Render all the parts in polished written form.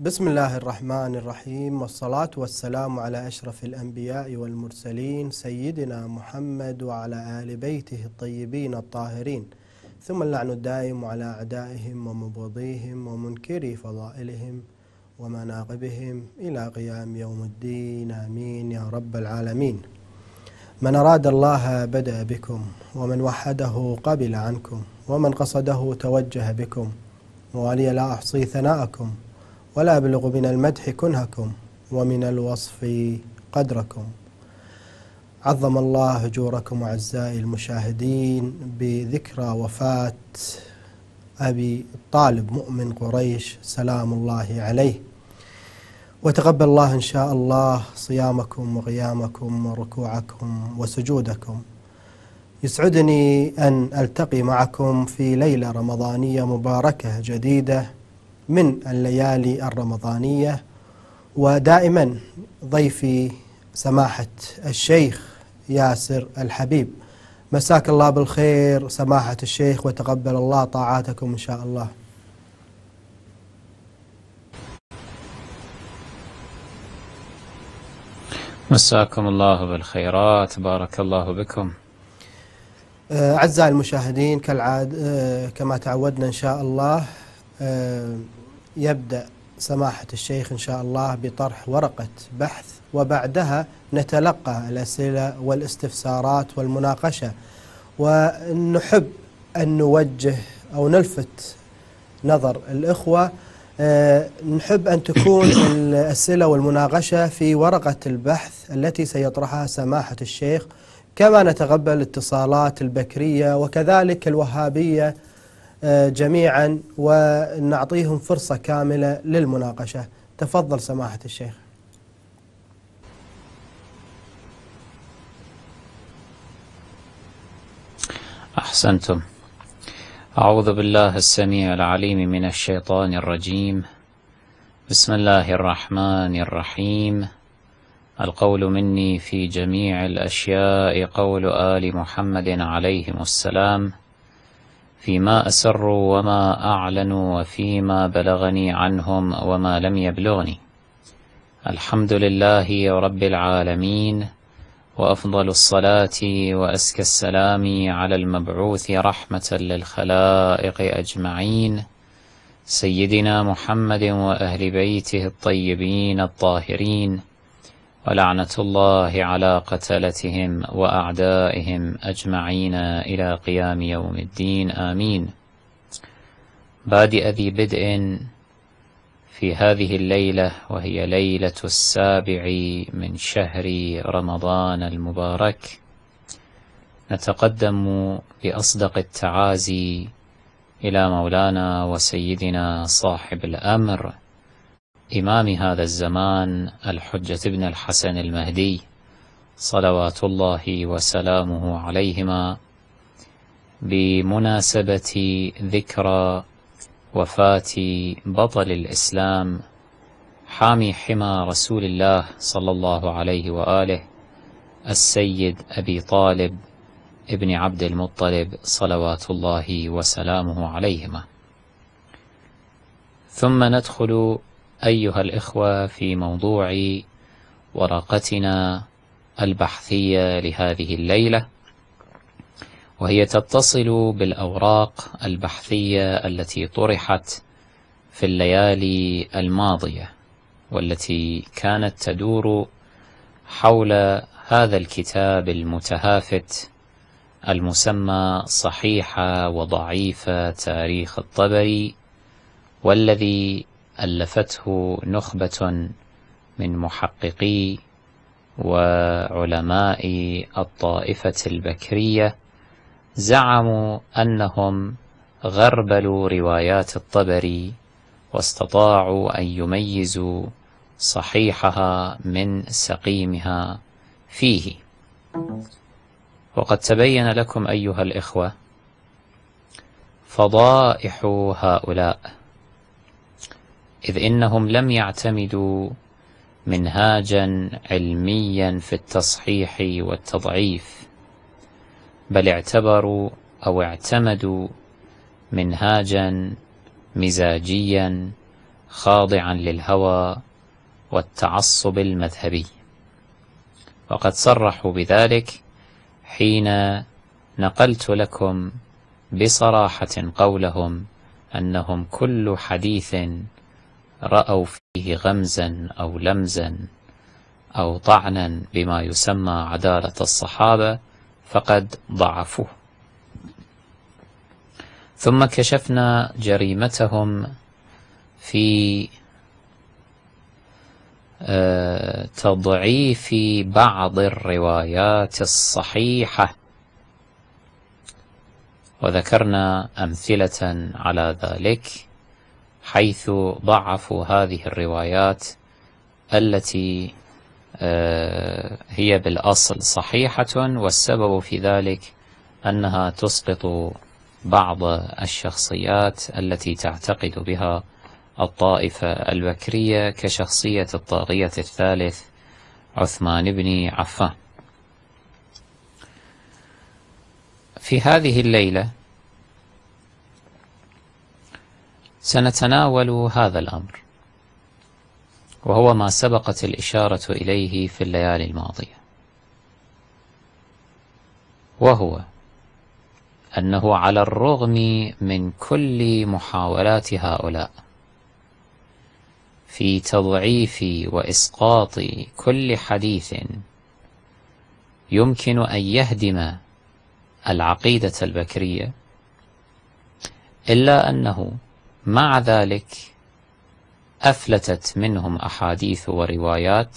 بسم الله الرحمن الرحيم، والصلاة والسلام على أشرف الأنبياء والمرسلين سيدنا محمد وعلى آل بيته الطيبين الطاهرين، ثم اللعن الدائم على أعدائهم ومبغضيهم ومنكري فضائلهم ومناقبهم إلى قيام يوم الدين، آمين يا رب العالمين. من أراد الله بدأ بكم، ومن وحده قبل عنكم، ومن قصده توجه بكم، ولي لا أحصي ثناءكم ولا أبلغ من المدح كنهكم ومن الوصف قدركم. عظم الله أجوركم أعزائي المشاهدين بذكرى وفاة أبي طالب مؤمن قريش سلام الله عليه، وتقبل الله إن شاء الله صيامكم وقيامكم وركوعكم وسجودكم. يسعدني أن ألتقي معكم في ليلة رمضانية مباركة جديدة من الليالي الرمضانية، ودائما ضيفي سماحة الشيخ ياسر الحبيب. مساك الله بالخير سماحة الشيخ، وتقبل الله طاعاتكم إن شاء الله. مساكم الله بالخيرات، بارك الله بكم. أعزائي المشاهدين، كما تعودنا إن شاء الله يبدأ سماحة الشيخ إن شاء الله بطرح ورقة بحث، وبعدها نتلقى الأسئلة والاستفسارات والمناقشة. ونحب أن نوجه أو نلفت نظر الإخوة، نحب أن تكون الأسئلة والمناقشة في ورقة البحث التي سيطرحها سماحة الشيخ، كما نتقبل الاتصالات البكرية وكذلك الوهابية جميعا، ونعطيهم فرصة كاملة للمناقشة. تفضل سماحة الشيخ. أحسنتم. أعوذ بالله السميع العليم من الشيطان الرجيم. بسم الله الرحمن الرحيم. القول مني في جميع الأشياء قول آل محمد عليهم السلام، فيما أسروا وما أعلنوا وفيما بلغني عنهم وما لم يبلغني. الحمد لله رب العالمين، وأفضل الصلاة وأزكى السلام على المبعوث رحمة للخلائق أجمعين، سيدنا محمد وأهل بيته الطيبين الطاهرين، ولعنة الله على قتلتهم وأعدائهم أجمعين إلى قيام يوم الدين، آمين. بادئ ذي بدء في هذه الليلة، وهي ليلة 7 من شهر رمضان المبارك، نتقدم بأصدق التعازي إلى مولانا وسيدنا صاحب الأمر إمام هذا الزمان الحجة ابن الحسن المهدي صلوات الله وسلامه عليهما، بمناسبة ذكرى وفاة بطل الإسلام حامي حمى رسول الله صلى الله عليه وآله السيد أبي طالب ابن عبد المطلب صلوات الله وسلامه عليهما. ثم ندخل أيها الإخوة في موضوع ورقتنا البحثية لهذه الليلة، وهي تتصل بالأوراق البحثية التي طرحت في الليالي الماضية، والتي كانت تدور حول هذا الكتاب المتهافت المسمى صحيحة وضعيفة تاريخ الطبري، والذي ألفته نخبة من محققي وعلماء الطائفة البكرية، زعموا أنهم غربلوا روايات الطبري واستطاعوا أن يميزوا صحيحها من سقيمها فيه. وقد تبين لكم أيها الإخوة فضائح هؤلاء، إذ إنهم لم يعتمدوا منهاجا علميا في التصحيح والتضعيف، بل اعتمدوا منهاجا مزاجيا خاضعا للهوى والتعصب المذهبي، وقد صرحوا بذلك حين نقلت لكم بصراحة قولهم أنهم كل حديث رأوا فيه غمزا أو لمزا أو طعنا بما يسمى عدالة الصحابة فقد ضعفوه. ثم كشفنا جريمتهم في تضعيف بعض الروايات الصحيحة، وذكرنا أمثلة على ذلك حيث ضعفوا هذه الروايات التي هي بالأصل صحيحة، والسبب في ذلك أنها تسقط بعض الشخصيات التي تعتقد بها الطائفة البكرية كشخصية الطاغية الثالث عثمان بن عفان. في هذه الليلة سنتناول هذا الأمر، وهو ما سبقت الإشارة إليه في الليالي الماضية، وهو أنه على الرغم من كل محاولات هؤلاء في تضعيف وإسقاط كل حديث يمكن أن يهدم العقيدة البكرية، إلا أنه مع ذلك أفلتت منهم أحاديث وروايات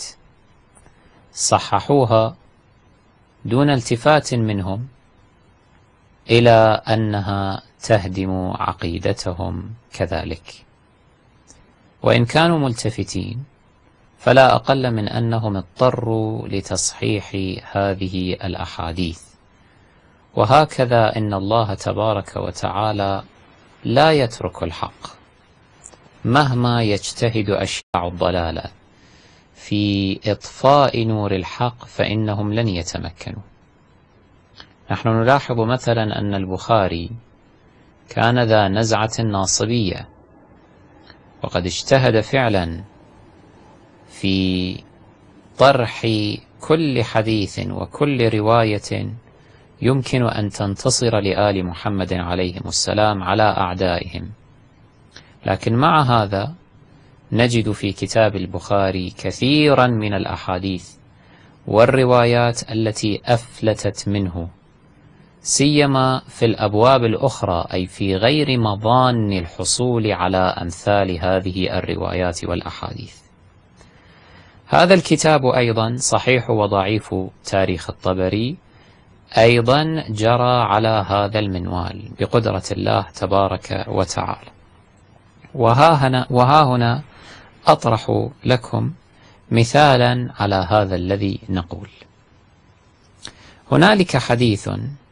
صححوها دون التفات منهم إلى أنها تهدم عقيدتهم كذلك. وإن كانوا ملتفتين فلا أقل من أنهم اضطروا لتصحيح هذه الأحاديث. وهكذا إن الله تبارك وتعالى لا يترك الحق مهما يجتهد أشياع الضلالة في إطفاء نور الحق، فإنهم لن يتمكنوا. نحن نلاحظ مثلا أن البخاري كان ذا نزعة ناصبية، وقد اجتهد فعلا في طرح كل حديث وكل رواية يمكن أن تنتصر لآل محمد عليهم السلام على أعدائهم، لكن مع هذا نجد في كتاب البخاري كثيرا من الأحاديث والروايات التي أفلتت منه، سيما في الأبواب الأخرى، أي في غير مظان الحصول على أمثال هذه الروايات والأحاديث. هذا الكتاب أيضا صحيح وضعيف تاريخ الطبري أيضا جرى على هذا المنوال بقدرة الله تبارك وتعالى. وها هنا أطرح لكم مثالا على هذا الذي نقول. هنالك حديث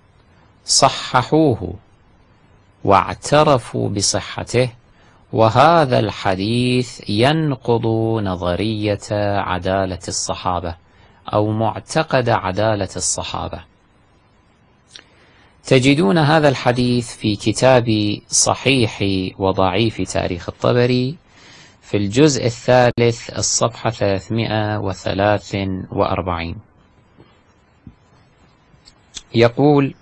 صححوه واعترفوا بصحته، وهذا الحديث ينقض نظرية عدالة الصحابة أو معتقد عدالة الصحابة. تجدون هذا الحديث في كتاب صحيح وضعيف تاريخ الطبري في الجزء الثالث الصفحة 343. يقول: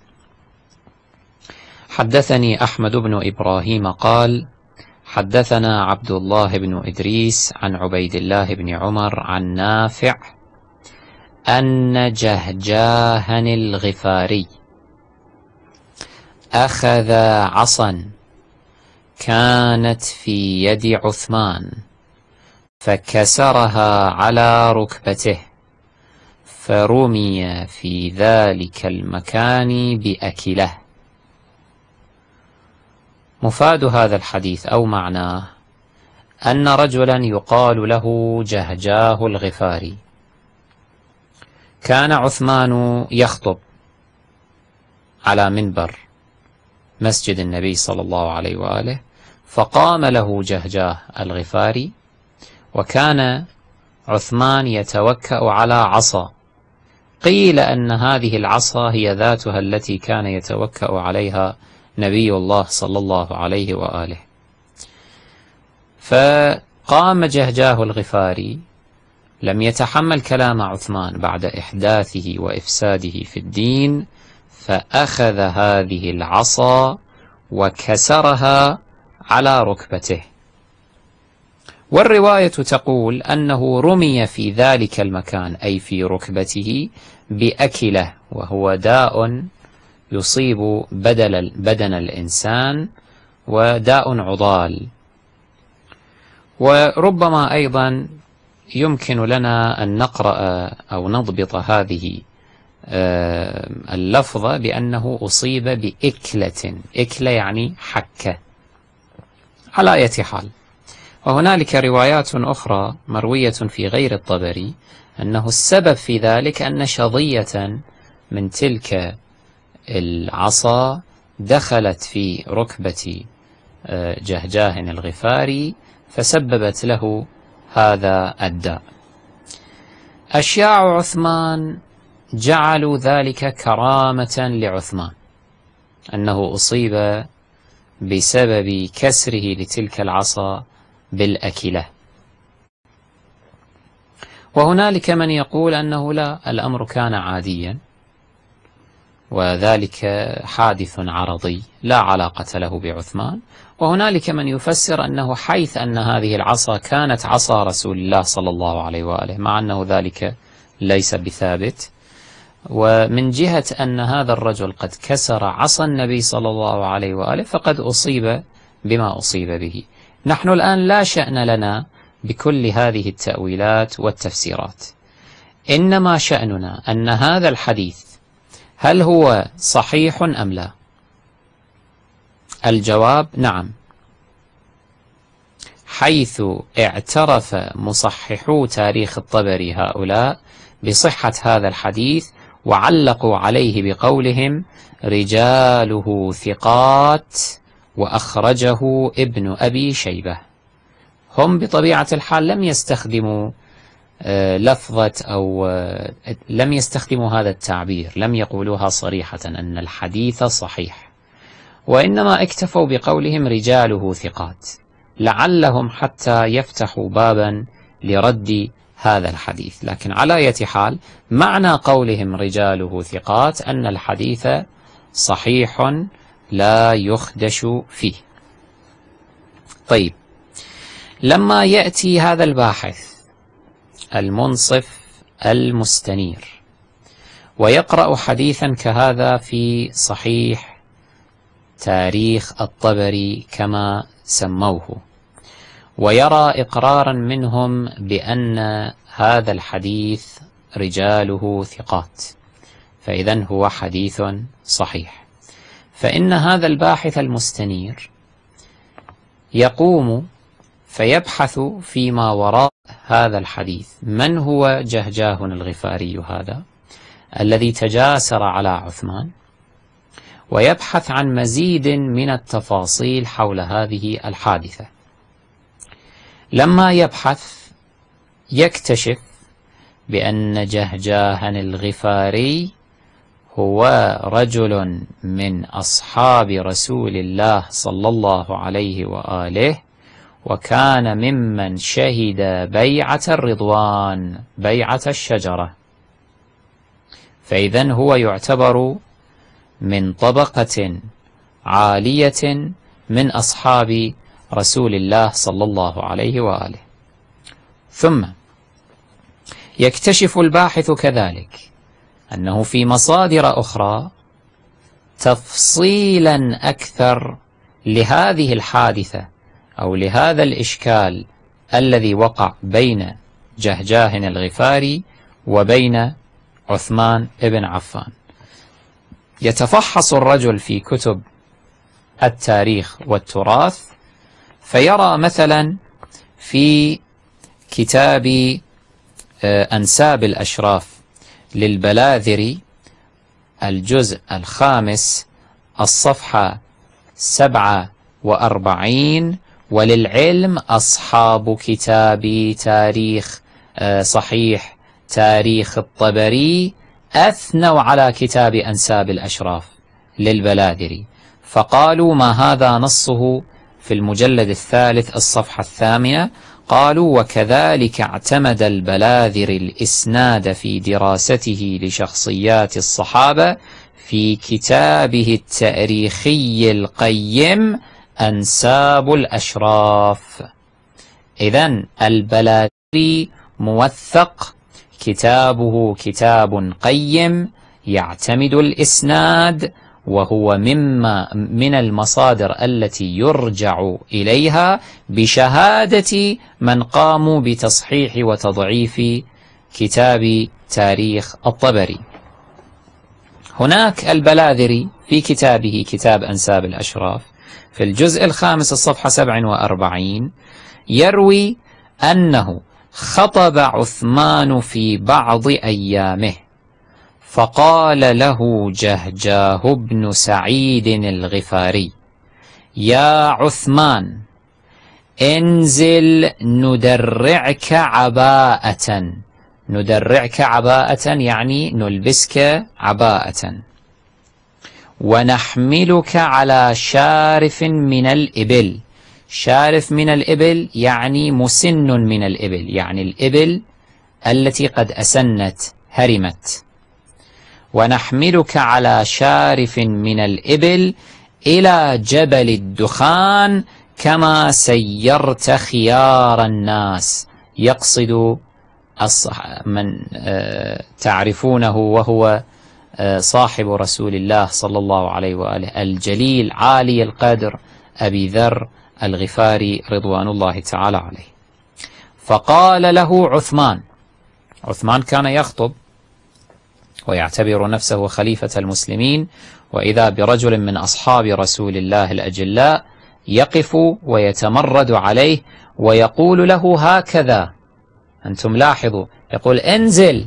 حدثني أحمد بن إبراهيم قال: حدثنا عبد الله بن إدريس عن عبيد الله بن عمر عن نافع أن جهجاها الغفاري أخذ عصا كانت في يد عثمان فكسرها على ركبته، فرمي في ذلك المكان بأكله. مفاد هذا الحديث أو معناه أن رجلا يقال له جهجاه الغفاري كان عثمان يخطب على منبر مسجد النبي صلى الله عليه وآله، فقام له جهجاه الغفاري، وكان عثمان يتوكأ على عصا، قيل أن هذه العصا هي ذاتها التي كان يتوكأ عليها نبي الله صلى الله عليه وآله. قام جهجاه الغفاري لم يتحمل كلام عثمان بعد إحداثه وإفساده في الدين، فأخذ هذه العصا وكسرها على ركبته. والرواية تقول أنه رمي في ذلك المكان أي في ركبته بأكلة، وهو داء يصيب بدن الإنسان وداء عضال. وربما أيضا يمكن لنا أن نقرأ أو نضبط هذه اللفظة بأنه أصيب بإكلة، إكلة يعني حكة. على أي حال، وهنالك روايات أخرى مروية في غير الطبري أنه السبب في ذلك أن شظية من تلك العصا دخلت في ركبة جهجاه الغفاري فسببت له هذا الداء. أشياع عثمان جعلوا ذلك كرامة لعثمان، أنه أصيب بسبب كسره لتلك العصا بالأكلة. وهنالك من يقول أنه لا، الأمر كان عاديا وذلك حادث عرضي لا علاقة له بعثمان. وهنالك من يفسر أنه حيث أن هذه العصا كانت عصا رسول الله صلى الله عليه وآله، مع أنه ذلك ليس بثابت، ومن جهة أن هذا الرجل قد كسر عصا النبي صلى الله عليه وآله فقد أصيب بما أصيب به. نحن الآن لا شأن لنا بكل هذه التأويلات والتفسيرات، إنما شأننا أن هذا الحديث هل هو صحيح أم لا؟ الجواب نعم، حيث اعترف مصححو تاريخ الطبري هؤلاء بصحة هذا الحديث، وعلقوا عليه بقولهم رجاله ثقات وأخرجه ابن أبي شيبة. هم بطبيعة الحال لم يستخدموا لفظة أو لم يستخدموا هذا التعبير، لم يقولوها صريحة أن الحديث صحيح، وإنما اكتفوا بقولهم رجاله ثقات، لعلهم حتى يفتحوا بابا لرد هذا الحديث. لكن على أي حال، معنى قولهم رجاله ثقات أن الحديث صحيح لا يخدش فيه. طيب، لما يأتي هذا الباحث المنصف المستنير ويقرأ حديثا كهذا في صحيح تاريخ الطبري كما سموه، ويرى إقرارا منهم بأن هذا الحديث رجاله ثقات، فإذن هو حديث صحيح، فإن هذا الباحث المستنير يقوم فيبحث فيما وراء هذا الحديث. من هو جهجاه الغفاري هذا الذي تجاسر على عثمان؟ ويبحث عن مزيد من التفاصيل حول هذه الحادثة. لما يبحث يكتشف بأن جهجاه الغفاري هو رجل من أصحاب رسول الله صلى الله عليه وآله، وكان ممن شهد بيعة الرضوان، بيعة الشجرة، فإذن هو يعتبر من طبقة عالية من أصحاب رسول الله صلى الله عليه وآله. ثم يكتشف الباحث كذلك أنه في مصادر أخرى تفصيلا أكثر لهذه الحادثة أو لهذا الإشكال الذي وقع بين جهجاه الغفاري وبين عثمان بن عفان. يتفحص الرجل في كتب التاريخ والتراث فيرى مثلا في كتاب أنساب الأشراف للبلاذري الجزء 5 الصفحة 47، وللعلم أصحاب كتاب تاريخ صحيح تاريخ الطبري أثنوا على كتاب أنساب الأشراف للبلاذري، فقالوا ما هذا نصه في المجلد 3 الصفحة 8، قالوا: وكذلك اعتمد البلاذري الإسناد في دراسته لشخصيات الصحابة في كتابه التاريخي القيم أنساب الأشراف. إذن البلاذري موثق، كتابه كتاب قيم يعتمد الإسناد، وهو من المصادر التي يرجع إليها بشهادة من قاموا بتصحيح وتضعيف كتاب تاريخ الطبري. هناك البلاذري في كتابه كتاب أنساب الأشراف في الجزء الخامس الصفحة 47 يروي أنه خطب عثمان في بعض أيامه فقال له جهجاه بن سعيد الغفاري: يا عثمان، انزل ندرعك عباءة. ندرعك عباءة يعني نلبسك عباءة، ونحملك على شارف من الإبل. شارف من الإبل يعني مسن من الإبل، يعني الإبل التي قد أسنت هرمت. ونحملك على شارف من الإبل إلى جبل الدخان كما سيرت خيار الناس. يقصد من تعرفونه وهو صاحب رسول الله صلى الله عليه وآله الجليل عالي القدر أبي ذر الغفاري رضوان الله تعالى عليه. فقال له عثمان كان يخطب ويعتبر نفسه خليفة المسلمين، وإذا برجل من أصحاب رسول الله الأجلاء يقف ويتمرد عليه ويقول له هكذا. أنتم لاحظوا، يقول: انزل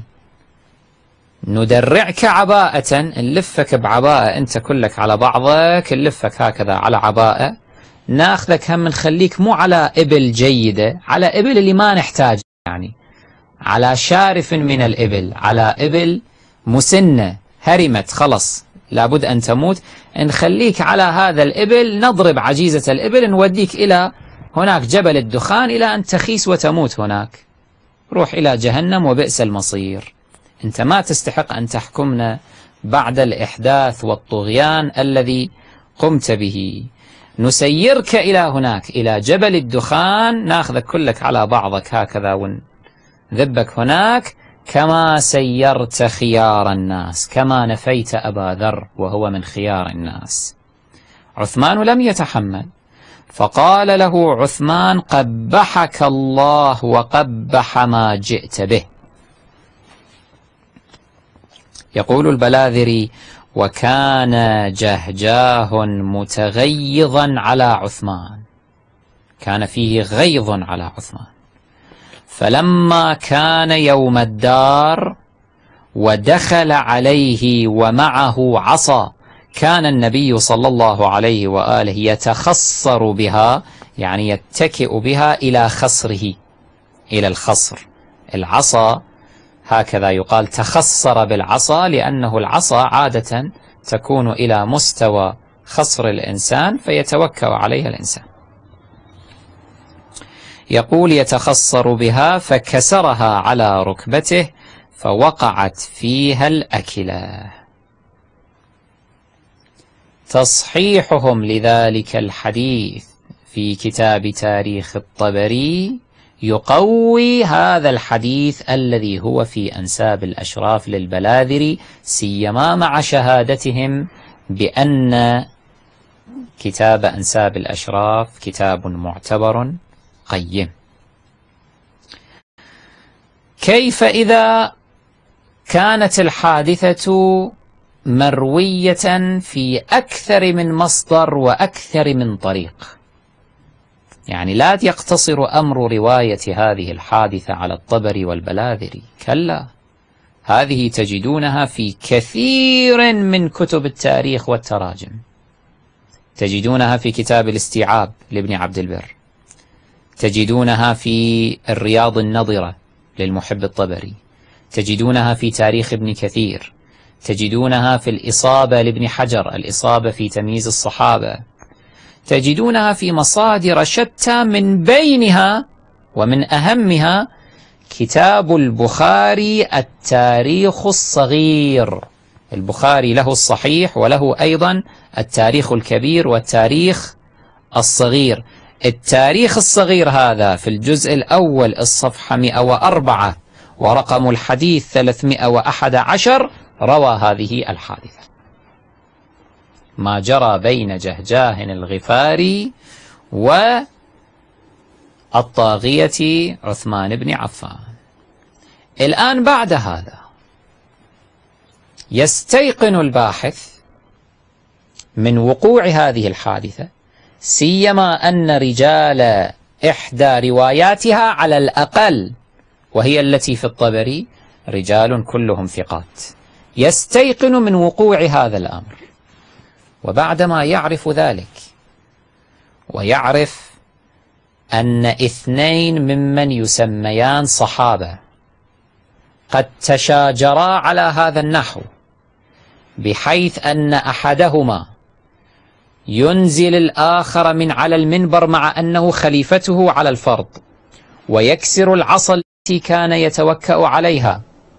ندرعك عباءة، نلفك بعباءة، أنت كلك على بعضك، نلفك هكذا على عباءة، ناخذك هم نخليك مو على إبل جيدة، على إبل اللي ما نحتاج، يعني على شارف من الإبل، على إبل مسنة هرمت خلص لابد أن تموت، نخليك على هذا الإبل، نضرب عجيزة الإبل، نوديك إلى هناك جبل الدخان إلى أن تخيس وتموت هناك، روح إلى جهنم وبئس المصير. أنت ما تستحق أن تحكمنا بعد الإحداث والطغيان الذي قمت به. نسيرك إلى هناك إلى جبل الدخان، ناخذك كلك على بعضك هكذا ونذبك هناك كما سيرت خيار الناس، كما نفيت أبا ذر وهو من خيار الناس. عثمان لم يتحمل، فقال له عثمان: قبحك الله وقبح ما جئت به. يقول البلاذري: وكان جهجاه متغيظا على عثمان، كان فيه غيظ على عثمان. فلما كان يوم الدار ودخل عليه ومعه عصا، كان النبي صلى الله عليه وآله يتخصر بها، يعني يتكئ بها إلى خصره، إلى الخصر. العصا هكذا يقال تخصر بالعصا، لأنه العصا عادة تكون إلى مستوى خصر الإنسان فيتوكأ عليها الإنسان. يقول: يتخصر بها فكسرها على ركبته فوقعت فيها الأكلة. تصحيحهم لذلك الحديث في كتاب تاريخ الطبري يقوي هذا الحديث الذي هو في أنساب الأشراف للبلاذري، سيما مع شهادتهم بأن كتاب أنساب الأشراف كتاب معتبر قيم. كيف إذا كانت الحادثة مروية في أكثر من مصدر وأكثر من طريق؟ يعني لا يقتصر أمر رواية هذه الحادثة على الطبري والبلاذري، كلا، هذه تجدونها في كثير من كتب التاريخ والتراجم. تجدونها في كتاب الاستيعاب لابن عبد البر، تجدونها في الرياض النظرة للمحب الطبري، تجدونها في تاريخ ابن كثير، تجدونها في الإصابة لابن حجر، الإصابة في تمييز الصحابة، تجدونها في مصادر شتى، من بينها ومن أهمها كتاب البخاري التاريخ الصغير. البخاري له الصحيح وله أيضا التاريخ الكبير والتاريخ الصغير. التاريخ الصغير هذا في الجزء الأول الصفحة 104 ورقم الحديث 311 روى هذه الحادثة، ما جرى بين جهجاه الغفاري والطاغية عثمان بن عفان. الآن بعد هذا يستيقن الباحث من وقوع هذه الحادثة، سيما أن رجال إحدى رواياتها على الأقل وهي التي في الطبري رجال كلهم ثقات، يستيقن من وقوع هذا الأمر. وبعدما يعرف ذلك ويعرف أن اثنين ممن يسميان صحابة قد تشاجرا على هذا النحو، بحيث أن أحدهما ينزل الآخر من على المنبر مع أنه خليفته على الفرض، ويكسر العصا التي كان يتوكأ عليها،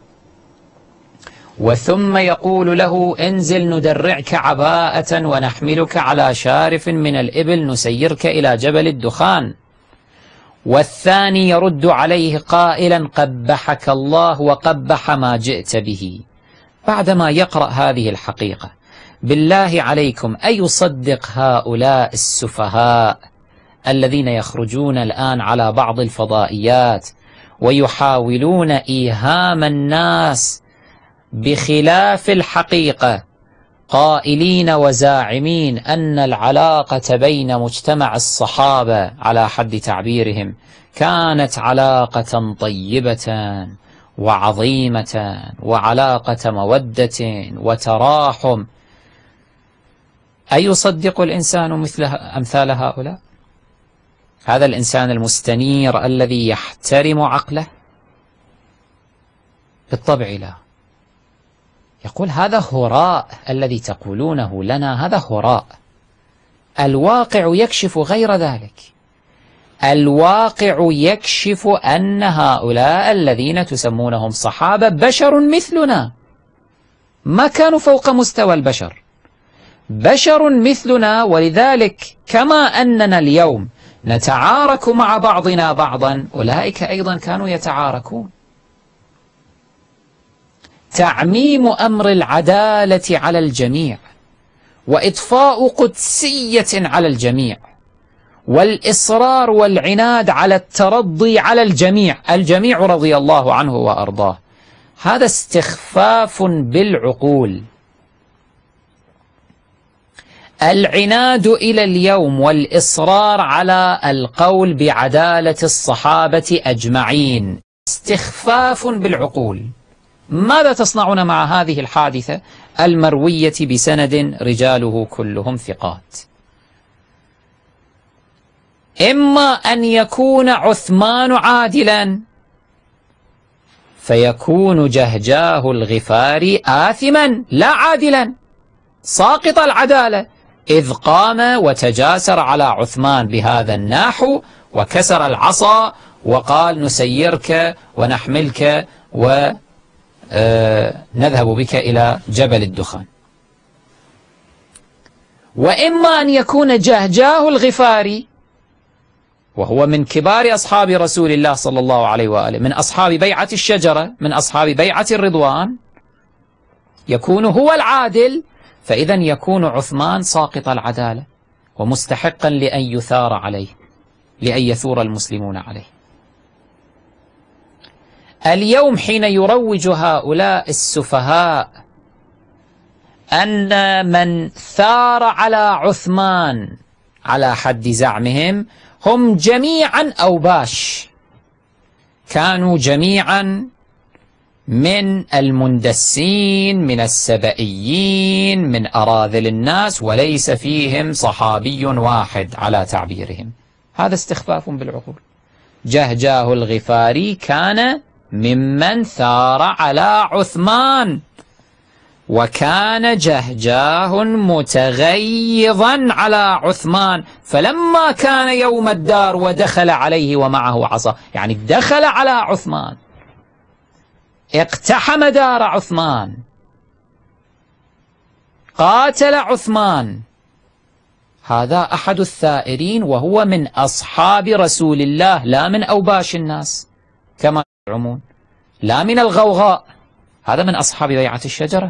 وثم يقول له انزل ندرعك عباءة ونحملك على شارف من الإبل نسيرك إلى جبل الدخان، والثاني يرد عليه قائلا قبحك الله وقبح ما جئت به. بعدما يقرأ هذه الحقيقة بالله عليكم أيصدق هؤلاء السفهاء الذين يخرجون الآن على بعض الفضائيات ويحاولون إيهام الناس بخلاف الحقيقة، قائلين وزاعمين أن العلاقة بين مجتمع الصحابة على حد تعبيرهم كانت علاقة طيبة وعظيمة وعلاقة مودة وتراحم؟ أيصدق الإنسان أمثال هؤلاء؟ هذا الإنسان المستنير الذي يحترم عقله؟ بالطبع لا. يقول هذا هراء الذي تقولونه لنا، هذا هراء. الواقع يكشف غير ذلك. الواقع يكشف أن هؤلاء الذين تسمونهم صحابة بشر مثلنا، ما كانوا فوق مستوى البشر، بشر مثلنا. ولذلك كما أننا اليوم نتعارك مع بعضنا بعضا، أولئك أيضا كانوا يتعاركون. تعميم أمر العدالة على الجميع، وإضفاء قدسية على الجميع، والإصرار والعناد على الترضي على الجميع، الجميع رضي الله عنه وأرضاه، هذا استخفاف بالعقول. العناد إلى اليوم والإصرار على القول بعدالة الصحابة أجمعين استخفاف بالعقول. ماذا تصنعون مع هذه الحادثة المروية بسند رجاله كلهم ثقات؟ إما أن يكون عثمان عادلا فيكون جهجاه الغفاري آثما لا عادلا ساقط العدالة، إذ قام وتجاسر على عثمان بهذا النحو وكسر العصا وقال نسيرك ونحملك ونذهب بك إلى جبل الدخان. وإما أن يكون جهجاه الغفاري وهو من كبار أصحاب رسول الله صلى الله عليه وآله، من أصحاب بيعة الشجرة، من أصحاب بيعة الرضوان، يكون هو العادل، فإذا يكون عثمان ساقط العدالة ومستحقا لأن يثار عليه، لأن يثور المسلمون عليه. اليوم حين يروج هؤلاء السفهاء أن من ثار على عثمان على حد زعمهم هم جميعا أوباش، كانوا جميعا من المندسين، من السبئيين، من أراذل الناس، وليس فيهم صحابي واحد على تعبيرهم. هذا استخفاف بالعقول. جهجاه الغفاري كان ممن ثار على عثمان، وكان جهجاه متغيظا على عثمان، فلما كان يوم الدار ودخل عليه ومعه عصا، يعني دخل على عثمان، اقتحم دار عثمان، قاتل عثمان. هذا أحد الثائرين، وهو من أصحاب رسول الله، لا من أوباش الناس كما يزعمون، لا من الغوغاء، هذا من أصحاب بيعة الشجرة.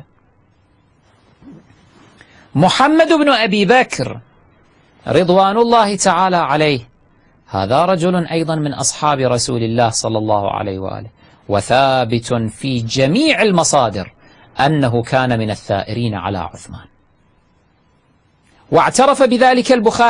محمد بن أبي بكر رضوان الله تعالى عليه، هذا رجل أيضا من أصحاب رسول الله صلى الله عليه وآله، وثابت في جميع المصادر أنه كان من الثائرين على عثمان، واعترف بذلك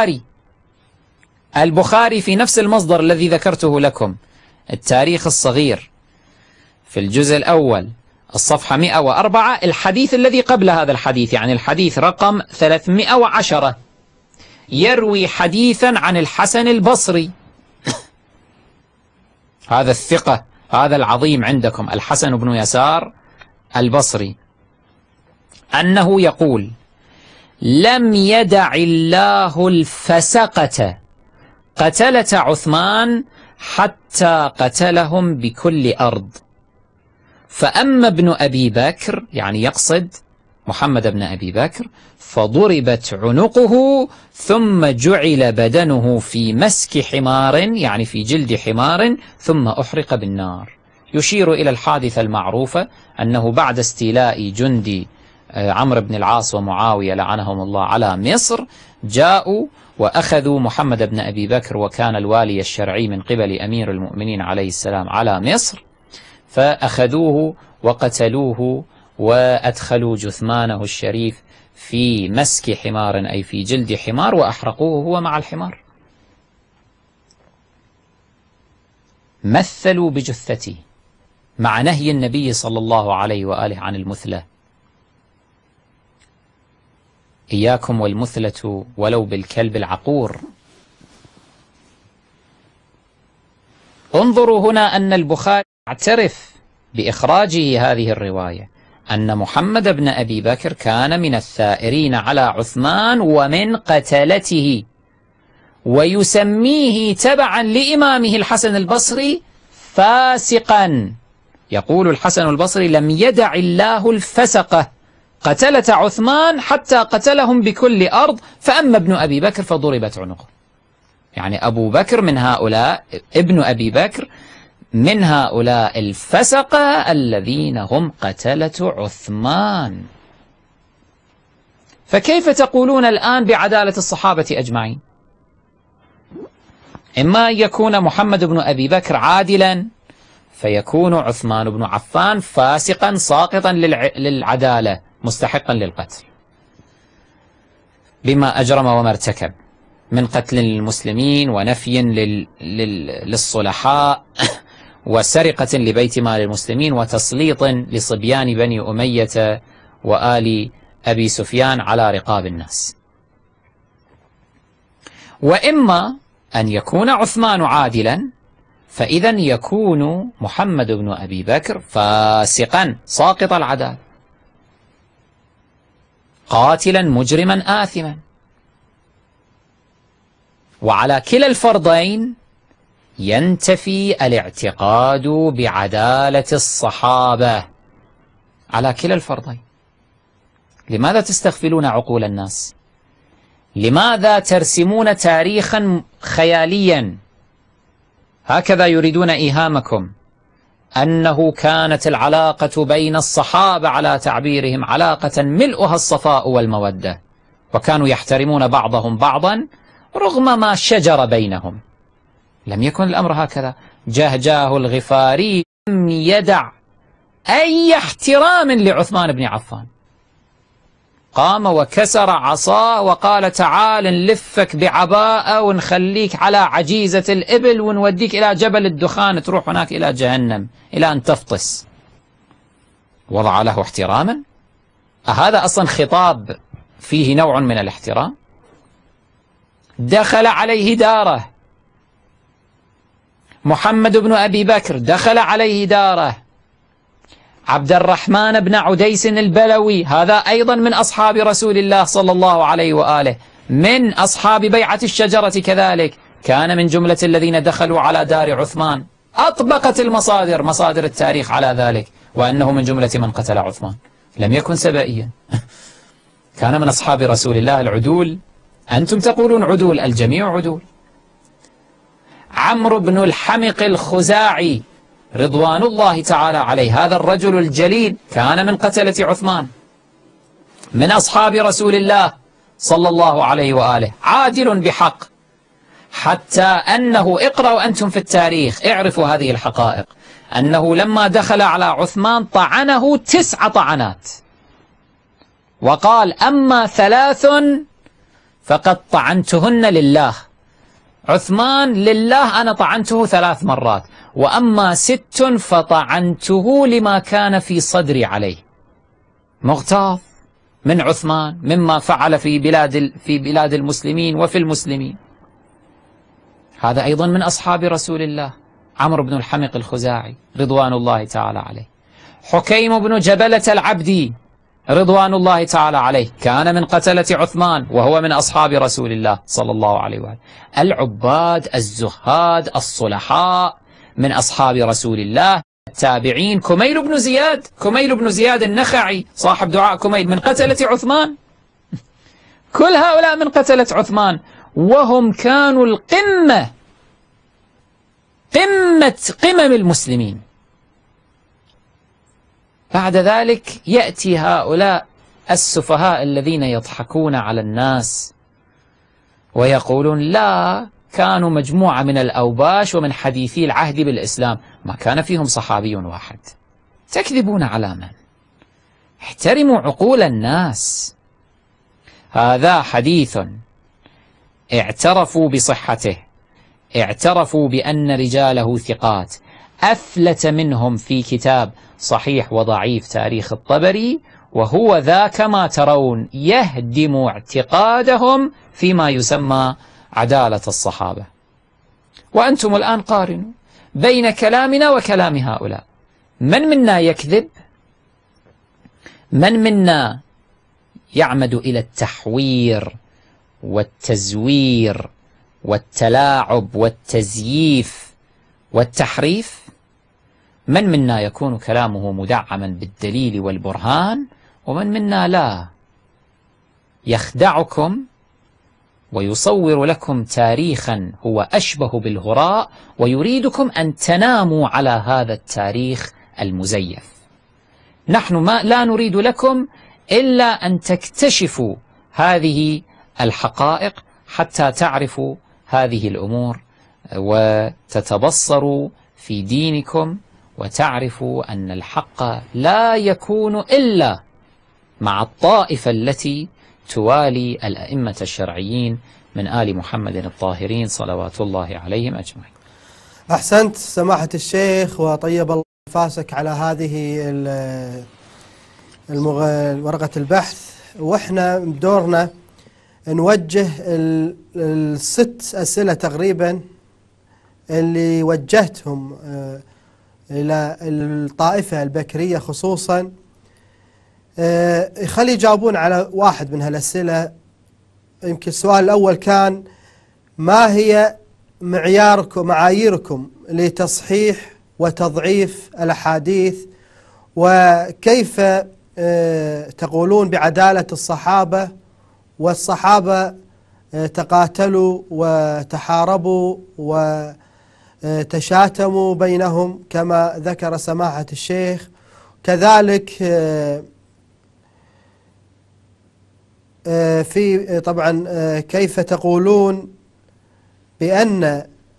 البخاري في نفس المصدر الذي ذكرته لكم، التاريخ الصغير، في الجزء الأول الصفحة 104، الحديث الذي قبل هذا الحديث، يعني الحديث رقم 310، يروي حديثا عن الحسن البصري، هذا الثقة، هذا العظيم عندكم، الحسن بن يسار البصري، أنه يقول: لم يدع الله الفسقة قتلة عثمان حتى قتلهم بكل أرض، فأما ابن أبي بكر، يعني يقصد محمد بن أبي بكر، فضربت عنقه ثم جعل بدنه في مسك حمار، يعني في جلد حمار، ثم أحرق بالنار. يشير إلى الحادثة المعروفة أنه بعد استيلاء جندي عمرو بن العاص ومعاوية لعنهم الله على مصر، جاءوا وأخذوا محمد بن أبي بكر، وكان الوالي الشرعي من قبل أمير المؤمنين عليه السلام على مصر، فأخذوه وقتلوه وأدخلوا جثمانه الشريف في مسك حمار، أي في جلد حمار، وأحرقوه هو مع الحمار. مثلوا بجثته مع نهي النبي صلى الله عليه وآله عن المثلة. إياكم والمثلة ولو بالكلب العقور. انظروا هنا أن البخاري اعترف بإخراجه هذه الرواية، أن محمد بن أبي بكر كان من الثائرين على عثمان ومن قتلته، ويسميه تبعا لإمامه الحسن البصري فاسقا. يقول الحسن البصري: لم يدع الله الفسقة قتلة عثمان حتى قتلهم بكل أرض، فأما ابن أبي بكر فضربت عنقه. يعني أبو بكر من هؤلاء، ابن أبي بكر من هؤلاء الفسقة الذين هم قتلة عثمان. فكيف تقولون الآن بعدالة الصحابة أجمعين؟ إما أن يكون محمد بن أبي بكر عادلا، فيكون عثمان بن عفان فاسقا ساقطا للعدالة مستحقا للقتل بما أجرم وما ارتكب من قتل للمسلمين ونفي للصلحاء وسرقة لبيت مال المسلمين وتسليط لصبيان بني أمية وآل أبي سفيان على رقاب الناس. وإما أن يكون عثمان عادلا، فإذا يكون محمد بن أبي بكر فاسقا ساقط العدالة، قاتلا مجرما آثما. وعلى كلا الفرضين ينتفي الاعتقاد بعدالة الصحابة، على كلا الفرضين. لماذا تستغفلون عقول الناس؟ لماذا ترسمون تاريخا خياليا؟ هكذا يريدون إيهامكم أنه كانت العلاقة بين الصحابة على تعبيرهم علاقة ملؤها الصفاء والمودة، وكانوا يحترمون بعضهم بعضا رغم ما شجر بينهم. لم يكن الأمر هكذا. جهجاه الغفاري لم يدع أي احترام لعثمان بن عفان، قام وكسر عصاه وقال: تعال نلفك بعباءة ونخليك على عجيزة الإبل ونوديك إلى جبل الدخان، تروح هناك إلى جهنم إلى أن تفطس. وضع له احتراما؟ هذا أصلا خطاب فيه نوع من الاحترام؟ دخل عليه داره، محمد بن أبي بكر دخل عليه داره، عبد الرحمن بن عديس البلوي، هذا أيضا من أصحاب رسول الله صلى الله عليه وآله، من أصحاب بيعة الشجرة كذلك، كان من جملة الذين دخلوا على دار عثمان. أطبقت المصادر مصادر التاريخ على ذلك، وأنه من جملة من قتل عثمان، لم يكن سبائيا. كان من أصحاب رسول الله العدول. أنتم تقولون عدول، الجميع عدول. عمرو بن الحمق الخزاعي رضوان الله تعالى عليه، هذا الرجل الجليل كان من قتلة عثمان، من أصحاب رسول الله صلى الله عليه وآله، عادل بحق، حتى أنه اقرأوا أنتم في التاريخ اعرفوا هذه الحقائق، أنه لما دخل على عثمان طعنه 9 طعنات، وقال: أما 3 فقد طعنتهن لله. عثمان لله أنا طعنته 3 مرات، وأما 6 فطعنته لما كان في صدري عليه. مغتاظ من عثمان مما فعل في بلاد المسلمين وفي المسلمين. هذا أيضا من أصحاب رسول الله، عمرو بن الحمق الخزاعي رضوان الله تعالى عليه. حكيم بن جبلة العبدي رضوان الله تعالى عليه كان من قتلة عثمان، وهو من أصحاب رسول الله صلى الله عليه وآله. العباد الزهاد الصلحاء من أصحاب رسول الله. التابعين، كميل بن زياد النخعي صاحب دعاء كميل من قتلة عثمان. كل هؤلاء من قتلة عثمان، وهم كانوا القمة، قمم المسلمين. بعد ذلك يأتي هؤلاء السفهاء الذين يضحكون على الناس ويقولون: لا، كانوا مجموعة من الأوباش ومن حديثي العهد بالإسلام، ما كان فيهم صحابي واحد. تكذبون على من؟ احترموا عقول الناس. هذا حديث اعترفوا بصحته، اعترفوا بأن رجاله ثقات، أفلت منهم في كتاب صحيح وضعيف تاريخ الطبري، وهو ذا كما ترون يهدم اعتقادهم فيما يسمى عدالة الصحابة. وأنتم الآن قارنوا بين كلامنا وكلام هؤلاء، من منا يكذب؟ من منا يعمد إلى التحوير والتزوير والتلاعب والتزييف والتحريف؟ من منا يكون كلامه مدعما بالدليل والبرهان، ومن منا لا، يخدعكم ويصور لكم تاريخا هو أشبه بالهراء، ويريدكم أن تناموا على هذا التاريخ المزيف. نحن لا نريد لكم إلا أن تكتشفوا هذه الحقائق حتى تعرفوا هذه الأمور وتتبصروا في دينكم، وتعرفوا أن الحق لا يكون إلا مع الطائفة التي توالي الأئمة الشرعيين من آل محمد الطاهرين صلوات الله عليهم أجمعين. أحسنت سماحة الشيخ، وطيب الله أنفاسك على هذه ورقة البحث. وإحنا بدورنا نوجه ال6 أسئلة تقريبا اللي وجهتهم إلى الطائفة البكرية خصوصا، خلي يجاوبون على واحد من هالأسئلة. يمكن السؤال الأول كان: ما هي معاييركم لتصحيح وتضعيف الأحاديث، وكيف تقولون بعدالة الصحابة، والصحابة تقاتلوا وتحاربوا وتشاتموا بينهم كما ذكر سماحة الشيخ. كذلك في طبعا كيف تقولون بأن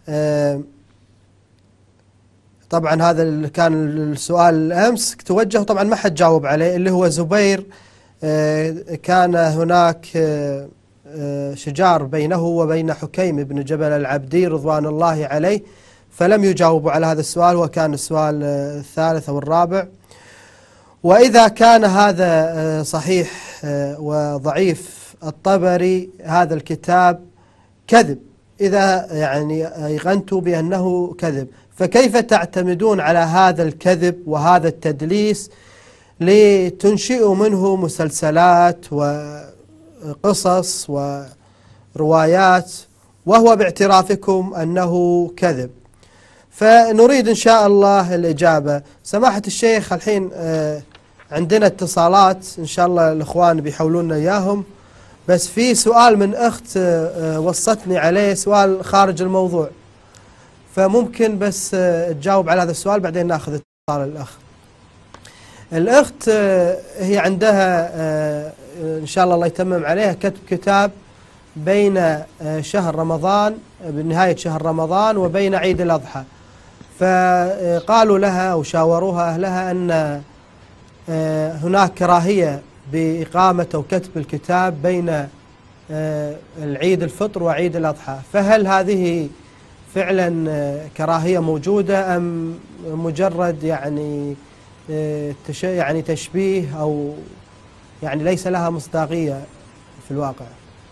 طبعا هذا اللي كان السؤال الأمس توجه طبعا ما حد جاوب عليه، اللي هو زبير، كان هناك شجار بينه وبين حكيم بن جبل العبدي رضوان الله عليه، فلم يجاوبوا على هذا السؤال، وكان السؤال الثالث أو الرابع. وإذا كان هذا صحيح وضعيف الطبري، هذا الكتاب كذب، إذا يعني أيقنتوا بأنه كذب، فكيف تعتمدون على هذا الكذب وهذا التدليس لتنشئوا منه مسلسلات وقصص وروايات وهو باعترافكم أنه كذب؟ فنريد إن شاء الله الإجابة. سماحة الشيخ الحين عندنا اتصالات إن شاء الله الإخوان بيحولون إياهم، بس في سؤال من أخت وصتني عليه، سؤال خارج الموضوع، فممكن بس تجاوب على هذا السؤال بعدين ناخذ اتصال الأخ. الأخت هي عندها إن شاء الله يتمم عليها كتب كتاب بين شهر رمضان، بنهاية شهر رمضان وبين عيد الأضحى، فقالوا لها وشاوروها أهلها أن هناك كراهية بإقامة أو كتب الكتاب بين العيد الفطر وعيد الأضحى، فهل هذه فعلا كراهية موجودة أم مجرد يعني تشبيه أو يعني ليس لها مصداقية في الواقع؟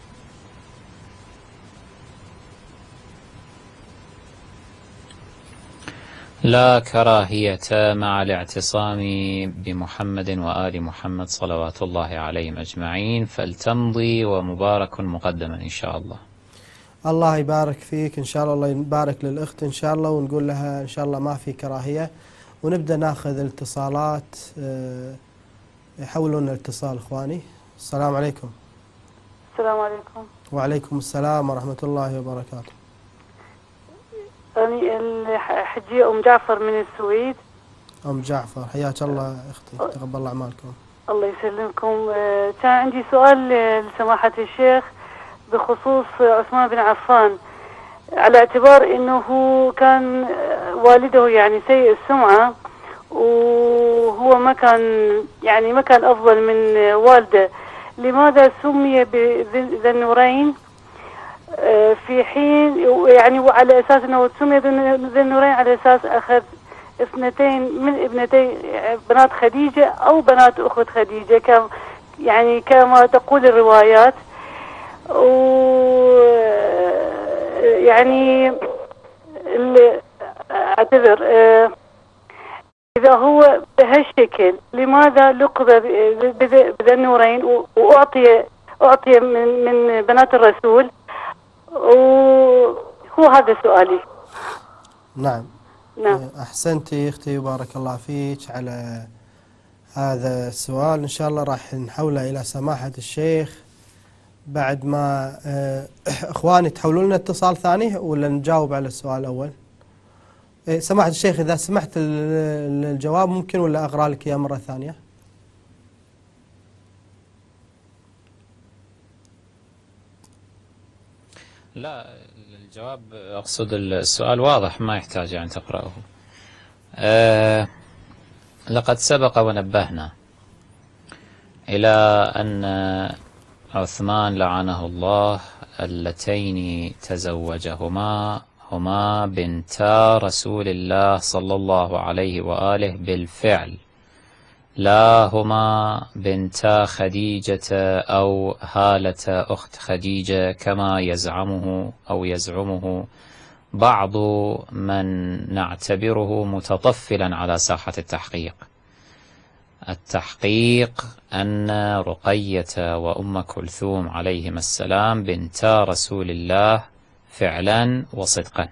لا كراهية مع الاعتصام بمحمد وآل محمد صلوات الله عليهم أجمعين، فلتمضي ومبارك مقدما إن شاء الله. الله يبارك فيك إن شاء الله. الله يبارك للأخت إن شاء الله، ونقول لها إن شاء الله ما في كراهية، ونبدأ ناخذ الاتصالات. يحولون الاتصال إخواني. السلام عليكم. السلام عليكم. وعليكم السلام ورحمة الله وبركاته. أنا الحجية أم جعفر من السويد. أم جعفر حياك الله أختي، تقبل أعمالكم. الله يسلمكم. كان عندي سؤال لسماحة الشيخ بخصوص عثمان بن عفان، على اعتبار أنه كان والده يعني سيء السمعة، وهو ما كان أفضل من والده، لماذا سمي بذي النورين في حين يعني وعلى أساس أنه سمي ذي النورين على أساس أخذ اثنتين من ابنتي بنات خديجة أو بنات أخت خديجة يعني كما تقول الروايات، يعني أعتذر إذا هو بهالشكل لماذا لقب بذي النورين وأعطي من بنات الرسول؟ وهو هذا سؤالي. نعم. أحسنتي أختي بارك الله فيك على هذا السؤال. إن شاء الله راح نحوله إلى سماحة الشيخ بعد ما إخواني تحولوا لنا اتصال ثاني، ولا نجاوب على السؤال الأول؟ سماحة الشيخ إذا سمحت الجواب ممكن، ولا أقرأ لك إياه مرة ثانية؟ لا الجواب أقصد السؤال واضح ما يحتاج يعني تقرأه. لقد سبق ونبهنا إلى أن عثمان لعنه الله اللتين تزوجهما هما بنتا رسول الله صلى الله عليه وآله بالفعل، لا هما بنتا خديجة أو هالة أخت خديجة كما يزعمه أو يزعمه بعض من نعتبره متطفلا على ساحة التحقيق. التحقيق أن رقية وأم كلثوم عليهما السلام بنتا رسول الله فعلا وصدقا.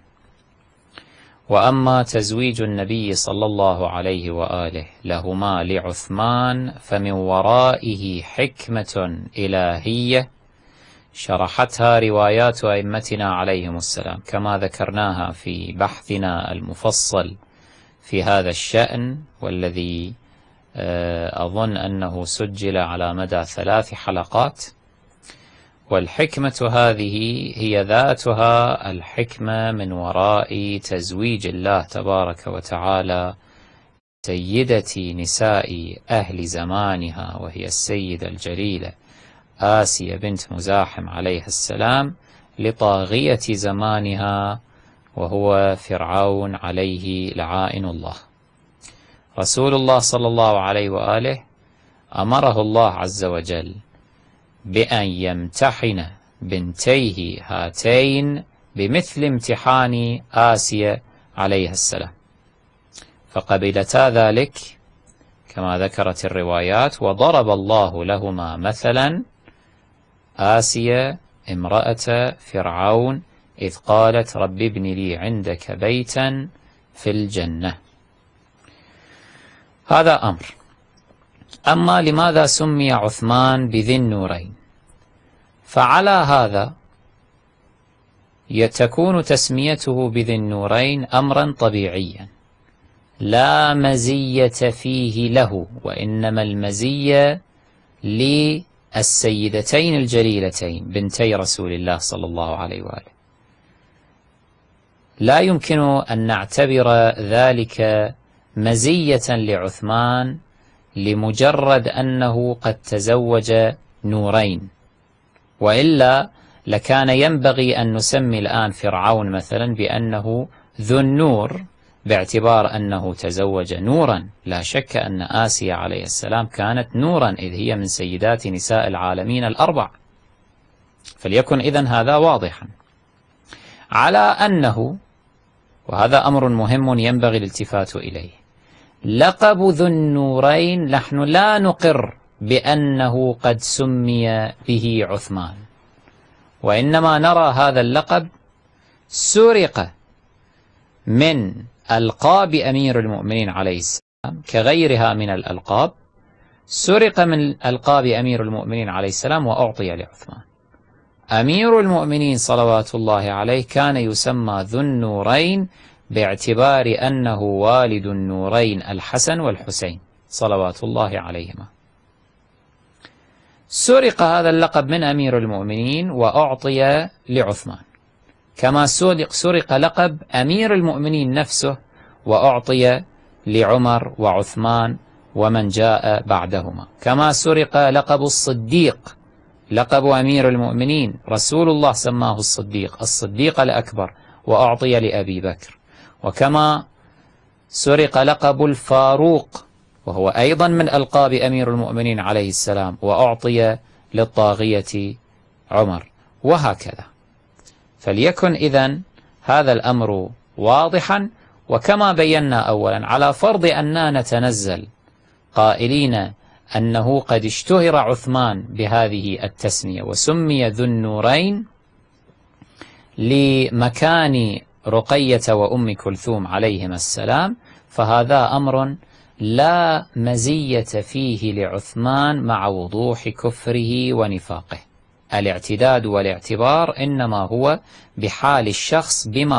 وأما تزويج النبي صلى الله عليه وآله لهما لعثمان فمن ورائه حكمة إلهية شرحتها روايات أئمتنا عليهم السلام كما ذكرناها في بحثنا المفصل في هذا الشأن، والذي أظن أنه سجل على مدى 3 حلقات. والحكمة هذه هي ذاتها الحكمة من وراء تزويج الله تبارك وتعالى سيدة نساء أهل زمانها، وهي السيدة الجليلة آسيا بنت مزاحم عليها السلام، لطاغية زمانها وهو فرعون عليه لعائن الله. رسول الله صلى الله عليه وآله أمره الله عز وجل بأن يمتحن بنتيه هاتين بمثل امتحان آسيا عليه السلام، فقبلتا ذلك كما ذكرت الروايات. وضرب الله لهما مثلا آسيا امرأة فرعون إذ قالت رب ابن لي عندك بيتا في الجنة. هذا أمر. أما لماذا سمي عثمان بذي النورين؟ فعلى هذا تكون تسميته بذي النورين أمرا طبيعيا لا مزية فيه له، وإنما المزية للسيدتين الجليلتين بنتي رسول الله صلى الله عليه وآله. لا يمكن أن نعتبر ذلك مزية لعثمان لمجرد أنه قد تزوج نورين، وإلا لكان ينبغي أن نسمي الآن فرعون مثلا بأنه ذو النور باعتبار أنه تزوج نورا. لا شك أن آسيا عليه السلام كانت نورا، إذ هي من سيدات نساء العالمين الأربع، فليكن إذن هذا واضحا. على أنه، وهذا أمر مهم ينبغي الالتفات إليه، لقب ذو النورين نحن لا نقر بأنه قد سمي به عثمان، وإنما نرى هذا اللقب سرق من ألقاب أمير المؤمنين عليه السلام كغيرها من الألقاب، سرق من ألقاب أمير المؤمنين عليه السلام وأعطي لعثمان. أمير المؤمنين صلوات الله عليه كان يسمى ذو النورين باعتبار أنه والد النورين الحسن والحسين صلوات الله عليهما. سرق هذا اللقب من أمير المؤمنين وأعطي لعثمان، كما سرق لقب أمير المؤمنين نفسه وأعطي لعمر وعثمان ومن جاء بعدهما، كما سرق لقب الصديق، لقب أمير المؤمنين رسول الله سماه الصديق الأكبر وأعطي لأبي بكر، وكما سرق لقب الفاروق وهو أيضا من ألقاب أمير المؤمنين عليه السلام وأعطي للطاغية عمر، وهكذا. فليكن إذن هذا الأمر واضحا. وكما بينا أولا، على فرض أننا نتنزل قائلين أنه قد اشتهر عثمان بهذه التسمية وسمي ذو النورين لمكان رقية وأم كلثوم عليهما السلام، فهذا أمر لا مزية فيه لعثمان مع وضوح كفره ونفاقه. الاعتداد والاعتبار إنما هو بحال الشخص بما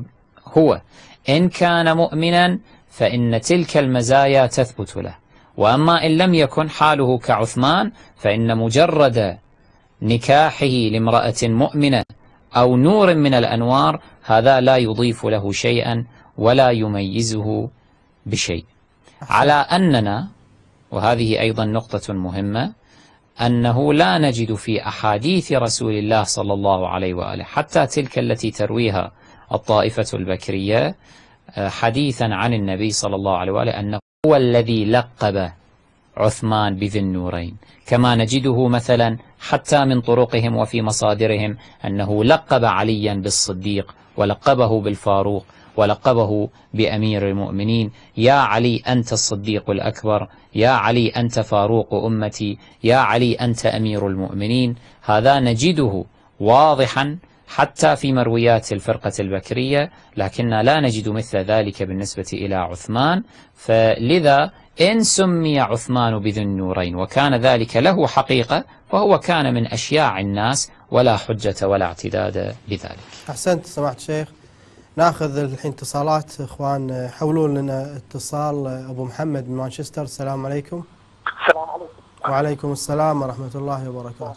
هو إن كان مؤمنا فإن تلك المزايا تثبت له، وأما إن لم يكن حاله كعثمان فإن مجرد نكاحه لامرأة مؤمنة أو نور من الأنوار هذا لا يضيف له شيئا ولا يميزه بشيء. على أننا، وهذه أيضا نقطة مهمة، أنه لا نجد في أحاديث رسول الله صلى الله عليه وآله حتى تلك التي ترويها الطائفة البكرية حديثا عن النبي صلى الله عليه وآله أنه هو الذي لقب عثمان بذي النورين، كما نجده مثلا حتى من طرقهم وفي مصادرهم أنه لقب عليا بالصديق ولقبه بالفاروق ولقبه بأمير المؤمنين: يا علي أنت الصديق الأكبر، يا علي أنت فاروق أمتي، يا علي أنت أمير المؤمنين. هذا نجده واضحا حتى في مرويات الفرقة البكرية، لكننا لا نجد مثل ذلك بالنسبة إلى عثمان. فلذا إن سمي عثمان بذي النورين وكان ذلك له حقيقة فهو كان من أشياع الناس ولا حجة ولا اعتداد بذلك. أحسنت سماحة الشيخ. ناخذ الحين اتصالات. اخوان حولوا لنا اتصال ابو محمد من مانشستر. السلام عليكم. السلام عليكم. وعليكم السلام ورحمة الله وبركاته.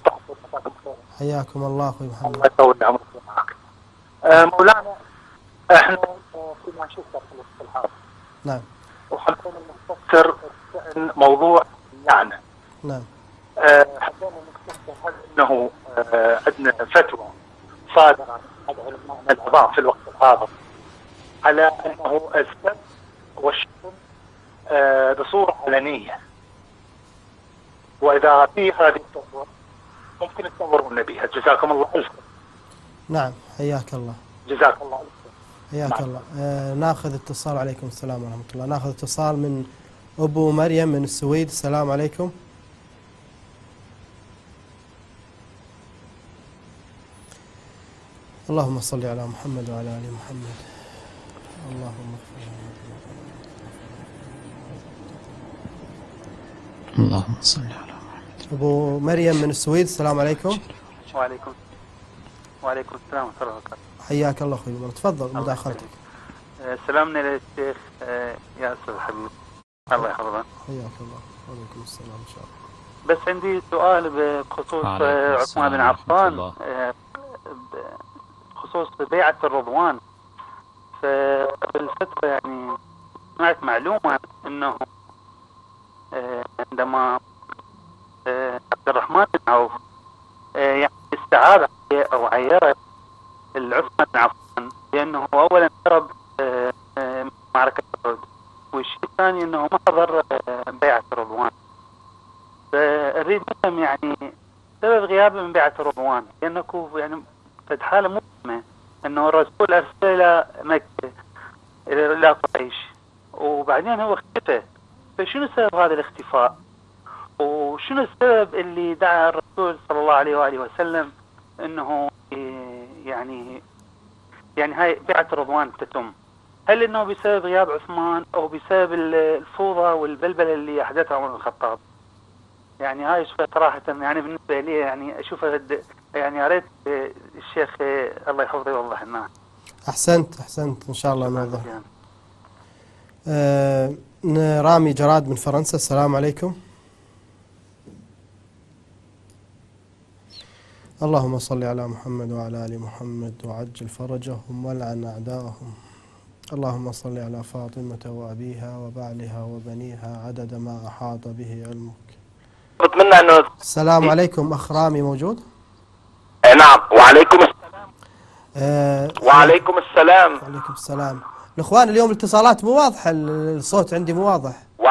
حياكم الله اخوي محمد. الله يطول عمرك معك. مولانا، احنا في مانشستر في الحرب. نعم. وحبينا نستفسر موضوع يعني. نعم. حبينا نستفسر هل انه عندنا فتوى صادرة عن أحد علمائنا العظام في الوقت الحاضر على أنه السب والشتم بصورة علنية، وإذا في هذه الفتوى ممكن تنظرون بها. جزاكم الله ألف. نعم، حياك الله. جزاك الله ألف. حياك الله. ناخذ اتصال. عليكم السلام ورحمة الله. ناخذ اتصال من أبو مريم من السويد. السلام عليكم. اللهم صل على محمد وعلى آل محمد. اللهم اللهم صل على محمد. أبو مريم من السويد. السلام عليكم. وعليكم السلام ورحمة الله وبركاته. حياك الله أخوي عمر، تفضل مداخلتك. سلامنا للشيخ ياسر حبيب، الله يحفظه. حياك الله. وعليكم السلام إن شاء الله. بس عندي سؤال بخصوص عثمان بن عفان، بخصوص بيعة الرضوان. فقبل فترة يعني سمعت معلومة انه عندما عبد الرحمن بن عوف يعني استعار او عير عثمان بن عفان لانه اولا هرب معركة أحد، والشيء الثاني انه ما حضر بيعة الرضوان. فاريد افهم يعني سبب غيابه من بيعة الرضوان، لانه يعني في حالة مهمة انه الرسول ارسل الى مكة الى قريش وبعدين هو اختفى. فشنو سبب هذا الاختفاء؟ وشنو السبب اللي دعا الرسول صلى الله عليه واله وسلم انه يعني هاي بيعة الرضوان تتم؟ هل انه بسبب غياب عثمان او بسبب الفوضى والبلبله اللي احدثها عمر بن الخطاب؟ يعني هاي صراحه يعني بالنسبه لي يعني اشوفها يعني يا ريت الشيخ الله يحفظه يوضح لنا. أحسنت إن شاء الله نوضح. رامي جراد من فرنسا. السلام عليكم. اللهم صل على محمد وعلى آل محمد وعجل فرجهم والعن أعداءهم. اللهم صل على فاطمة وأبيها وبعلها وبنيها عدد ما أحاط به علمك. السلام عليكم. أخ رامي موجود؟ نعم. وعليكم السلام. وعليكم السلام. الإخوان اليوم الاتصالات مو واضحة، الصوت عندي مو واضح.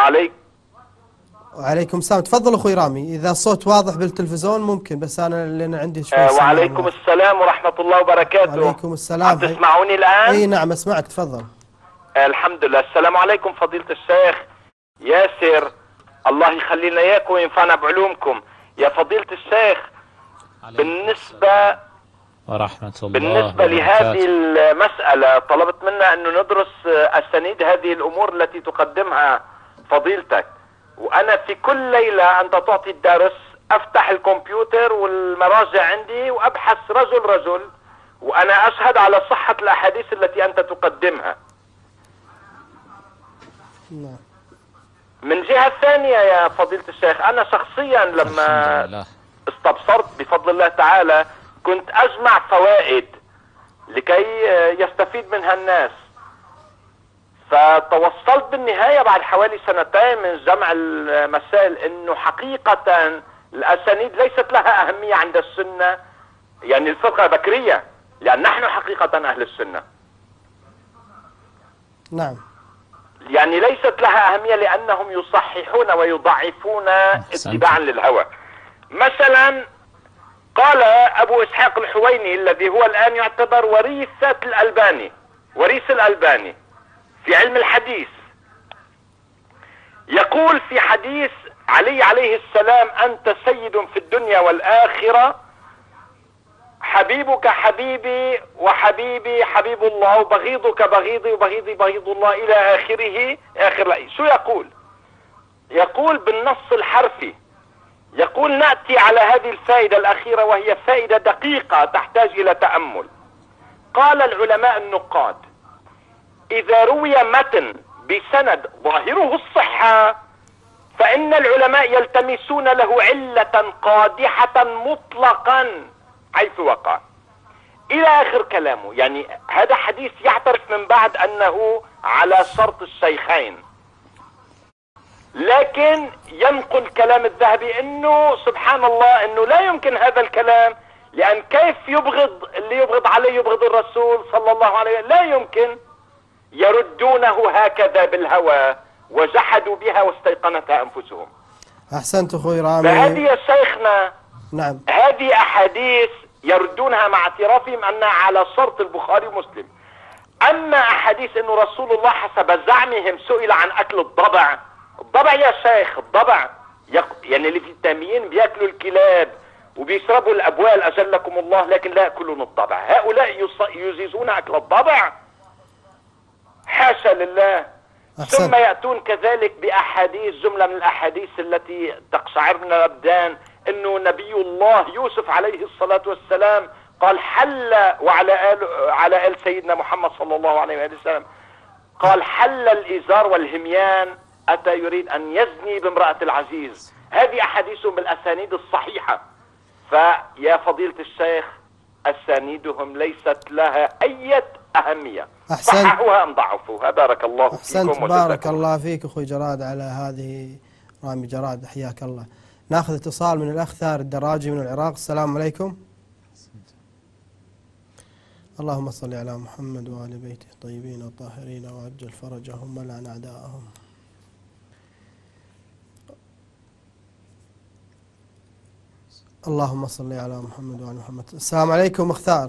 وعليكم السلام. تفضل أخوي رامي، إذا الصوت واضح بالتلفزيون ممكن، بس أنا لأن عندي شوي. وعليكم السلام ورحمة الله وبركاته. وعليكم السلام. تسمعوني الآن؟ إي نعم أسمعك، تفضل. الحمد لله. السلام عليكم فضيلة الشيخ ياسر، الله يخلينا إياكم وينفعنا بعلومكم. يا فضيلة الشيخ، بالنسبة لهذه المسألة طلبت منا أنه ندرس أسانيد هذه الأمور التي تقدمها فضيلتك، وأنا في كل ليلة أنت تعطي الدرس أفتح الكمبيوتر والمراجع عندي وأبحث رجل وأنا أشهد على صحة الأحاديث التي أنت تقدمها. من جهة ثانية يا فضيلة الشيخ، أنا شخصيا لما استبصرت بفضل الله تعالى كنت أجمع فوائد لكي يستفيد منها الناس، فتوصلت بالنهاية بعد حوالي 2 من جمع المسائل انه حقيقة الاسانيد ليست لها اهمية عند السنة، يعني الفرقة بكرية، لان نحن حقيقة اهل السنة. نعم. يعني ليست لها اهمية لانهم يصححون ويضعفون اتباعا للهوى. مثلا قال ابو اسحاق الحويني الذي هو الان يعتبر وريث الالباني في علم الحديث، يقول في حديث علي عليه السلام: أنت سيد في الدنيا والآخرة، حبيبك حبيبي وحبيبي حبيب الله، وبغيضك بغيضي وبغيضي بغيض الله، إلى آخره. آخر رأي. شو يقول؟ يقول بالنص الحرفي، يقول: نأتي على هذه الفائدة الأخيرة وهي فائدة دقيقة تحتاج إلى تأمل. قال العلماء النقاد: إذا روي متن بسند ظاهره الصحة فإن العلماء يلتمسون له علة قادحة مطلقا حيث وقع، إلى آخر كلامه. يعني هذا حديث يعترف من بعد أنه على شرط الشيخين، لكن ينقل كلام الذهبي أنه سبحان الله أنه لا يمكن هذا الكلام، لأن كيف يبغض اللي يبغض عليه يبغض الرسول صلى الله عليه وسلم؟ لا يمكن. يردونه هكذا بالهوى وجحدوا بها واستيقنتها أنفسهم. أحسنت أخوي رامي. فهذه يا شيخنا، نعم، هذه أحاديث يردونها مع اعترافهم أنها على شرط البخاري ومسلم. أما أحاديث أنه رسول الله حسب زعمهم سئل عن أكل الضبع، الضبع يا شيخ الضبع يعني اللي في التاميين بيأكلوا الكلاب وبيشربوا الأبوال أجلكم الله، لكن لا يأكلون الضبع. هؤلاء يجيزون أكل الضبع؟ حاشا لله. أحسن. ثم يأتون كذلك بأحاديث، جملة من الأحاديث التي تقشعر من الأبدان، أنه نبي الله يوسف عليه الصلاة والسلام قال حل، على آل سيدنا محمد صلى الله عليه وسلم، قال حل الإزار والهميان، أتى يريد أن يزني بامرأة العزيز. هذه أحاديث بالأسانيد الصحيحة. فيا فضيلة الشيخ أسانيدهم ليست لها أي أهمية. صححوها أم ضعفوها؟ بارك الله فيكم. أحسنت، بارك الله فيك أخوي جراد على هذه. رامي جراد حياك الله. ناخذ اتصال من الأخ ثار الدراجي من العراق. السلام عليكم. اللهم صل على محمد وآل بيته الطيبين الطاهرين وعجل فرجهم ولعن أعداءهم. اللهم صل على محمد وآل محمد. السلام عليكم أختار.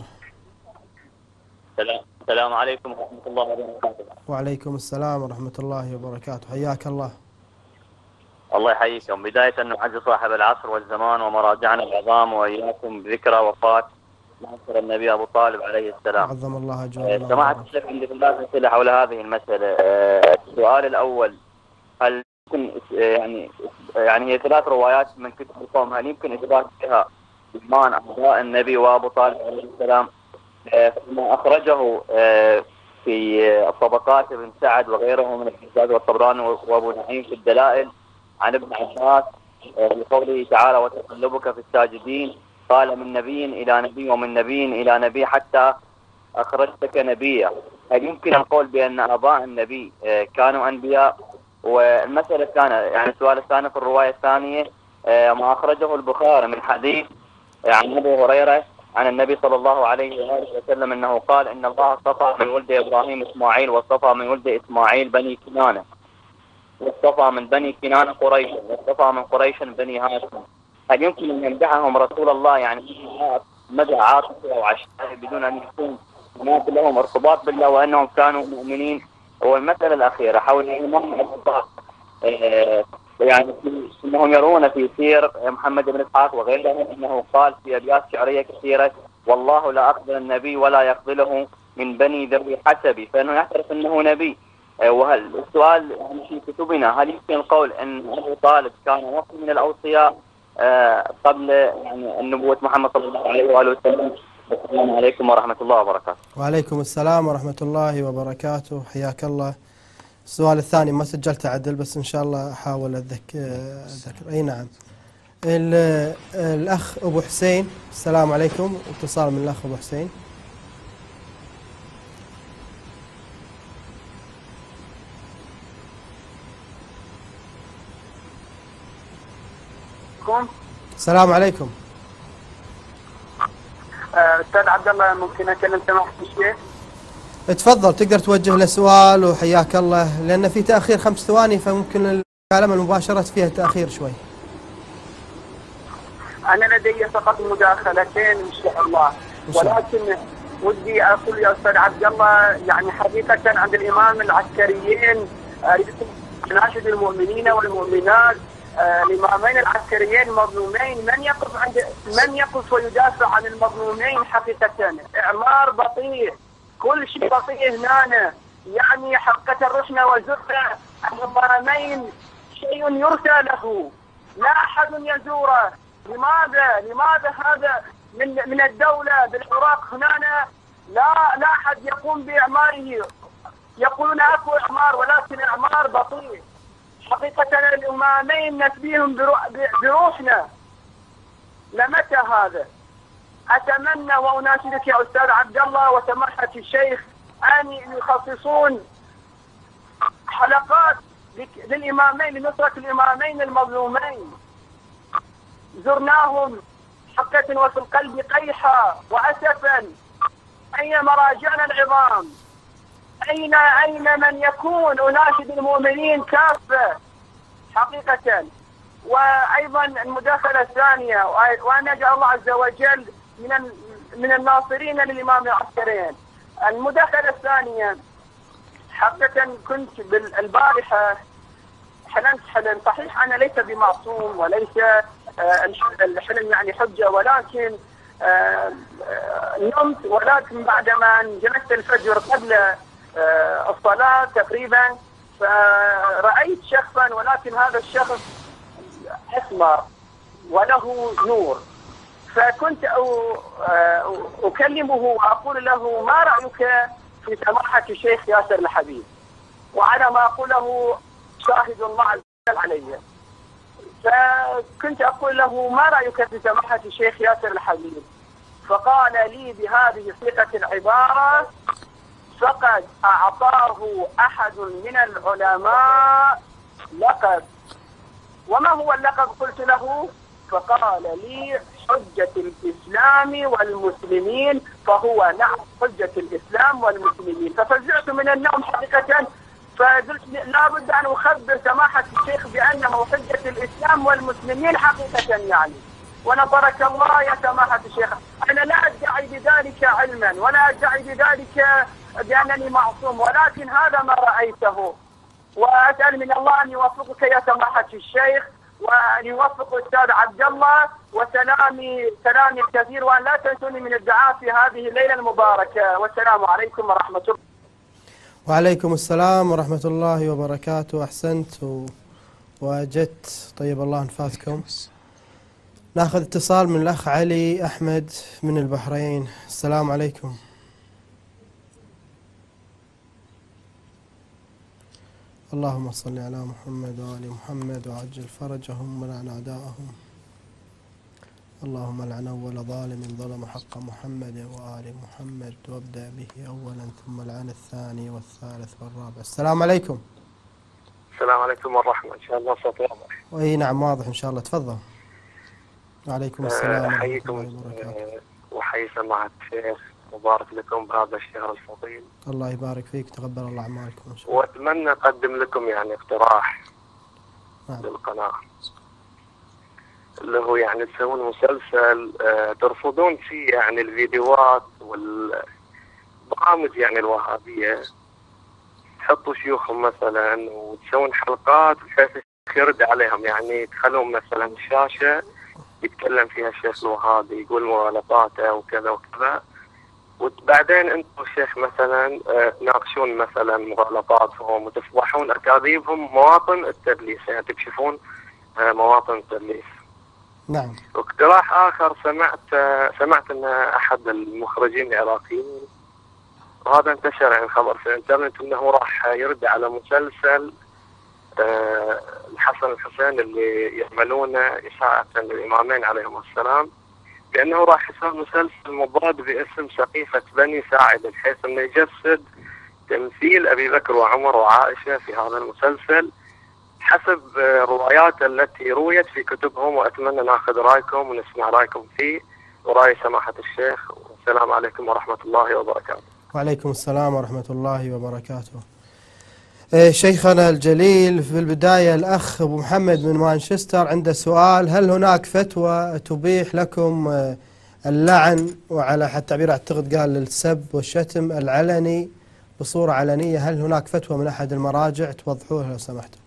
السلام عليكم ورحمة الله وبركاته. وعليكم السلام ورحمة الله وبركاته، حياك الله. الله يحييكم. بداية نعزي صاحب العصر والزمان ومراجعنا العظام وإياكم بذكرى وفاة ناصر النبي أبو طالب عليه السلام. عظم الله أجره. سماحة الشيخ، عندي ثلاث أسئلة حول هذه المسألة. السؤال الأول، هل يمكن يعني هي ثلاث روايات من كتب القوم، هل يمكن إثبات فيها إيمان أعداء النبي وأبو طالب عليه السلام؟ فيما أخرجه في الطبقات ابن سعد وغيره من الحجاج والطبراني وأبو نعيم في الدلائل عن ابن عباس بقوله تعالى وتقلبك في الساجدين، قال من نبي إلى نبي ومن نبي إلى نبي حتى أخرجتك نبيا. هل يمكن القول بأن آباء النبي كانوا أنبياء؟ والمسألة الثانية، يعني السؤال الثاني في الرواية الثانية، ما أخرجه البخاري من حديث عن أبي هريرة عن النبي صلى الله عليه وآله وسلم أنه قال إن الله اصطفى من ولد إبراهيم إسماعيل، واصطفى من ولد إسماعيل بني كنانة، واصطفى من بني كنانة قريش، واصطفى من قريش بني هاشم. هل يمكن أن يمدحهم رسول الله يعني مدى عاطفة أو عشائر بدون أن يكون هناك لهم ارتباط بالله وأنهم كانوا مؤمنين؟ والمسألة الأخيرة حول الإمام الأربعة، يعني أنهم يرون في سير محمد بن إسحاق وغيرهم أنه قال في أبيات شعرية كثيرة والله لا أقبل النبي ولا يقبله من بني ذوي حسبي، فإنه يعترف أنه نبي. وهل السؤال في كتبنا، هل يمكن القول أن أبو طالب كان وصي من الأوصياء قبل يعني النبوة محمد صلى الله عليه وآله وسلم؟ السلام عليكم ورحمة الله وبركاته. وعليكم السلام ورحمة الله وبركاته، حياك الله. السؤال الثاني ما سجلت عدل، بس إن شاء الله أحاول أذكر. أي نعم. الأخ أبو حسين، السلام عليكم. اتصال من الأخ أبو حسين. السلام عليكم. أستاذ عبد الله، ممكن أكلم سماحة الشيخ؟ تفضل، تقدر توجه له سؤال وحياك الله، لأن في تأخير 5 ثواني فممكن المكالمة المباشرة فيها تأخير شوي. أنا لدي فقط مداخلتين إن شاء الله، ولكن ودي أقول يا أستاذ عبد الله، يعني حقيقة عند الإمام العسكريين ناشد المؤمنين والمؤمنات، الإمامين العسكريين مظلومين، من يقف ويدافع عن المظلومين؟ حقيقة إعمار بطيء، كل شيء بطيء هنا، يعني حقة الرشنة والزرقة الإمامين شيء يرثى له، لا أحد يزوره. لماذا هذا من الدولة بالعراق هنا لا أحد يقوم بإعماره؟ يقولون أكو إعمار ولكن إعمار بطيء. حقيقة الإمامين نسبيهم بروحنا، لمتى هذا؟ أتمنى وأناشدك يا أستاذ عبد الله وسماحة الشيخ أن يخصصون حلقات للإمامين لنصرة الإمامين المظلومين. زرناهم حقة وفي القلب قيحا وأسفا. أين مراجعنا العظام؟ أين من يكون أناشد المؤمنين كافة حقيقة؟ وأيضا المداخلة الثانية، وأن يجعل الله عز وجل من الناصرين للإمام العسكريين. المداخلة الثانية، حقيقة كنت البارحة حلمت حلم، صحيح أنا ليس بمعصوم وليس الحلم يعني حجة، ولكن نمت، ولكن بعدما جلست الفجر قبل الصلاة تقريبا فرأيت شخصا، ولكن هذا الشخص أسمر وله نور، فكنت أكلمه وأقول له ما رأيك في سماحة الشيخ ياسر الحبيب، وعلى ما أقوله شاهد الله عز وجل علي. فكنت أقول له ما رأيك في سماحة الشيخ ياسر الحبيب، فقال لي بهذه صيغة العبارة: فقد أعطاه أحد من العلماء لقب. وما هو اللقب؟ قلت له، فقال لي: حجة الإسلام والمسلمين. فهو نعم حجة الإسلام والمسلمين. ففزعت من النوم حقيقة، فقلت لابد أن أخبر سماحة الشيخ بأنه حجة الإسلام والمسلمين حقيقة يعني. ونصرك الله يا سماحة الشيخ، أنا لا أدعي بذلك علما ولا أدعي بذلك بأنني معصوم، ولكن هذا ما رأيته، وأسأل من الله أن يوفقك يا سماحة الشيخ، وأن يوفق الأستاذ عبد الله، سلامي الكثير، وأن لا تنسوني من الدعاء في هذه الليلة المباركة، والسلام عليكم ورحمة الله. وعليكم السلام ورحمة الله وبركاته. أحسنت وأجدت، طيب الله أنفاسكم. ناخذ اتصال من الأخ علي أحمد من البحرين. السلام عليكم. اللهم صل على محمد وآل محمد وعجل فرجهم ولعن أعداءهم. اللهم لعن أول ظالم ظلم حق محمد وآل محمد، وابدأ به أولا ثم لعن الثاني والثالث والرابع. السلام عليكم. السلام عليكم والرحمة. إن شاء الله صوت واضح. أي نعم واضح إن شاء الله، تفضل. وعليكم السلام. أحييكم وحيي سماحة الشيخ، مبارك لكم بهذا الشهر الفضيل. الله يبارك فيك، تقبل الله أعمالكم إن شاء الله. وأتمنى أقدم لكم يعني اقتراح للقناة، اللي هو يعني تسوون مسلسل ترفضون فيه يعني الفيديوهات والبرامج يعني الوهابية، تحطوا شيوخهم مثلا وتسوون حلقات بحيث يرد عليهم، يعني تخلون مثلا الشاشة يتكلم فيها الشيخ الوهابي يقول مغالطاته وكذا وكذا، وبعدين انتم الشيخ مثلا تناقشون مثلا مغالطاتهم وتفضحون اكاذيبهم مواطن التدليس، يعني تكشفون مواطن التدليس. نعم. واقتراح اخر، سمعت ان احد المخرجين العراقيين، وهذا انتشر يعني خبر في الانترنت، انه راح يرد على مسلسل الحسن الحسين اللي يعملونه إساءة للإمامين عليهم السلام، لأنه راح يصير مسلسل مضاد باسم سقيفة بني ساعد، بحيث أنه يجسد تمثيل أبي بكر وعمر وعائشة في هذا المسلسل حسب روايات التي رويت في كتبهم. وأتمنى ناخذ رأيكم ونسمع رأيكم فيه ورأي سماحة الشيخ، والسلام عليكم ورحمة الله وبركاته. وعليكم السلام ورحمة الله وبركاته. شيخنا الجليل، في البداية الأخ أبو محمد من مانشستر عنده سؤال: هل هناك فتوى تبيح لكم اللعن، وعلى حد تعبير أعتقد قال السب والشتم العلني بصورة علنية؟ هل هناك فتوى من أحد المراجع توضحوها لو سمحتوا؟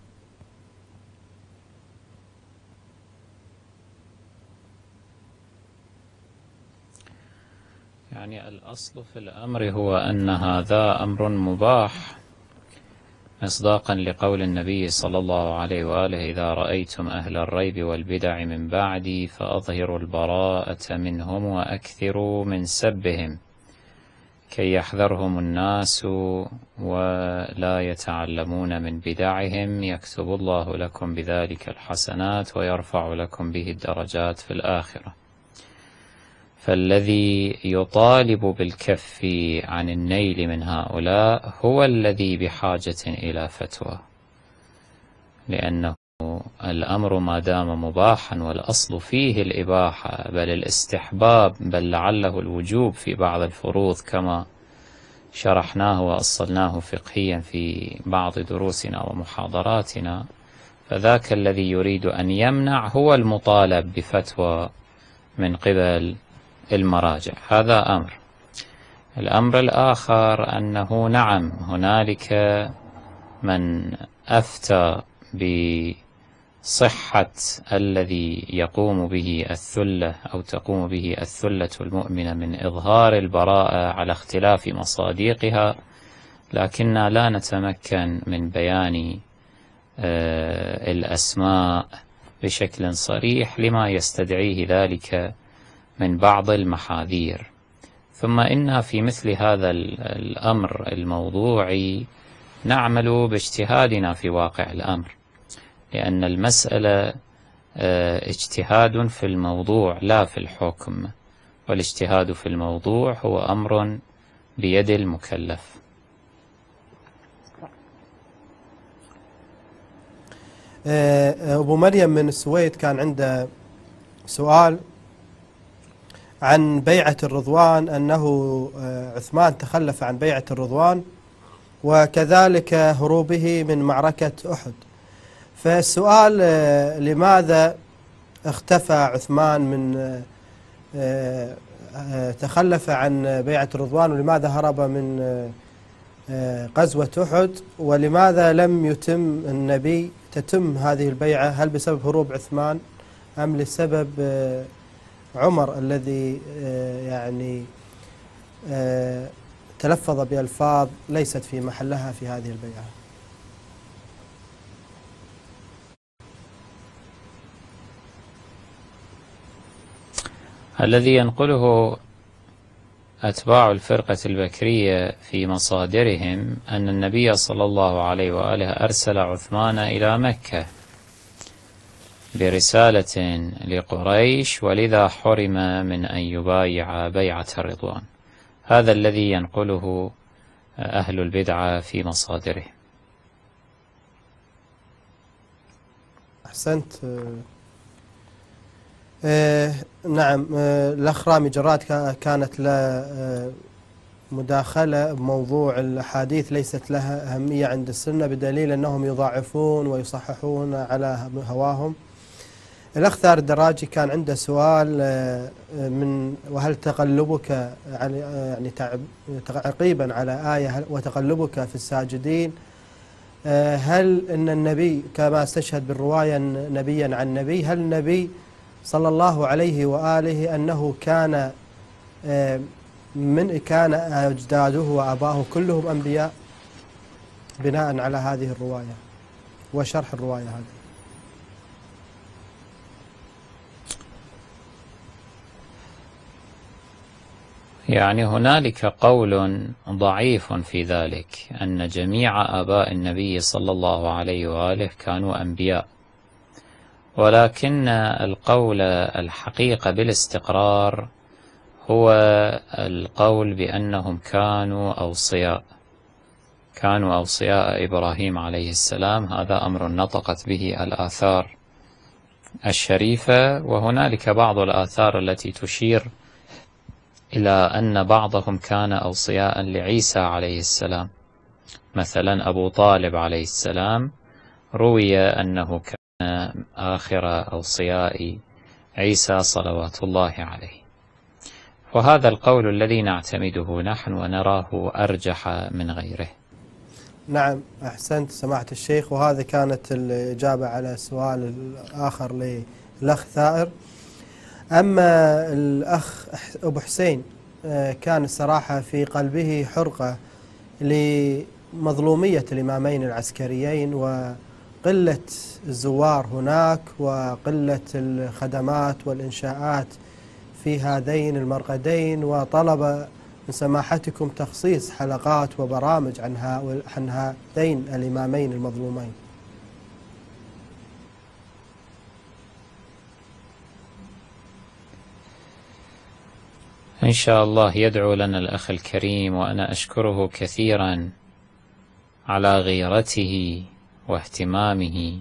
يعني الأصل في الأمر هو أن هذا أمر مباح، مصداقا لقول النبي صلى الله عليه وآله: إذا رأيتم أهل الريب والبدع من بعدي فأظهروا البراءة منهم وأكثروا من سبهم كي يحذرهم الناس ولا يتعلمون من بدعهم، يكتب الله لكم بذلك الحسنات ويرفع لكم به الدرجات في الآخرة. فالذي يطالب بالكف عن النيل من هؤلاء هو الذي بحاجة إلى فتوى، لأنه الأمر ما دام مباحا والأصل فيه الإباحة بل الاستحباب، بل لعله الوجوب في بعض الفروض كما شرحناه وأصلناه فقهيا في بعض دروسنا ومحاضراتنا، فذاك الذي يريد أن يمنع هو المطالب بفتوى من قبل المراجع. هذا أمر. الأمر الآخر أنه نعم هنالك من أفتى بصحة الذي يقوم به الثلة أو تقوم به الثلة المؤمنة من إظهار البراءة على اختلاف مصادقها، لكننا لا نتمكن من بيان الأسماء بشكل صريح لما يستدعيه ذلك من بعض المحاذير. ثم إن في مثل هذا الأمر الموضوعي نعمل باجتهادنا في واقع الأمر، لأن المسألة اجتهاد في الموضوع لا في الحكم، والاجتهاد في الموضوع هو أمر بيد المكلف. أبو مريم من السويد كان عنده سؤال عن بيعة الرضوان، أنه عثمان تخلف عن بيعة الرضوان وكذلك هروبه من معركة أحد. فالسؤال لماذا اختفى عثمان من تخلف عن بيعة الرضوان، ولماذا هرب من غزوة أحد، ولماذا لم تتم هذه البيعة؟ هل بسبب هروب عثمان أم لسبب عمر الذي يعني تلفظ بألفاظ ليست في محلها في هذه البيعة؟ الذي ينقله أتباع الفرقة البكرية في مصادرهم أن النبي صلى الله عليه وآله أرسل عثمان إلى مكة برسالة لقريش، ولذا حرم من أن يبايع بيعة الرضوان. هذا الذي ينقله أهل البدعة في مصادرهم. أحسنت. نعم، الأخ رامي جراد كانت له مداخلة بموضوع الأحاديث ليست لها أهمية عند السنة بدليل أنهم يضاعفون ويصححون على هواهم. الأخ ثار الدراجي كان عنده سؤال من وهل تقلبك يعني تعقيبا على آية وتقلبك في الساجدين، هل أن النبي كما استشهد بالرواية نبيا عن نبي، هل النبي صلى الله عليه وآله أنه كان أجداده وأباه كلهم أنبياء بناء على هذه الرواية وشرح الرواية هذه؟ يعني هنالك قول ضعيف في ذلك أن جميع آباء النبي صلى الله عليه وآله كانوا أنبياء، ولكن القول الحقيقة بالاستقرار هو القول بأنهم كانوا أوصياء إبراهيم عليه السلام. هذا أمر نطقت به الآثار الشريفة، وهنالك بعض الآثار التي تشير إلى أن بعضهم كان أوصياء لعيسى عليه السلام. مثلا أبو طالب عليه السلام روي أنه كان آخر أوصياء عيسى صلوات الله عليه، وهذا القول الذي نعتمده نحن ونراه أرجح من غيره. نعم، أحسنت سماحة الشيخ، وهذا كانت الإجابة على السؤال الآخر للأخ ثائر. أما الأخ أبو حسين كان الصراحة في قلبه حرقة لمظلومية الإمامين العسكريين وقلة الزوار هناك وقلة الخدمات والإنشاءات في هذين المرقدين، وطلب من سماحتكم تخصيص حلقات وبرامج عن هذين الإمامين المظلومين. إن شاء الله يدعو لنا الأخ الكريم، وأنا أشكره كثيرا على غيرته واهتمامه،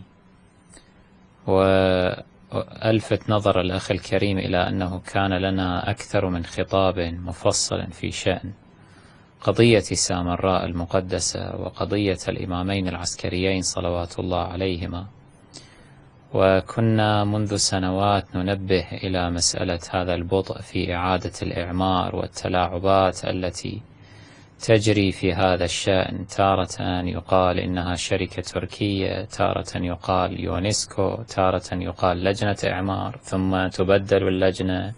وألفت نظر الأخ الكريم إلى أنه كان لنا أكثر من خطاب مفصل في شأن قضية سامراء المقدسة وقضية الإمامين العسكريين صلوات الله عليهما، وكنا منذ سنوات ننبه إلى مسألة هذا البطء في إعادة الإعمار والتلاعبات التي تجري في هذا الشأن. تارة يقال إنها شركة تركية، تارة يقال يونسكو، تارة يقال لجنة إعمار، ثم تبدل اللجنة،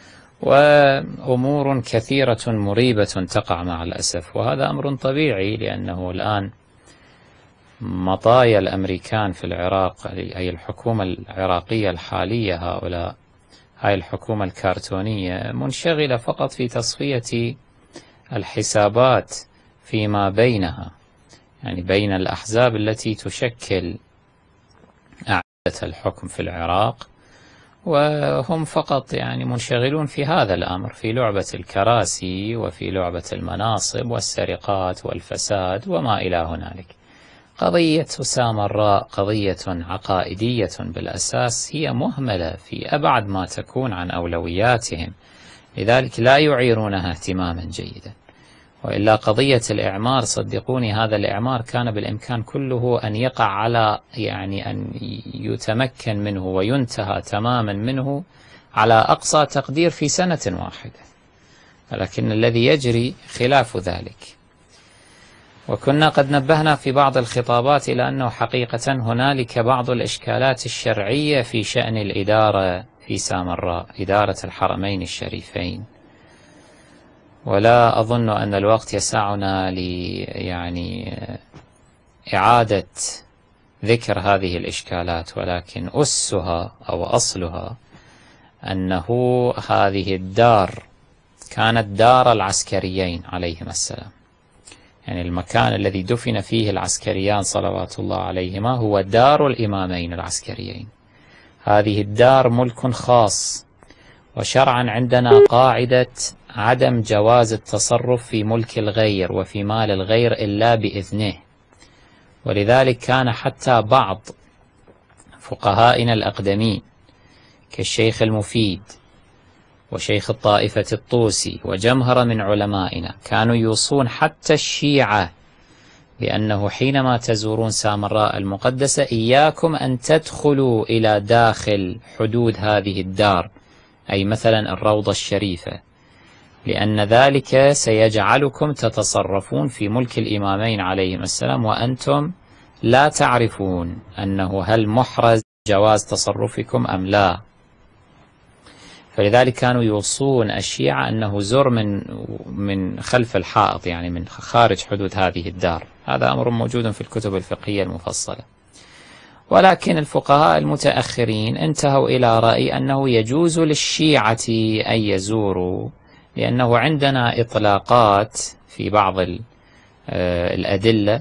وأمور كثيرة مريبة تقع مع الأسف. وهذا أمر طبيعي، لأنه الآن مطايا الأمريكان في العراق، أي الحكومة العراقية الحالية، هاي الحكومة الكرتونية منشغلة فقط في تصفية الحسابات فيما بينها، يعني بين الأحزاب التي تشكل أعدة الحكم في العراق، وهم فقط يعني منشغلون في هذا الأمر، في لعبة الكراسي وفي لعبة المناصب والسرقات والفساد وما إلى هنالك. قضية سامراء قضية عقائدية بالأساس، هي مهملة في أبعد ما تكون عن أولوياتهم، لذلك لا يعيرونها اهتماما جيدا. وإلا قضية الإعمار، صدقوني هذا الإعمار كان بالإمكان كله أن يقع على، يعني أن يتمكن منه وينتهى تماما منه على أقصى تقدير في سنة واحدة، ولكن الذي يجري خلاف ذلك. وكنا قد نبهنا في بعض الخطابات إلى أنه حقيقة هنالك بعض الإشكالات الشرعية في شأن الإدارة في سامراء، إدارة الحرمين الشريفين، ولا أظن أن الوقت يسعنا يعني إعادة ذكر هذه الإشكالات، ولكن أسها أو أصلها أنه هذه الدار كانت دار العسكريين عليهما السلام، يعني المكان الذي دفن فيه العسكريان صلوات الله عليهما هو دار الإمامين العسكريين. هذه الدار ملك خاص، وشرعا عندنا قاعدة عدم جواز التصرف في ملك الغير وفي مال الغير إلا بإذنه. ولذلك كان حتى بعض فقهائنا الأقدمين كالشيخ المفيد وشيخ الطائفة الطوسي وجمهرة من علمائنا كانوا يوصون حتى الشيعة بأنه حينما تزورون سامراء المقدسة إياكم أن تدخلوا إلى داخل حدود هذه الدار، أي مثلا الروضة الشريفة، لأن ذلك سيجعلكم تتصرفون في ملك الإمامين عليهم السلام وأنتم لا تعرفون أنه هل محرز جواز تصرفكم أم لا. فلذلك كانوا يوصون الشيعة أنه زر من خلف الحائط، يعني من خارج حدود هذه الدار. هذا أمر موجود في الكتب الفقهية المفصلة. ولكن الفقهاء المتأخرين انتهوا إلى رأي أنه يجوز للشيعة أن يزوروا، لأنه عندنا إطلاقات في بعض الأدلة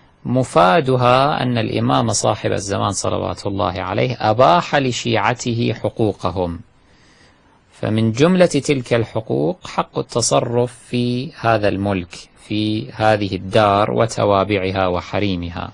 مفادها أن الإمام صاحب الزمان صلوات الله عليه أباح لشيعته حقوقهم، فمن جملة تلك الحقوق حق التصرف في هذا الملك، في هذه الدار وتوابعها وحريمها.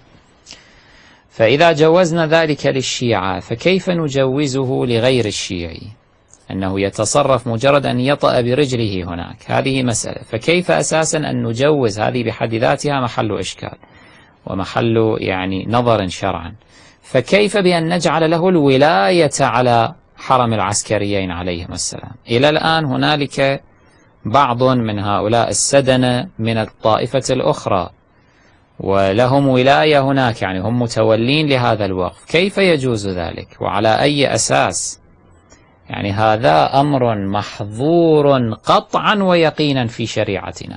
فإذا جوزنا ذلك للشيعة فكيف نجوزه لغير الشيعي؟ أنه يتصرف مجرد أن يطأ برجله هناك، هذه مسألة. فكيف أساسا أن نجوز؟ هذه بحد ذاتها محل إشكال ومحل يعني نظر شرعا. فكيف بأن نجعل له الولاية على حرم العسكريين عليهم السلام؟ إلى الآن هنالك بعض من هؤلاء السدنة من الطائفة الأخرى ولهم ولاية هناك، يعني هم متولين لهذا الوقف. كيف يجوز ذلك وعلى أي أساس؟ يعني هذا أمر محظور قطعا ويقينا في شريعتنا،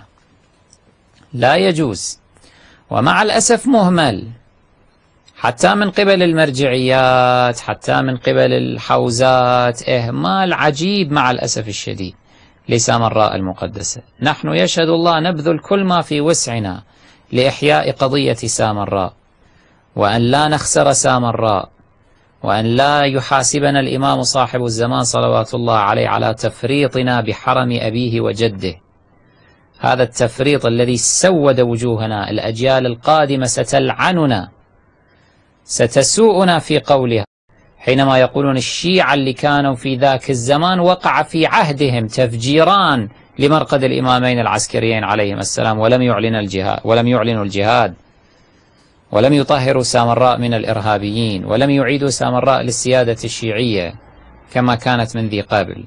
لا يجوز، ومع الأسف مهمل حتى من قبل المرجعيات، حتى من قبل الحوزات، إهمال عجيب مع الأسف الشديد لسامراء المقدسة. نحن يشهد الله نبذل كل ما في وسعنا لإحياء قضية سامراء، وأن لا نخسر سامراء، وأن لا يحاسبنا الإمام صاحب الزمان صلوات الله عليه على تفريطنا بحرم أبيه وجده. هذا التفريط الذي سود وجوهنا، الأجيال القادمة ستلعننا، ستسوءنا في قولها حينما يقولون الشيعة اللي كانوا في ذاك الزمان وقع في عهدهم تفجيران لمرقد الإمامين العسكريين عليهم السلام ولم يعلنوا الجهاد. ولم يطهروا سامراء من الإرهابيين، ولم يعيدوا سامراء للسيادة الشيعية كما كانت من ذي قبل.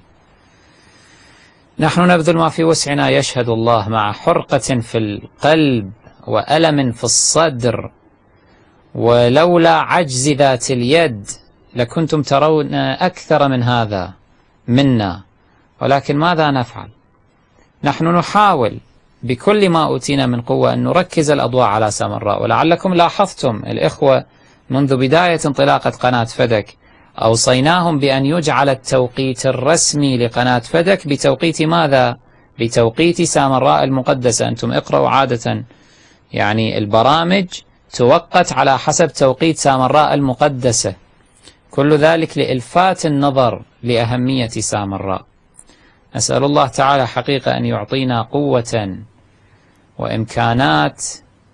نحن نبذل ما في وسعنا، يشهد الله، مع حرقة في القلب وألم في الصدر، ولولا عجز ذات اليد لكنتم ترون أكثر من هذا منا، ولكن ماذا نفعل؟ نحن نحاول بكل ما أوتينا من قوة أن نركز الأضواء على سامراء. ولعلكم لاحظتم الإخوة منذ بداية انطلاقة قناة فدك أوصيناهم بأن يجعل التوقيت الرسمي لقناة فدك بتوقيت ماذا؟ بتوقيت سامراء المقدسة. أنتم اقرأوا عادة يعني البرامج توقت على حسب توقيت سامراء المقدسة، كل ذلك لإلفات النظر لأهمية سامراء. نسأل الله تعالى حقيقة أن يعطينا قوة وإمكانات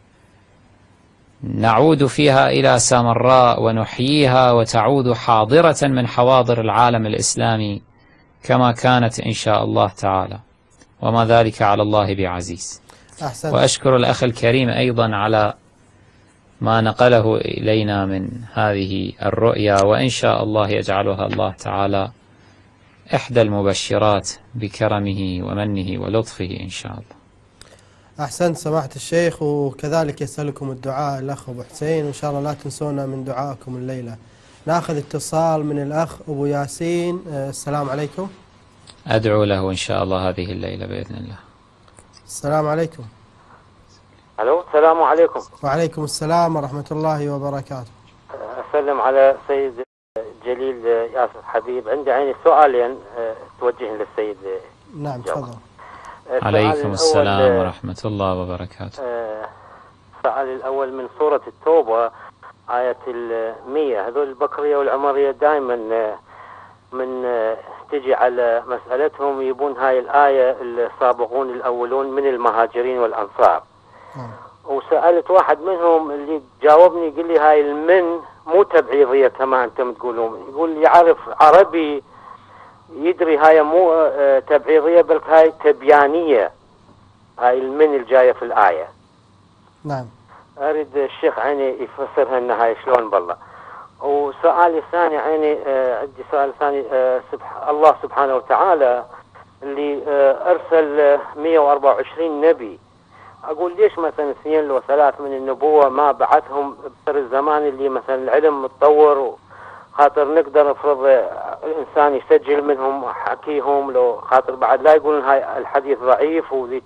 نعود فيها إلى سامراء ونحييها وتعود حاضرة من حواضر العالم الإسلامي كما كانت إن شاء الله تعالى، وما ذلك على الله بعزيز. أحسنت. وأشكر الأخ الكريم أيضا على ما نقله إلينا من هذه الرؤيا، وإن شاء الله يجعلها الله تعالى إحدى المبشرات بكرمه ومنه ولطفه إن شاء الله. أحسنت سماحة الشيخ، وكذلك يسألكم الدعاء الأخ أبو حسين، وإن شاء الله لا تنسونا من دعائكم الليلة. ناخذ اتصال من الأخ أبو ياسين. السلام عليكم. أدعو له إن شاء الله هذه الليلة بإذن الله. السلام عليكم. الو، السلام عليكم. وعليكم السلام ورحمة الله وبركاته. أسلم على سيد جليل ياسر حبيب. عندي عيني سؤالين توجهن للسيد. نعم تفضل. عليكم السلام ورحمة الله وبركاته. السؤال الأول من سورة التوبة آية 100. هذول البكرية والعمرية دائما من تجي على مسألتهم يبون هاي الآية السابقون الأولون من المهاجرين والأنصار. وسألت واحد منهم اللي جاوبني يقول لي هاي المن مو تبعيضية كما أنتم تقولون، يقول يعرف عربي يدري هاي مو تبعيضية بل هاي تبيانية، هاي المن الجاية في الآية. نعم. أريد الشيخ عيني يفسرها إن هاي شلون بالله. وسؤالي الثاني عيني عندي سؤال ثاني. الله سبحانه وتعالى اللي أرسل 124 نبي، أقول ليش مثلا 2 أو 3 من النبوة ما بعثهم بسر الزمان اللي مثلا العلم متطور، خاطر نقدر نفرض الإنسان يسجل منهم حكيهم، لو خاطر بعد لا يقولون هاي الحديث ضعيف وذيك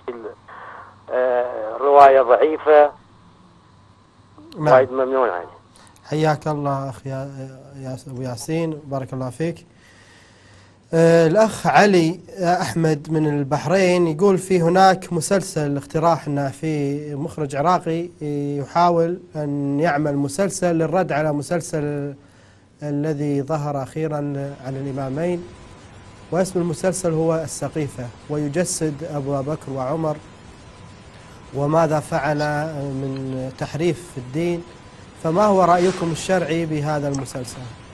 الرواية ضعيفة. وايد ممنون عني. حياك الله أخ أبو ياسين، بارك الله فيك. الأخ علي أحمد من البحرين يقول في هناك مسلسل اقتراح أنه في مخرج عراقي يحاول أن يعمل مسلسل للرد على مسلسل الذي ظهر أخيرا عن الإمامين، واسم المسلسل هو السقيفة، ويجسد أبو بكر وعمر وماذا فعل من تحريف في الدين. فما هو رأيكم الشرعي بهذا المسلسل؟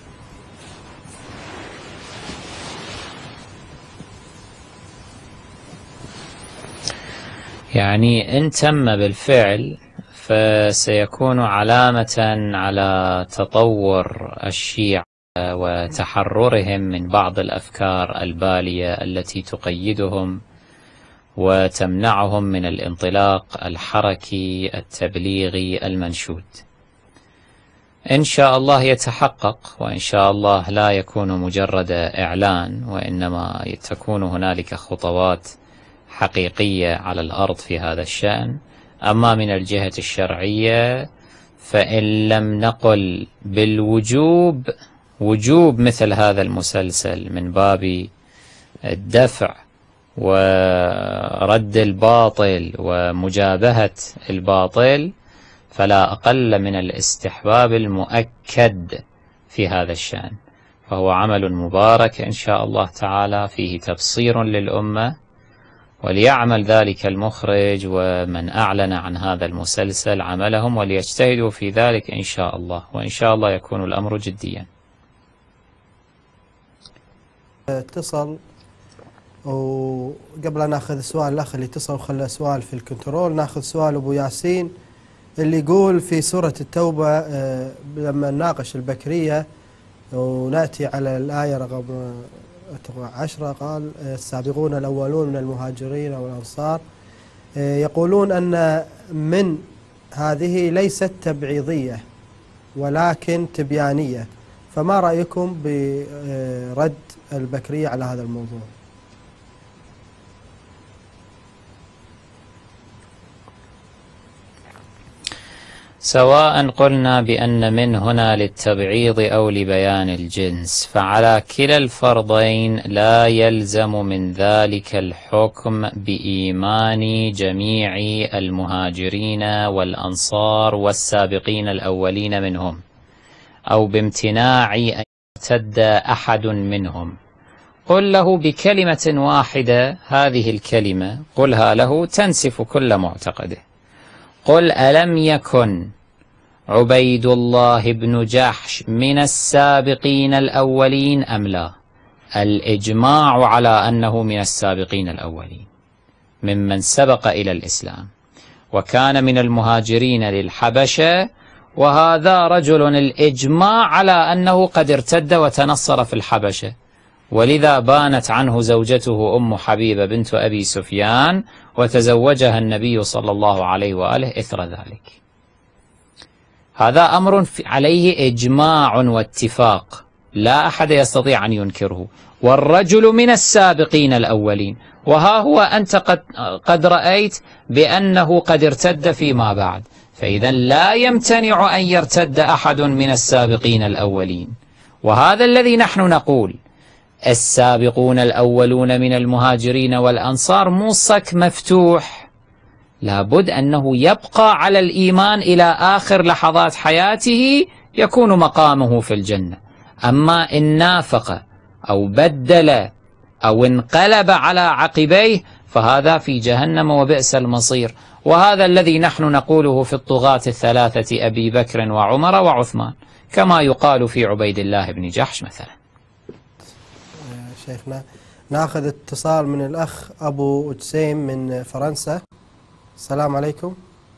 يعني إن تم بالفعل فسيكون علامة على تطور الشيعة وتحررهم من بعض الأفكار البالية التي تقيدهم وتمنعهم من الانطلاق الحركي التبليغي المنشود. إن شاء الله يتحقق، وإن شاء الله لا يكون مجرد إعلان، وإنما تكون هنالك خطوات حقيقية على الأرض في هذا الشأن. أما من الجهة الشرعية فإن لم نقل بالوجوب وجوب مثل هذا المسلسل من باب الدفع ورد الباطل ومجابهة الباطل، فلا أقل من الاستحباب المؤكد في هذا الشأن. فهو عمل مبارك إن شاء الله تعالى، فيه تبصير للأمة، وليعمل ذلك المخرج ومن أعلن عن هذا المسلسل عملهم وليجتهدوا في ذلك إن شاء الله، وإن شاء الله يكون الأمر جديا. اتصل، وقبل أن ناخذ سؤال الأخ اللي اتصل وخلى سؤال في الكنترول، ناخذ سؤال أبو ياسين اللي يقول في سورة التوبة لما نناقش البكرية ونأتي على الآية رقم 10 قال السابقون الأولون من المهاجرين والأنصار، يقولون أن من هذه ليست تبعيضية ولكن تبيانية، فما رأيكم برد البكرية على هذا الموضوع؟ سواء قلنا بأن من هنا للتبعيض أو لبيان الجنس، فعلى كلا الفرضين لا يلزم من ذلك الحكم بإيمان جميع المهاجرين والأنصار والسابقين الأولين منهم، أو بامتناع أن يرتد أحد منهم. قل له بكلمة واحدة، هذه الكلمة قلها له تنسف كل معتقده. قل ألم يكن عبيد الله بن جحش من السابقين الأولين أم لا؟ الإجماع على أنه من السابقين الأولين ممن سبق إلى الإسلام، وكان من المهاجرين للحبشة، وهذا رجل الإجماع على أنه قد ارتد وتنصر في الحبشة، ولذا بانت عنه زوجته أم حبيبة بنت أبي سفيان وتزوجها النبي صلى الله عليه وآله إثر ذلك. هذا أمر عليه إجماع واتفاق لا أحد يستطيع أن ينكره، والرجل من السابقين الأولين، وها هو أنت قد رأيت بأنه قد ارتد فيما بعد، فإذا لا يمتنع أن يرتد أحد من السابقين الأولين. وهذا الذي نحن نقول السابقون الأولون من المهاجرين والأنصار مو صك مفتوح، لابد أنه يبقى على الإيمان إلى آخر لحظات حياته يكون مقامه في الجنة. أما إن نافق أو بدل أو انقلب على عقبيه فهذا في جهنم وبئس المصير. وهذا الذي نحن نقوله في الطغاة الثلاثة أبي بكر وعمر وعثمان، كما يقال في عبيد الله بن جحش مثلا. شيخنا ناخذ اتصال من الأخ أبو جسيم من فرنسا. السلام عليكم.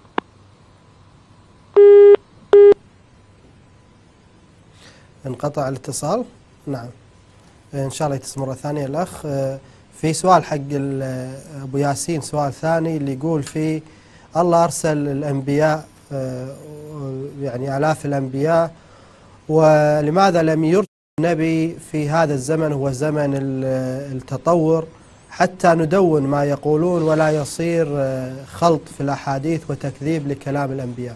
انقطع الاتصال. نعم إن شاء الله يتصل مرة ثانية الأخ. في سؤال حق أبو ياسين، سؤال ثاني اللي يقول فيه الله أرسل الأنبياء يعني آلاف الأنبياء، ولماذا لم يرسل النبي في هذا الزمن هو زمن التطور حتى ندون ما يقولون ولا يصير خلط في الأحاديث وتكذيب لكلام الأنبياء؟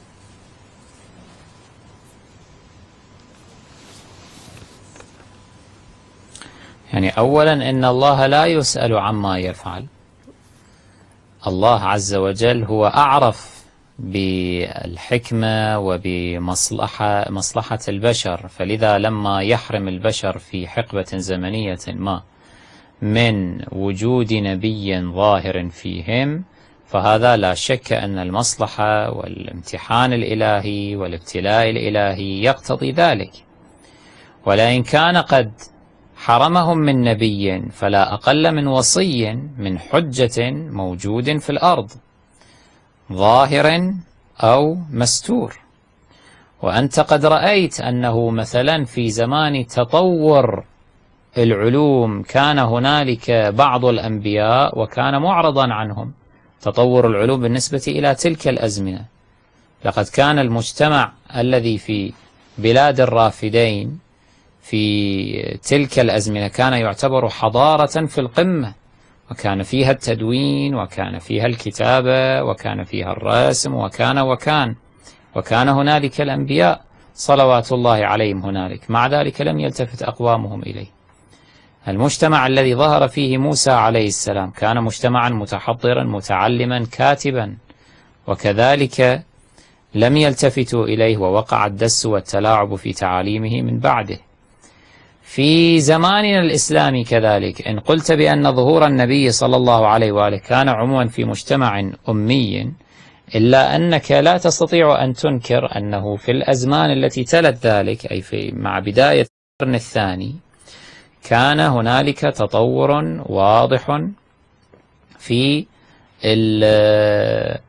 يعني أولا إن الله لا يسأل عما يفعل، الله عز وجل هو أعرف بالحكمة وبمصلحة البشر، فلذا لما يحرم البشر في حقبة زمنية ما من وجود نبي ظاهر فيهم، فهذا لا شك أن المصلحة والامتحان الإلهي والابتلاء الإلهي يقتضي ذلك. ولئن كان قد حرمهم من نبي فلا أقل من وصي من حجة موجود في الأرض ظاهر أو مستور. وأنت قد رأيت أنه مثلا في زمان تطور العلوم كان هنالك بعض الأنبياء وكان معرضا عنهم تطور العلوم بالنسبة إلى تلك الأزمنة. لقد كان المجتمع الذي في بلاد الرافدين في تلك الأزمنة كان يعتبر حضارة في القمة، وكان فيها التدوين وكان فيها الكتابة وكان فيها الرسم وكان هنالك الأنبياء صلوات الله عليهم هنالك، مع ذلك لم يلتفت أقوامهم إليه. المجتمع الذي ظهر فيه موسى عليه السلام كان مجتمعا متحضرا متعلما كاتبا، وكذلك لم يلتفتوا إليه ووقع الدس والتلاعب في تعاليمه من بعده. في زماننا الإسلامي كذلك إن قلت بأن ظهور النبي صلى الله عليه وآله كان عموما في مجتمع أمي، إلا أنك لا تستطيع أن تنكر أنه في الأزمان التي تلت ذلك أي مع بداية القرن الثاني كان هنالك تطور واضح في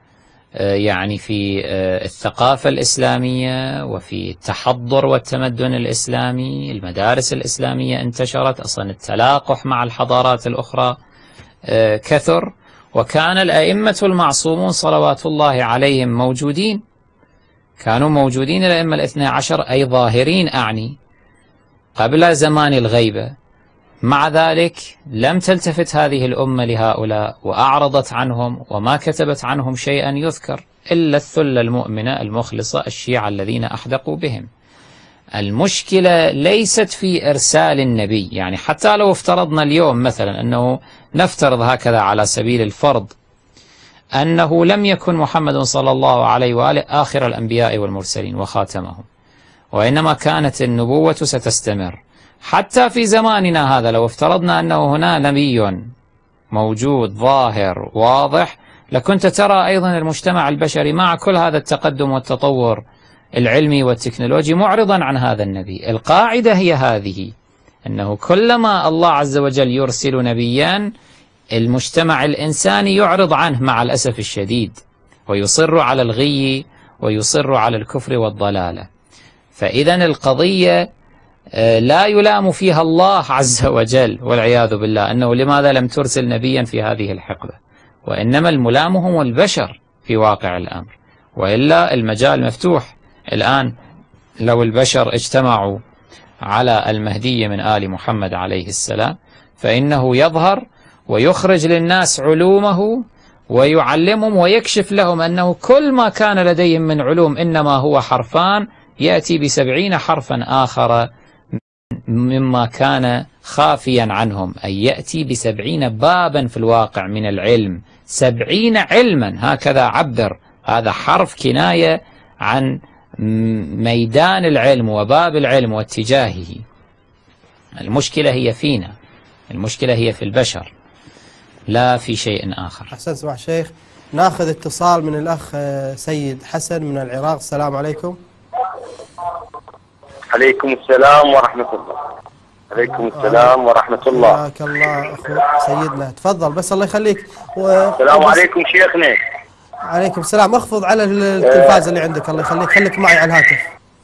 يعني في الثقافة الإسلامية وفي التحضر والتمدن الإسلامي. المدارس الإسلامية انتشرت، أصلا التلاقح مع الحضارات الأخرى كثر، وكان الأئمة المعصومون صلوات الله عليهم موجودين، كانوا موجودين الأئمة الاثنى عشر، أي ظاهرين أعني، قبل زمان الغيبة. مع ذلك لم تلتفت هذه الأمة لهؤلاء وأعرضت عنهم وما كتبت عنهم شيئا يذكر إلا الثلة المؤمنة المخلصة الشيعة الذين أحدقوا بهم. المشكلة ليست في إرسال النبي، يعني حتى لو افترضنا اليوم مثلا أنه نفترض هكذا على سبيل الفرض أنه لم يكن محمد صلى الله عليه وآله آخر الأنبياء والمرسلين وخاتمهم، وإنما كانت النبوة ستستمر حتى في زماننا هذا. لو افترضنا أنه هنا نبي موجود ظاهر واضح، لكنت ترى أيضا المجتمع البشري مع كل هذا التقدم والتطور العلمي والتكنولوجي معرضا عن هذا النبي. القاعدة هي هذه، أنه كلما الله عز وجل يرسل نبيا المجتمع الإنساني يعرض عنه مع الأسف الشديد، ويصر على الغي ويصر على الكفر والضلالة. فإذا القضية لا يلام فيها الله عز وجل والعياذ بالله أنه لماذا لم ترسل نبيا في هذه الحقبة، وإنما الملام هم البشر في واقع الأمر، وإلا المجال مفتوح. الآن لو البشر اجتمعوا على المهدي من آل محمد عليه السلام فإنه يظهر ويخرج للناس علومه ويعلمهم ويكشف لهم أنه كل ما كان لديهم من علوم إنما هو حرفان، يأتي ب70 حرفا آخر مما كان خافيا عنهم، أي يأتي ب70 بابا في الواقع من العلم، 70 علما، هكذا عبر. هذا حرف كناية عن ميدان العلم وباب العلم واتجاهه. المشكلة هي فينا، المشكلة هي في البشر، لا في شيء آخر. أحسن سمع شيخ. ناخذ اتصال من الأخ سيد حسن من العراق. السلام عليكم. عليكم السلام ورحمة الله. عليكم السلام ورحمة الله. حياك الله أخو سيدنا، تفضل بس الله يخليك. السلام عليكم شيخنا. عليكم السلام. اخفض على التلفاز اللي عندك الله يخليك، خليك معي على الهاتف.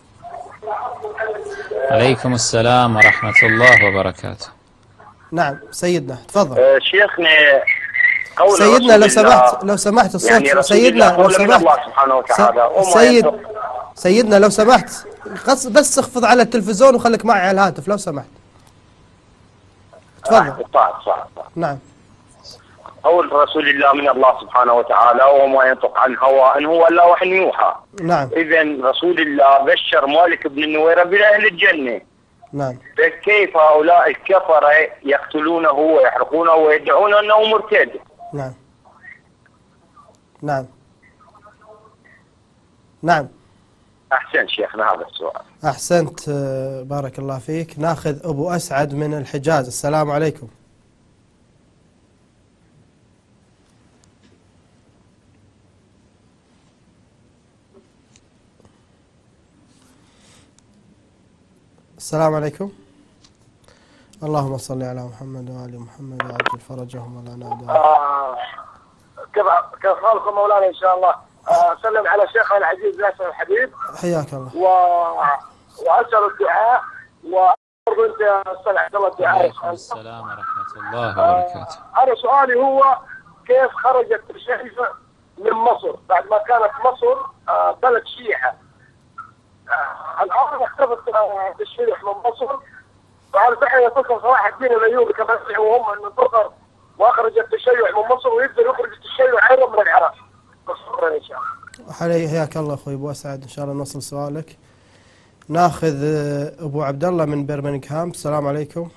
عليكم السلام ورحمة الله وبركاته. نعم سيدنا تفضل. شيخنا سيدنا لو سمحت الصوت يعني سيدنا لو سمحت الله سبحانه وتعالى سيدنا لو سمحت بس اخفض على التلفزيون وخليك معي على الهاتف لو سمحت. تفضل. صح. نعم. قول رسول الله من الله سبحانه وتعالى وما ينطق عن هوى إن هو إلا وحي يوحى. نعم. إذا رسول الله بشر مالك بن النويرة بأهل الجنة. نعم. فكيف هؤلاء الكفرة يقتلونه ويحرقونه ويدعون أنه مرتد؟ نعم. نعم. نعم. أحسن شيخنا هذا السؤال. أحسنت بارك الله فيك. ناخذ أبو أسعد من الحجاز. السلام عليكم. السلام عليكم. اللهم صل على محمد وآل محمد وعجل فرجهم ولا نادى. كيف حالكم مولانا إن شاء الله. سلم على شيخنا العزيز ناصر الحبيب. حياك الله. وأسأل الدعاء وأرجو أنت أستاذ عبد الله الدعاء. عليكم السلام ورحمة الله وبركاته. أنا سؤالي هو كيف خرجت الشيعة من مصر بعد ما كانت مصر بلد شيعة. الآن اختفت الشيعة من مصر، وعلى فكرة يقولكم صلاح الدين الأيوبي كما يدعوا هم أن انتصر وأخرج التشيع من مصر ويقدر يخرج التشيع أيضا من العراق. شكرا إن شاء الله. حياك الله أخوي أبو أسعد، إن شاء الله نوصل سؤالك. ناخذ أبو عبد الله من برمنغهام. السلام عليكم.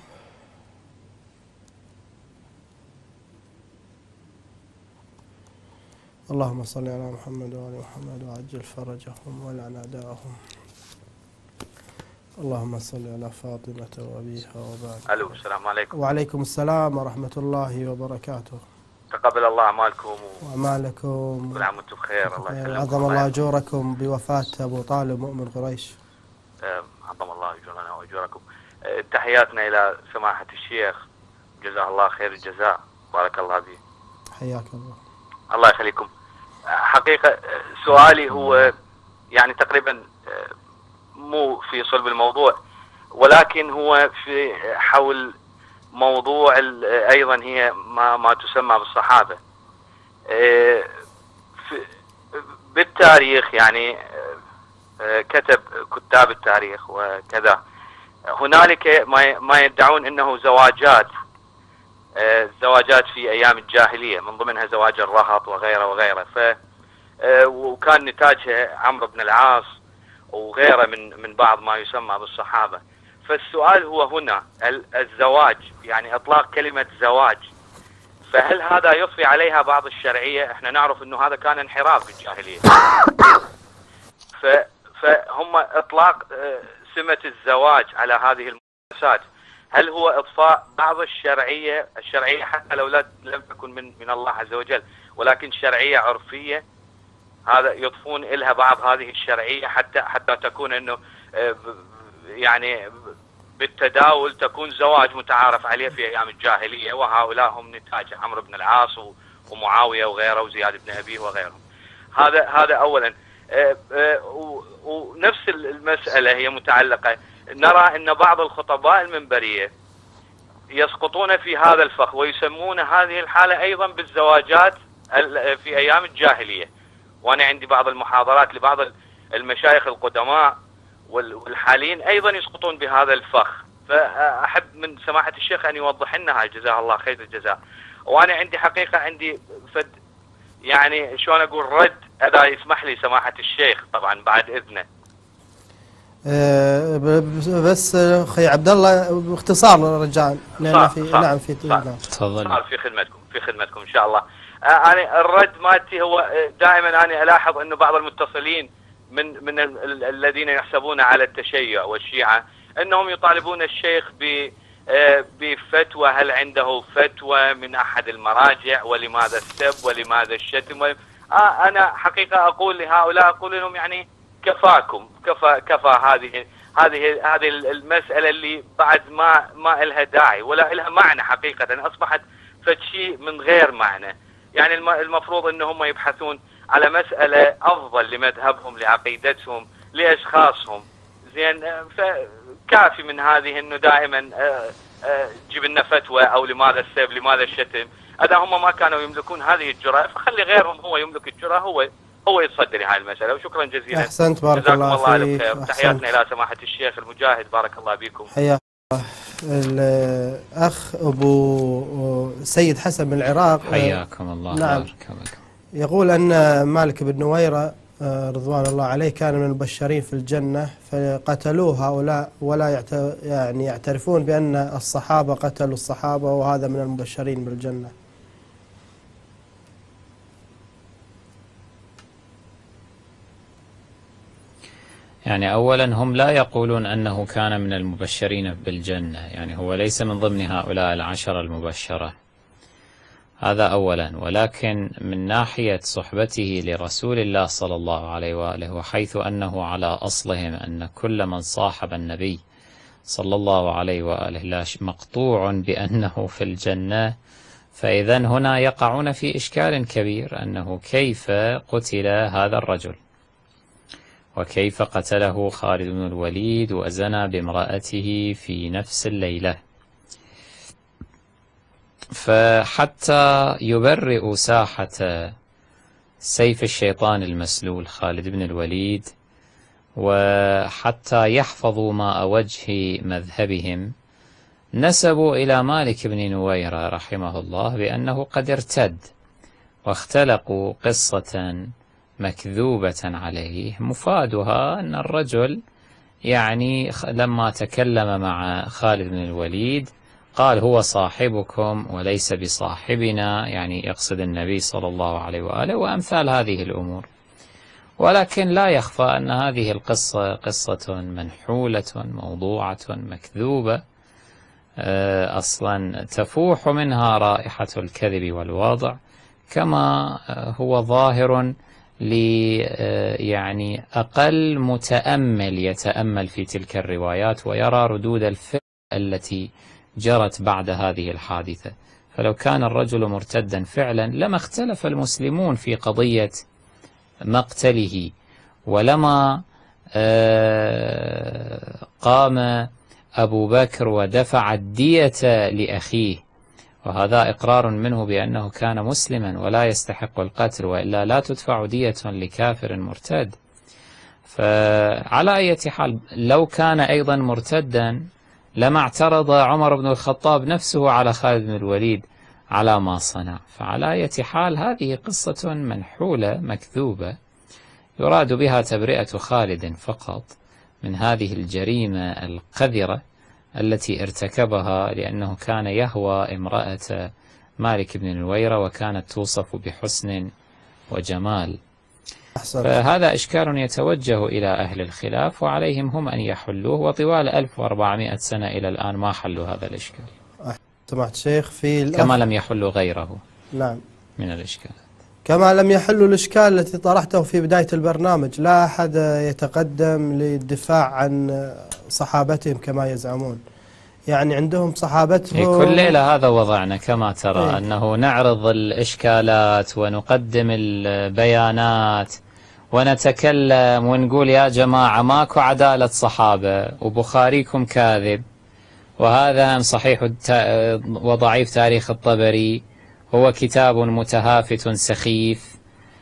اللهم صل على محمد وآل محمد وعجل فرجهم والعن أعداءهم. اللهم صل على فاطمة وأبيها وبعد. ألو السلام عليكم. وعليكم السلام ورحمة الله وبركاته. تقبل الله أعمالكم وأعمالكم. كل عام وأنتم بخير. الله يسلمكم. عظم الله أجوركم بوفاة أبو طالب مؤمن قريش. عظم الله أجورنا وأجوركم. تحياتنا إلى سماحة الشيخ، جزاه الله خير الجزاء، بارك الله به. حياك الله. الله يخليكم. حقيقة سؤالي هو يعني تقريبا مو في صلب الموضوع، ولكن هو في حول موضوع أيضا هي ما تسمى بالصحابة. بالتاريخ يعني كتب كتاب التاريخ وكذا هنالك ما يدعون انه زواجات في ايام الجاهلية، من ضمنها زواج الرهط وغيره وغيره، وكان نتاجها عمرو بن العاص وغيره من بعض ما يسمى بالصحابة. فالسؤال هو هنا الزواج، يعني اطلاق كلمة زواج، فهل هذا يضفي عليها بعض الشرعية؟ احنا نعرف انه هذا كان انحراف في الجاهلية، فهم اطلاق سمة الزواج على هذه المؤسسات، هل هو اضفاء بعض الشرعية حتى لو لم تكن من الله عز وجل، ولكن شرعية عرفية، هذا يضفون إلها بعض هذه الشرعية حتى تكون انه يعني بالتداول تكون زواج متعارف عليه في ايام الجاهلية، وهؤلاء هم نتاج عمرو بن العاص ومعاوية وغيره وزياد بن أبيه وغيرهم. هذا اولا. ونفس المسألة هي متعلقة، نرى ان بعض الخطباء المنبرية يسقطون في هذا الفخ ويسمون هذه الحالة ايضا بالزواجات في ايام الجاهلية، وانا عندي بعض المحاضرات لبعض المشايخ القدماء والحاليين ايضا يسقطون بهذا الفخ، فاحب من سماحة الشيخ ان يوضح لنا، جزاه الله خير الجزاء. وانا عندي حقيقة عندي يعني شلون اقول رد، اذا يسمح لي سماحة الشيخ طبعا بعد اذنه. بس اخي عبد الله باختصار رجاء، لان في نعم في تفضل. في خدمتكم ان شاء الله. انا الرد مالتي هو دائما انا الاحظ انه بعض المتصلين من الذين يحسبون على التشيع والشيعة انهم يطالبون الشيخ بفتوى، هل عنده فتوى من احد المراجع، ولماذا السب ولماذا الشتم. انا حقيقة اقول لهؤلاء، اقول لهم يعني كفاكم، كفى هذه المسألة اللي بعد ما لها داعي ولا لها معنى، حقيقة اصبحت فشيء من غير معنى. يعني المفروض انهم يبحثون على مسألة افضل لمذهبهم، لعقيدتهم، لاشخاصهم. زين، فكافي من هذه انه دائما جيب لنا فتوى او لماذا السب لماذا الشتم. اذا هم ما كانوا يملكون هذه الجرأة فخلي غيرهم هو يملك الجرأة، هو يتصدر لهذه المسألة. وشكرا جزيلا. احسنت، بارك الله فيك. تحياتنا الى سماحة الشيخ المجاهد، بارك الله بكم. حياك الأخ أبو سيد حسن من العراق، حياكم الله. نعم، يقول أن مالك بن نويرة رضوان الله عليه كان من المبشرين في الجنة، فقتلوه هؤلاء ولا يعني يعترفون بأن الصحابة قتلوا الصحابة وهذا من المبشرين بالجنة. يعني أولا هم لا يقولون أنه كان من المبشرين بالجنة، يعني هو ليس من ضمن هؤلاء العشرة المبشرة، هذا أولا. ولكن من ناحية صحبته لرسول الله صلى الله عليه وآله، وحيث أنه على أصلهم أن كل من صاحب النبي صلى الله عليه وآله لا مقطوع بأنه في الجنة، فإذا هنا يقعون في إشكال كبير، أنه كيف قتل هذا الرجل، وكيف قتله خالد بن الوليد وزنى بامرأته في نفس الليلة. فحتى يبرئ ساحة سيف الشيطان المسلول خالد بن الوليد، وحتى يحفظوا ماء وجه مذهبهم، نسبوا إلى مالك بن نويرة رحمه الله بأنه قد ارتد، واختلقوا قصة مكذوبة عليه، مفادها أن الرجل يعني لما تكلم مع خالد بن الوليد قال هو صاحبكم وليس بصاحبنا، يعني يقصد النبي صلى الله عليه وآله وأمثال هذه الأمور. ولكن لا يخفى أن هذه القصة قصة منحولة موضوعة مكذوبة، أصلا تفوح منها رائحة الكذب والوضع، كما هو ظاهر يعني أقل متأمل يتأمل في تلك الروايات ويرى ردود الفعل التي جرت بعد هذه الحادثة. فلو كان الرجل مرتدا فعلا لما اختلف المسلمون في قضية مقتله ولما قام أبو بكر ودفع الدية لأخيه، وهذا إقرار منه بأنه كان مسلما ولا يستحق القتل، وإلا لا تدفع دية لكافر مرتد. فعلى أي حال لو كان أيضا مرتدا لما اعترض عمر بن الخطاب نفسه على خالد بن الوليد على ما صنع. فعلى أي حال هذه قصة منحولة مكذوبة يراد بها تبرئة خالد فقط من هذه الجريمة القذرة التي ارتكبها، لأنه كان يهوى امرأة مالك بن نويرة وكانت توصف بحسن وجمال. فهذا إشكال يتوجه إلى أهل الخلاف وعليهم هم أن يحلوه، وطوال 1400 سنة إلى الآن ما حلوا هذا الإشكال. سمعت شيخ في كما لم يحلوا غيره نعم من الإشكال، كما لم يحلوا الإشكال التي طرحته في بداية البرنامج. لا أحد يتقدم للدفاع عن صحابتهم كما يزعمون، يعني عندهم صحابتهم كل ليلة. هذا وضعنا كما ترى أنه نعرض الإشكالات ونقدم البيانات ونتكلم ونقول يا جماعة ماكو عدالة صحابة وبخاريكم كاذب، وهذا صحيح وضعيف تاريخ الطبري هو كتاب متهافت سخيف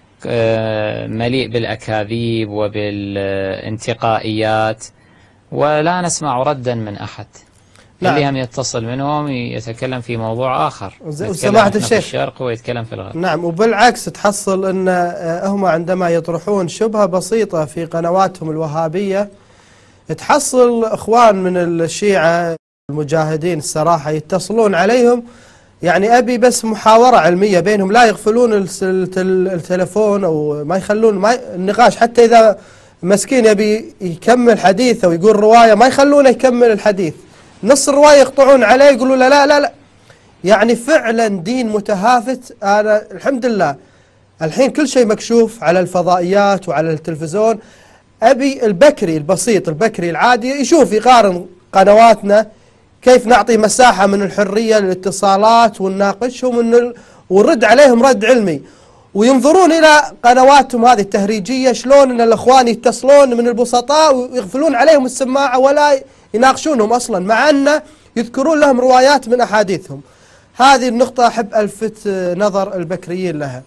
مليء بالأكاذيب وبالانتقائيات، ولا نسمع ردا من أحد. نعم. اللي هم يتصل منهم يتكلم في موضوع آخر، وسماحة الشيخ في الشرق ويتكلم في الغرب. نعم، وبالعكس تحصل أن هم عندما يطرحون شبهة بسيطة في قنواتهم الوهابية تحصل إخوان من الشيعة المجاهدين الصراحة يتصلون عليهم، يعني أبي بس محاورة علمية بينهم، لا يغفلون التلفون أو ما يخلون النقاش، حتى إذا مسكين يبي يكمل حديثه ويقول رواية ما يخلونه يكمل الحديث، نص الرواية يقطعون عليه يقولوا لا لا لا لا. يعني فعلا دين متهافت. أنا الحمد لله الحين كل شيء مكشوف على الفضائيات وعلى التلفزيون، أبي البكري البسيط البكري العادي يشوف يقارن قنواتنا كيف نعطي مساحة من الحرية للاتصالات ونناقشهم ونرد عليهم رد علمي، وينظرون إلى قنواتهم هذه التهريجية شلون أن الأخوان يتصلون من البسطاء ويغفلون عليهم السماعة ولا يناقشونهم أصلا، مع أن يذكرون لهم روايات من أحاديثهم. هذه النقطة أحب ألفت نظر البكريين لها.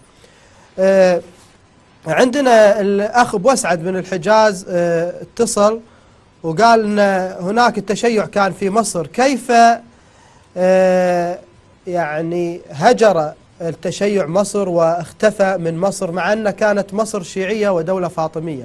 عندنا الأخ أبو أسعد من الحجاز اتصل وقال أن هناك التشيع كان في مصر، كيف يعني هجر التشيع مصر واختفى من مصر مع أن كانت مصر شيعية ودولة فاطمية؟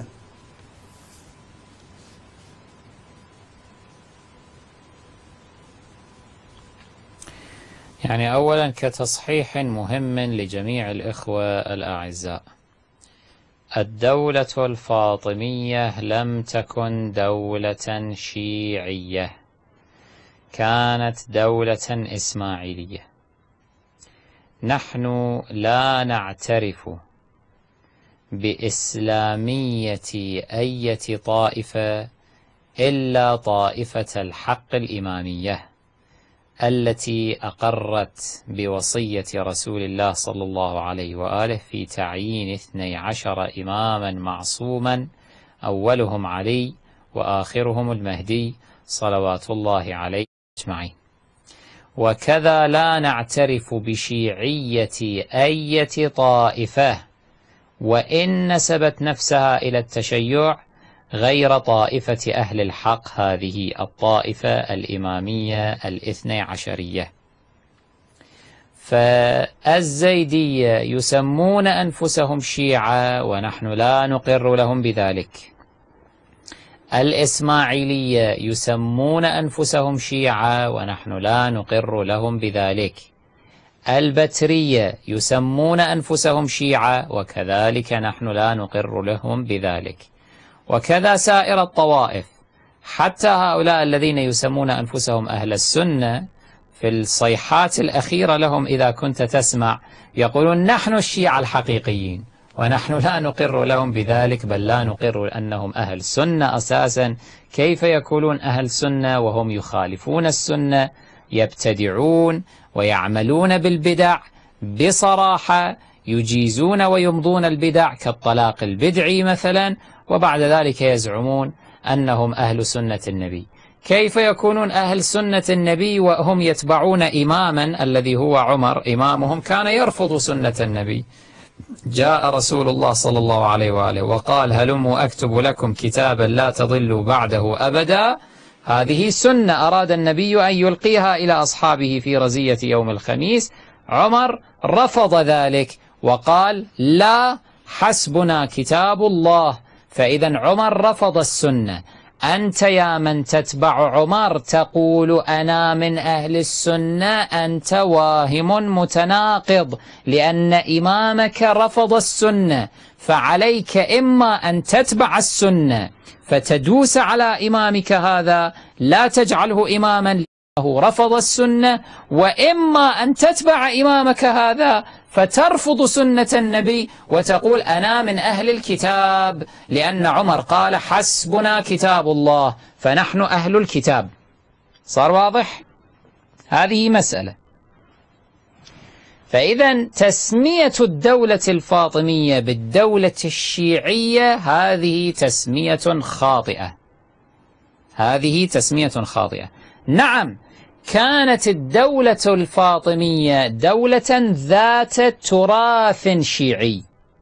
يعني أولا كتصحيح مهم لجميع الإخوة الأعزاء، الدولة الفاطمية لم تكن دولة شيعية، كانت دولة إسماعيلية. نحن لا نعترف بإسلامية أي طائفة إلا طائفة الحق الإمامية التي أقرت بوصية رسول الله صلى الله عليه وآله في تعيين 12 إماما معصوما، أولهم علي وآخرهم المهدي صلوات الله عليه أجمعين. وكذا لا نعترف بشيعية أي طائفة وإن نسبت نفسها إلى التشيع غير طائفة أهل الحق، هذه الطائفة الإمامية الاثني عشرية. فالزيدية يسمون أنفسهم شيعة ونحن لا نقر لهم بذلك، الإسماعيلية يسمون أنفسهم شيعة ونحن لا نقر لهم بذلك، البترية يسمون أنفسهم شيعة وكذلك نحن لا نقر لهم بذلك، وكذا سائر الطوائف، حتى هؤلاء الذين يسمون أنفسهم أهل السنة في الصيحات الأخيرة لهم إذا كنت تسمع يقولون نحن الشيعة الحقيقيين، ونحن لا نقر لهم بذلك، بل لا نقر أنهم أهل سنة أساسا. كيف يكونون أهل سنة وهم يخالفون السنة، يبتدعون ويعملون بالبدع بصراحة، يجيزون ويمضون البدع كالطلاق البدعي مثلا، وبعد ذلك يزعمون أنهم أهل سنة النبي. كيف يكونون أهل سنة النبي وهم يتبعون إماما الذي هو عمر إمامهم كان يرفض سنة النبي؟ جاء رسول الله صلى الله عليه وآله وقال: هلموا أكتب لكم كتابا لا تضلوا بعده أبدا. هذه سنة أراد النبي أن يلقيها إلى أصحابه في رزية يوم الخميس. عمر رفض ذلك وقال: لا، حسبنا كتاب الله. فإذا عمر رفض السنة. أنت يا من تتبع عمر تقول أنا من أهل السنة، أنت واهم متناقض، لأن إمامك رفض السنة، فعليك إما أن تتبع السنة فتدوس على إمامك هذا لا تجعله إماما لأنه رفض السنة، وإما أن تتبع إمامك هذا فترفض سنة النبي وتقول أنا من أهل الكتاب، لأن عمر قال حسبنا كتاب الله فنحن أهل الكتاب. صار واضح؟ هذه مسألة. فإذا تسمية الدولة الفاطمية بالدولة الشيعية هذه تسمية خاطئة. هذه تسمية خاطئة. نعم، كانت الدولة الفاطمية دولة ذات تراث شيعي،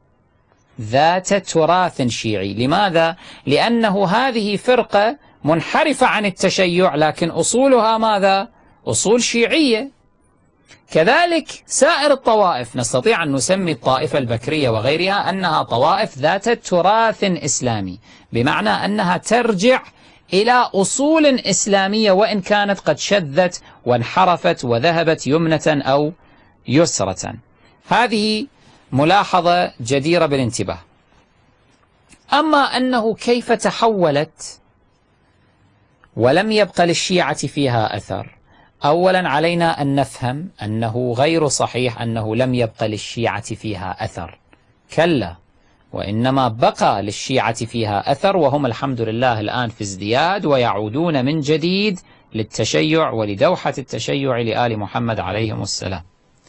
ذات تراث شيعي. لماذا؟ لأنه هذه فرقة منحرفة عن التشيع لكن أصولها ماذا؟ أصول شيعية. كذلك سائر الطوائف، نستطيع أن نسمي الطائفة البكرية وغيرها أنها طوائف ذات تراث إسلامي، بمعنى أنها ترجع إلى أصول إسلامية وإن كانت قد شذت وانحرفت وذهبت يمنة أو يسرة. هذه ملاحظة جديرة بالانتباه. أما أنه كيف تحولت ولم يبقى للشيعة فيها أثر، أولا علينا أن نفهم أنه غير صحيح أنه لم يبقى للشيعة فيها أثر، كلا، وإنما بقى للشيعة فيها أثر، وهم الحمد لله الآن في ازدياد ويعودون من جديد للتشيع ولدوحة التشيع لآل محمد عليهم السلام.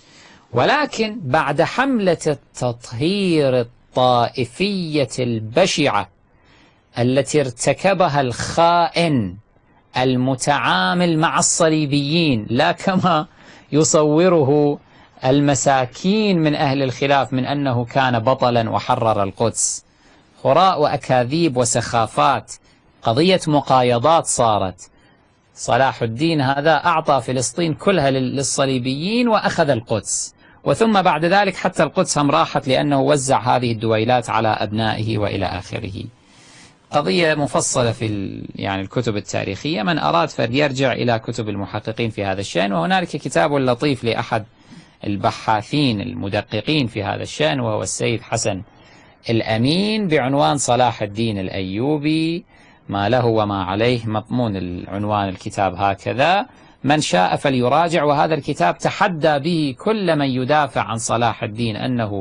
ولكن بعد حملة التطهير الطائفية البشعة التي ارتكبها الخائن المتعامل مع الصليبيين، لا كما يصوره المساكين من أهل الخلاف من أنه كان بطلا وحرر القدس، خراء وأكاذيب وسخافات، قضية مقايضات صارت. صلاح الدين هذا أعطى فلسطين كلها للصليبيين وأخذ القدس، وثم بعد ذلك حتى القدس هم راحت لأنه وزع هذه الدويلات على أبنائه وإلى آخره. قضية مفصلة في الكتب التاريخية، من أراد فليرجع إلى كتب المحققين في هذا الشأن. وهنالك كتاب لطيف لأحد البحاثين المدققين في هذا الشأن وهو السيد حسن الأمين بعنوان صلاح الدين الأيوبي، ما له وما عليه، مضمون العنوان الكتاب هكذا، من شاء فليراجع. وهذا الكتاب تحدى به كل من يدافع عن صلاح الدين أنه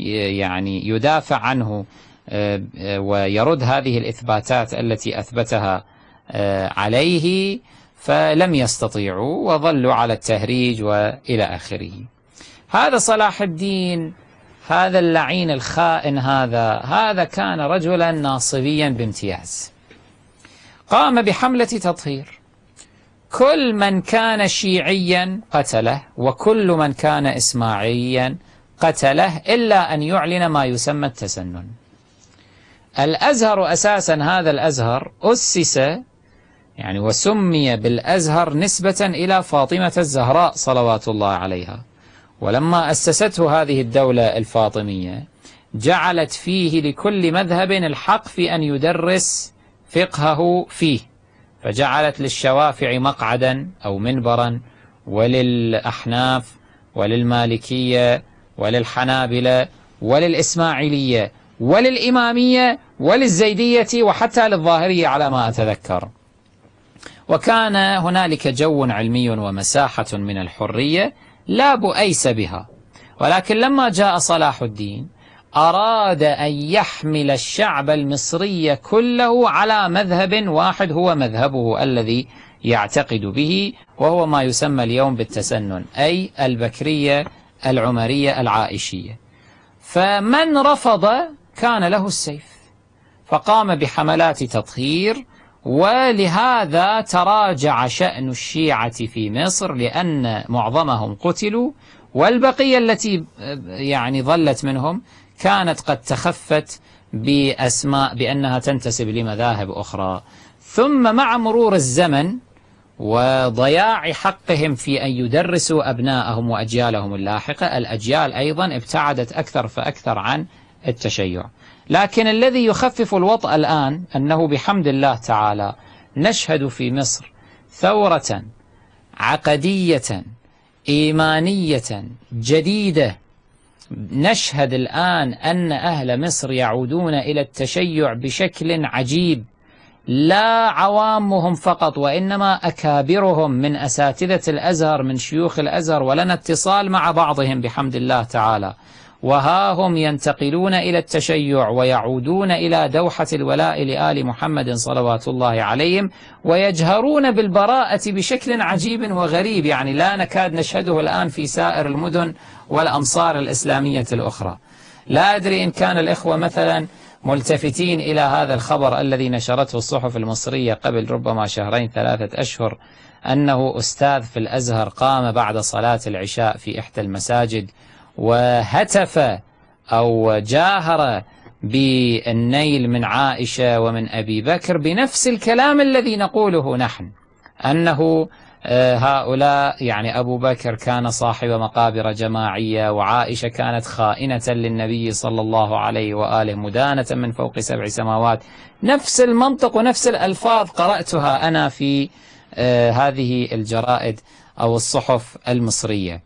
يدافع عنه ويرد هذه الإثباتات التي أثبتها عليه، فلم يستطيعوا وظلوا على التهريج وإلى آخره. هذا صلاح الدين، هذا اللعين الخائن، هذا كان رجلا ناصبيا بامتياز، قام بحملة تطهير. كل من كان شيعيا قتله، وكل من كان إسماعيليا قتله، إلا أن يعلن ما يسمى التسنن. الأزهر أساسا، هذا الأزهر أسس وسمي بالأزهر نسبة إلى فاطمة الزهراء صلوات الله عليها، ولما أسسته هذه الدولة الفاطمية جعلت فيه لكل مذهب الحق في أن يدرس فقهه فيه، فجعلت للشوافع مقعدا أو منبرا، وللأحناف وللمالكية وللحنابلة وللإسماعيلية وللإمامية وللزيدية وحتى للظاهرية على ما أتذكر. وكان هنالك جو علمي ومساحة من الحرية لا بؤيس بها. ولكن لما جاء صلاح الدين أراد أن يحمل الشعب المصري كله على مذهب واحد هو مذهبه الذي يعتقد به، وهو ما يسمى اليوم بالتسنن، أي البكرية العمرية العائشية. فمن رفض كان له السيف، فقام بحملات تطهير، ولهذا تراجع شأن الشيعة في مصر لأن معظمهم قتلوا، والبقية التي يعني ظلت منهم كانت قد تخفت بأسماء بأنها تنتسب لمذاهب أخرى. ثم مع مرور الزمن وضياع حقهم في أن يدرسوا أبنائهم وأجيالهم اللاحقة، الأجيال أيضا ابتعدت أكثر فأكثر عن التشيع. لكن الذي يخفف الوطأ الآن أنه بحمد الله تعالى نشهد في مصر ثورة عقدية إيمانية جديدة. نشهد الآن أن أهل مصر يعودون إلى التشيع بشكل عجيب، لا عوامهم فقط وإنما أكابرهم من أساتذة الأزهر من شيوخ الأزهر، ولنا اتصال مع بعضهم بحمد الله تعالى، وها هم ينتقلون إلى التشيع ويعودون إلى دوحة الولاء لآل محمد صلوات الله عليهم، ويجهرون بالبراءة بشكل عجيب وغريب، يعني لا نكاد نشهده الآن في سائر المدن والأمصار الإسلامية الأخرى. لا أدري إن كان الإخوة مثلا ملتفتين إلى هذا الخبر الذي نشرته الصحف المصرية قبل ربما 2-3 أشهر، أنه أستاذ في الأزهر قام بعد صلاة العشاء في إحدى المساجد وهتف أو جاهر بالنيل من عائشة ومن أبي بكر بنفس الكلام الذي نقوله نحن، أنه هؤلاء يعني أبو بكر كان صاحب مقابر جماعية، وعائشة كانت خائنة للنبي صلى الله عليه وآله مدانة من فوق 7 سماوات. نفس المنطق ونفس الألفاظ قرأتها أنا في هذه الجرائد أو الصحف المصرية.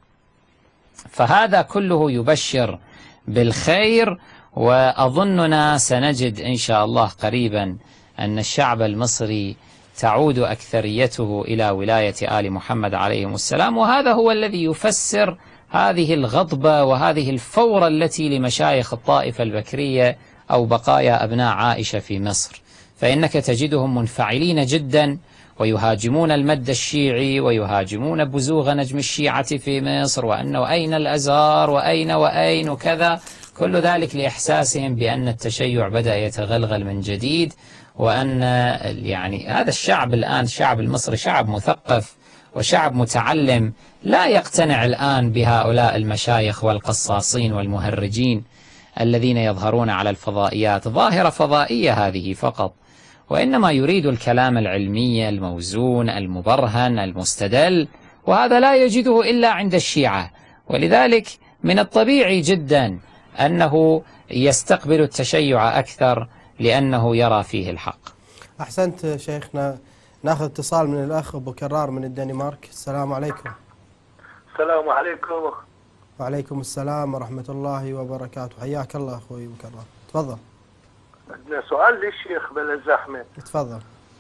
فهذا كله يبشر بالخير، وأظننا سنجد إن شاء الله قريبا أن الشعب المصري تعود أكثريته إلى ولاية آل محمد عليهم السلام، وهذا هو الذي يفسر هذه الغضبة وهذه الفورة التي لمشايخ الطائفة البكرية أو بقايا أبناء عائشة في مصر. فإنك تجدهم منفعلين جدا ويهاجمون المد الشيعي ويهاجمون بزوغ نجم الشيعة في مصر، وأنه أين الأزهر وأين وكذا، كل ذلك لإحساسهم بأن التشيع بدأ يتغلغل من جديد، وأن يعني هذا الشعب الآن الشعب المصري شعب مثقف وشعب متعلم، لا يقتنع الآن بهؤلاء المشايخ والقصاصين والمهرجين الذين يظهرون على الفضائيات ظاهرة فضائية هذه فقط، وإنما يريد الكلام العلمي الموزون المبرهن المستدل، وهذا لا يجده إلا عند الشيعة. ولذلك من الطبيعي جدا أنه يستقبل التشيع أكثر لأنه يرى فيه الحق. أحسنت شيخنا. ناخذ اتصال من الأخ أبو كرار من الدنمارك. السلام عليكم. السلام عليكم. وعليكم السلام ورحمة الله وبركاته. حياك الله أخوي أبو كرار، تفضل. عندنا سؤال للشيخ بلا زحمة. تفضل.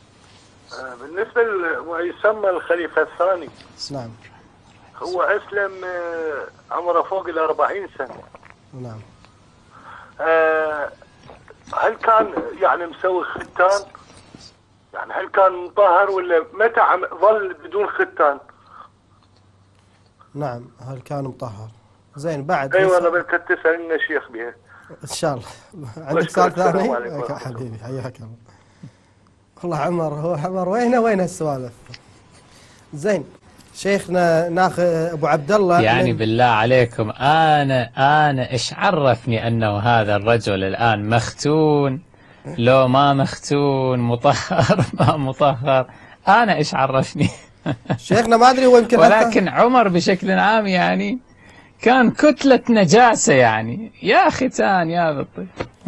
بالنسبة لما يسمى الخليفة الثاني، نعم، هو أسلم عمره فوق 40 سنة. نعم. هل كان يعني مسوي ختان؟ يعني هل كان مطهر ولا متى ظل بدون ختان؟ نعم، هل كان مطهر؟ زين. بعد ايوه انا بدك تسالنا شيخ بها ان شاء الله. عندك سؤال ثاني؟ حبيبي حياك الله. والله عمر، هو عمر وين هالسوالف؟ زين شيخنا ناخذ ابو عبد الله. يعني بالله عليكم انا ايش عرفني انه هذا الرجل الان مختون لو ما مختون، مطهر ما مطهر، انا ايش عرفني؟ شيخنا ما ادري، هو يمكن ولكن عمر بشكل عام يعني كان كتلة نجاسة، يعني يا ختان يا بطي.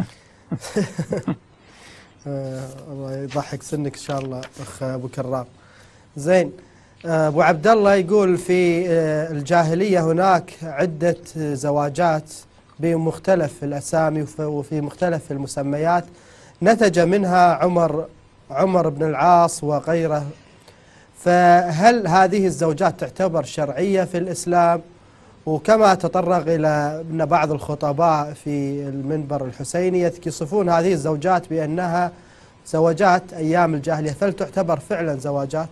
الله يضحك سنك ان شاء الله اخ ابو كرار. زين. ابو عبد الله يقول في الجاهلية هناك عدة زواجات بمختلف الاسامي وفي مختلف المسميات، نتج منها عمر بن العاص وغيره، فهل هذه الزوجات تعتبر شرعية في الإسلام؟ وكما تطرق إلى أن بعض الخطباء في المنبر الحسيني يصفون هذه الزوجات بأنها زواجات أيام الجاهلية، فهل تعتبر فعلا زواجات؟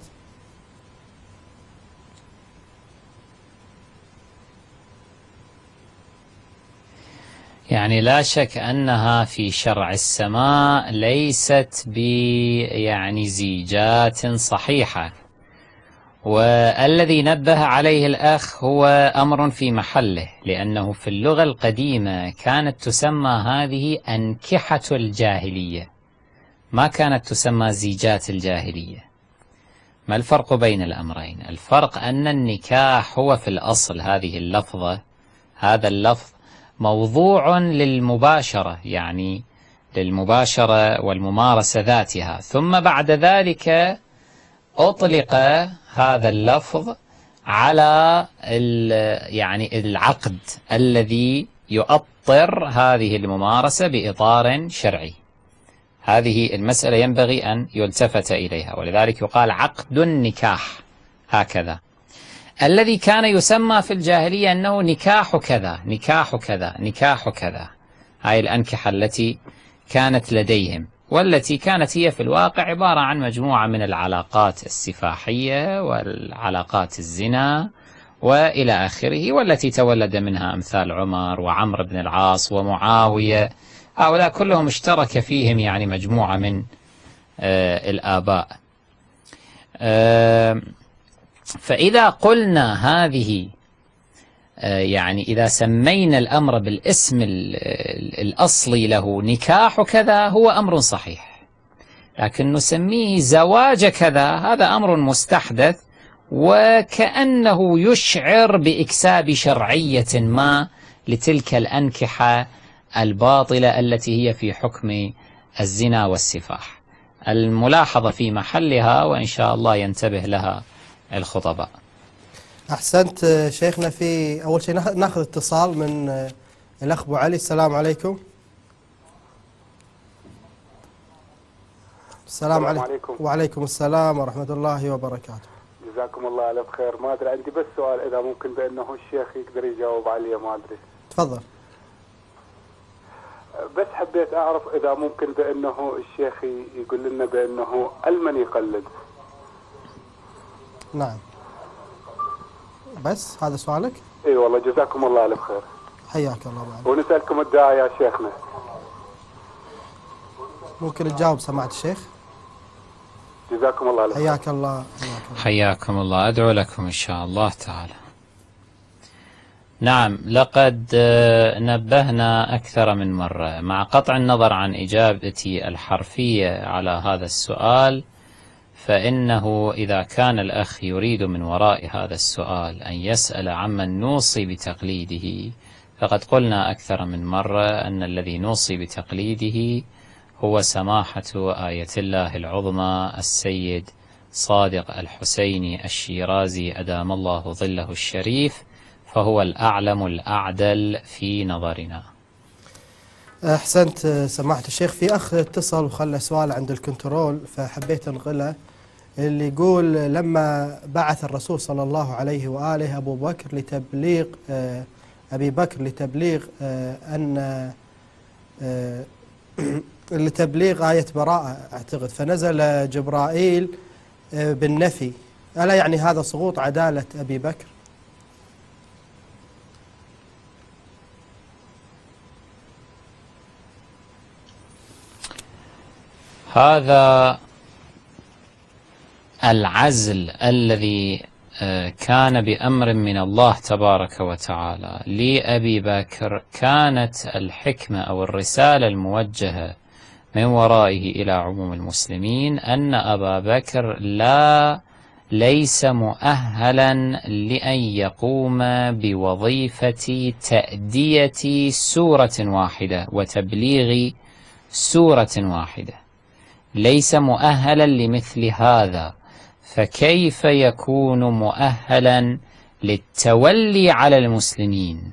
يعني لا شك أنها في شرع السماء ليست يعني زيجات صحيحة، والذي نبه عليه الأخ هو أمر في محله، لأنه في اللغة القديمة كانت تسمى هذه أنكحة الجاهلية، ما كانت تسمى زيجات الجاهلية. ما الفرق بين الأمرين؟ الفرق أن النكاح هو في الأصل هذه اللفظة، هذا اللفظ موضوع للمباشرة، يعني للمباشرة والممارسة ذاتها، ثم بعد ذلك أطلق هذا اللفظ على يعني العقد الذي يؤطر هذه الممارسة بإطار شرعي. هذه المسألة ينبغي أن يلتفت إليها، ولذلك يقال عقد النكاح هكذا. الذي كان يسمى في الجاهلية أنه نكاح كذا نكاح كذا نكاح كذا، هاي الأنكحة التي كانت لديهم، والتي كانت هي في الواقع عبارة عن مجموعة من العلاقات السفاحية والعلاقات الزنا وإلى آخره، والتي تولد منها أمثال عمر وعمرو بن العاص ومعاوية، هؤلاء كلهم اشترك فيهم يعني مجموعة من الآباء. فإذا قلنا هذه يعني إذا سمينا الأمر بالاسم الأصلي له نكاح كذا هو أمر صحيح، لكن نسميه زواج كذا هذا أمر مستحدث، وكأنه يشعر بإكساب شرعية ما لتلك الأنكحة الباطلة التي هي في حكم الزنا والسفاح. الملاحظة في محلها، وإن شاء الله ينتبه لها الخطباء. أحسنت شيخنا. في أول شيء ناخذ اتصال من الأخ أبو علي. السلام عليكم. السلام عليكم. وعليكم السلام ورحمة الله وبركاته. جزاكم الله ألف خير. ما أدري، عندي بس سؤال إذا ممكن بأنه الشيخ يقدر يجاوب عليه، ما أدري. تفضل. بس حبيت أعرف إذا ممكن بأنه الشيخ يقول لنا بأنه المن يقلد. نعم، بس هذا سؤالك؟ اي والله، جزاكم الله الف خير. حياك الله معنا. ونسألكم الدعاء يا شيخنا. ممكن تجاوب سماحة الشيخ؟ جزاكم الله الف خير. حياك الله. حياكم الله. أدعو لكم إن شاء الله تعالى. نعم، لقد نبهنا أكثر من مرة، مع قطع النظر عن إجابتي الحرفية على هذا السؤال، فإنه إذا كان الأخ يريد من وراء هذا السؤال أن يسأل عمن نوصي بتقليده، فقد قلنا أكثر من مرة أن الذي نوصي بتقليده هو سماحة آية الله العظمى السيد صادق الحسيني الشيرازي أدام الله ظله الشريف، فهو الأعلم الأعدل في نظرنا. أحسنت سماحة الشيخ. في أخ اتصل وخلى سؤال عند الكنترول فحبيت أنقله، اللي يقول لما بعث الرسول صلى الله عليه وآله أبي بكر لتبليغ آية براءة أعتقد، فنزل جبرائيل بالنفي، ألا يعني هذا سقوط عدالة أبي بكر؟ هذا العزل الذي كان بأمر من الله تبارك وتعالى لأبي بكر، كانت الحكمة أو الرسالة الموجهة من ورائه إلى عموم المسلمين أن أبا بكر ليس مؤهلا لأن يقوم بوظيفة تأدية سورة واحدة وتبليغ سورة واحدة، ليس مؤهلا لمثل هذا، فكيف يكون مؤهلا للتولي على المسلمين؟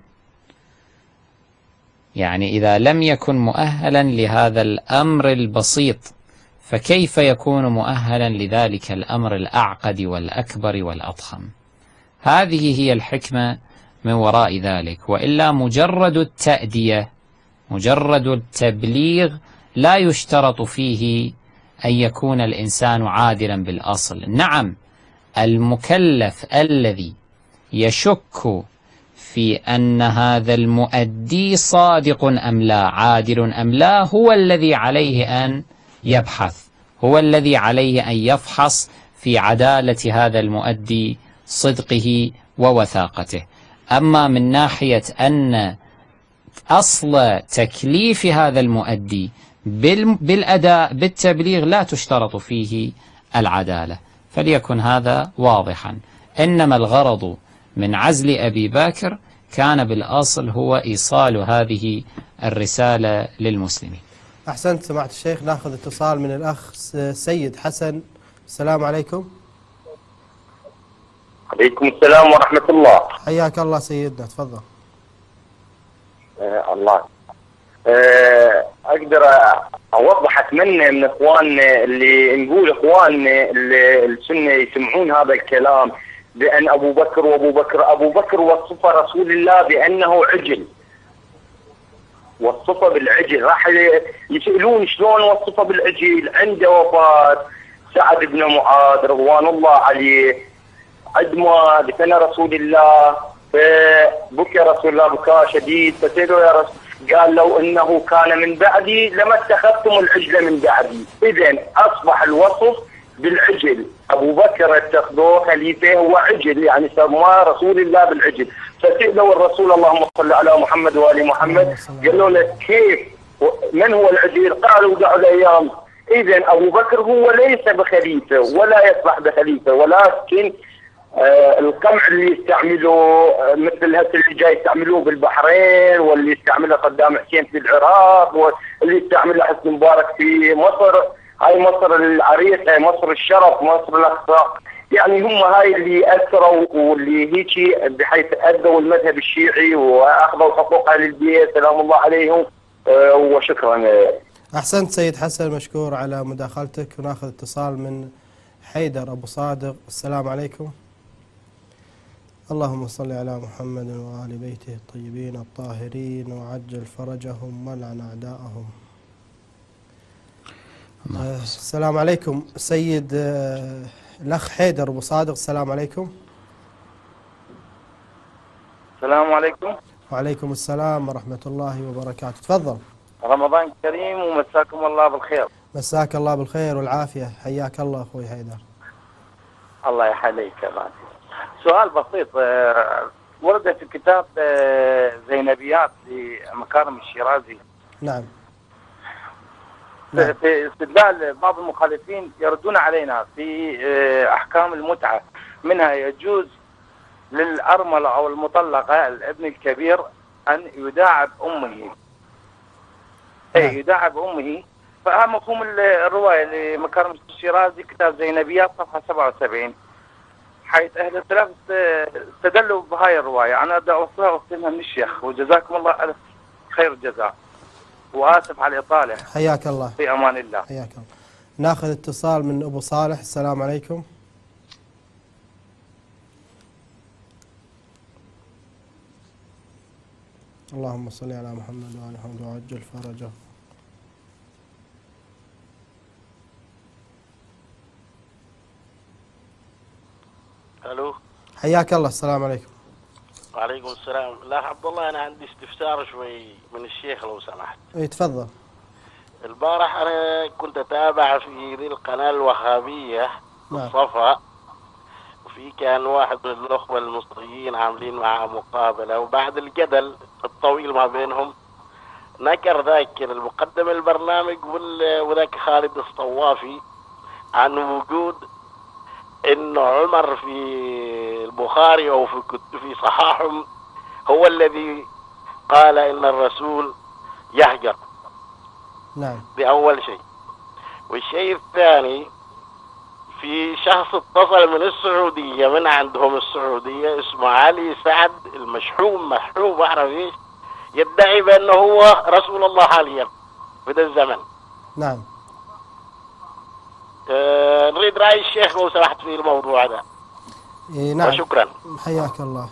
يعني إذا لم يكن مؤهلا لهذا الأمر البسيط، فكيف يكون مؤهلا لذلك الأمر الأعقد والأكبر والأضخم؟ هذه هي الحكمة من وراء ذلك، وإلا مجرد التأدية مجرد التبليغ لا يشترط فيه أن يكون الإنسان عادلا بالأصل. نعم، المكلف الذي يشك في أن هذا المؤدي صادق أم لا، عادل أم لا، هو الذي عليه أن يبحث، هو الذي عليه أن يفحص في عدالة هذا المؤدي، صدقه ووثاقته. أما من ناحية أن أصل تكليف هذا المؤدي بالأداء بالتبليغ لا تشترط فيه العدالة، فليكن هذا واضحا. إنما الغرض من عزل أبي بكر كان بالأصل هو إيصال هذه الرسالة للمسلمين. أحسنت سماحة الشيخ. ناخذ اتصال من الأخ سيد حسن. السلام عليكم. عليكم السلام ورحمة الله. حياك الله سيدنا، تفضل. الله. أقدر أوضح، أتمنى من إخواننا اللي نقول إخواننا السنة يسمعون هذا الكلام بأن أبو بكر وصف رسول الله بأنه عجل، وصفه بالعجل. راح يسألون شلون وصفه بالعجل؟ عنده وفاة سعد بن معاذ رضوان الله عليه، عندما دفن رسول الله فبكى رسول الله بكاء شديد، فسألوا يا رسول، قال لو انه كان من بعدي لما اتخذتم العجل من بعدي. اذا اصبح الوصف بالعجل، ابو بكر اتخذوه خليفه هو عجل، يعني سماه رسول الله بالعجل. فسألوا الرسول اللهم صل على محمد وآل محمد، قالوا له كيف من هو العجل؟ قالوا دعوا الايام. اذا ابو بكر هو ليس بخليفه ولا يصبح بخليفه، ولكن القمع اللي يستعملوا مثل هسه اللي جاي يستعملوه بالبحرين، واللي يستعمله صدام حسين في العراق، واللي يستعمله حسني مبارك في مصر، هاي مصر العريقه، مصر الشرف، مصر الاقصى، يعني هم هاي اللي اثروا واللي هيك بحيث اذوا المذهب الشيعي واخذوا حقوق اهل البيت سلام الله عليهم. وشكرا. احسنت سيد حسن، مشكور على مداخلتك. وناخذ اتصال من حيدر ابو صادق. السلام عليكم. اللهم صل على محمد وآل بيته الطيبين الطاهرين وعجل فرجهم والعن أعداءهم. السلام عليكم سيد الأخ حيدر أبو صادق. السلام عليكم. السلام عليكم. وعليكم السلام ورحمة الله وبركاته. تفضل. رمضان كريم ومساكم الله بالخير. مساك الله بالخير والعافية. حياك الله أخوي حيدر. الله يحييك يا غالي. سؤال بسيط، ورد في كتاب زينبيات لمكارم الشيرازي. نعم. في استدلال بعض المخالفين يردون علينا في أحكام المتعة، منها يجوز للأرملة أو المطلقة الابن الكبير أن يداعب أمه. يداعب أمه. فهذا مفهوم الرواية لمكارم الشيرازي كتاب زينبيات صفحة 77، حيث أهل السلف استدلوا بهاي الرواية. أنا بدي أوصلها وأختمها من الشيخ، وجزاكم الله ألف خير الجزاء، وآسف على الإطالة. حياك الله. في أمان الله. حياك الله. ناخذ اتصال من أبو صالح. السلام عليكم. اللهم صل على محمد وآل محمد وعجل فرجه. الو. حياك الله. السلام عليكم. وعليكم السلام. لا عبد الله، انا عندي استفسار شوي من الشيخ لو سمحت. اي تفضل. البارح انا كنت اتابع في ذي القناه الوهابيه الصفا، وفي كان واحد من الاخوه المصريين عاملين معه مقابله، وبعد الجدل الطويل ما بينهم نكر ذاك المقدم البرنامج وذاك خالد الصوافي عن وجود إن عمر في البخاري أو في صحاحهم هو الذي قال إن الرسول يهجر. نعم. بأول شيء. والشيء الثاني، في شخص اتصل من السعودية، من عندهم السعودية، اسمه علي سعد المشحوم مححوم أعرف إيش، يدعي بأنه هو رسول الله حاليا في ذا الزمن. نعم. نريد رأي الشيخ لو سمحت في الموضوع هذا. نعم. وشكرا. حياك الله.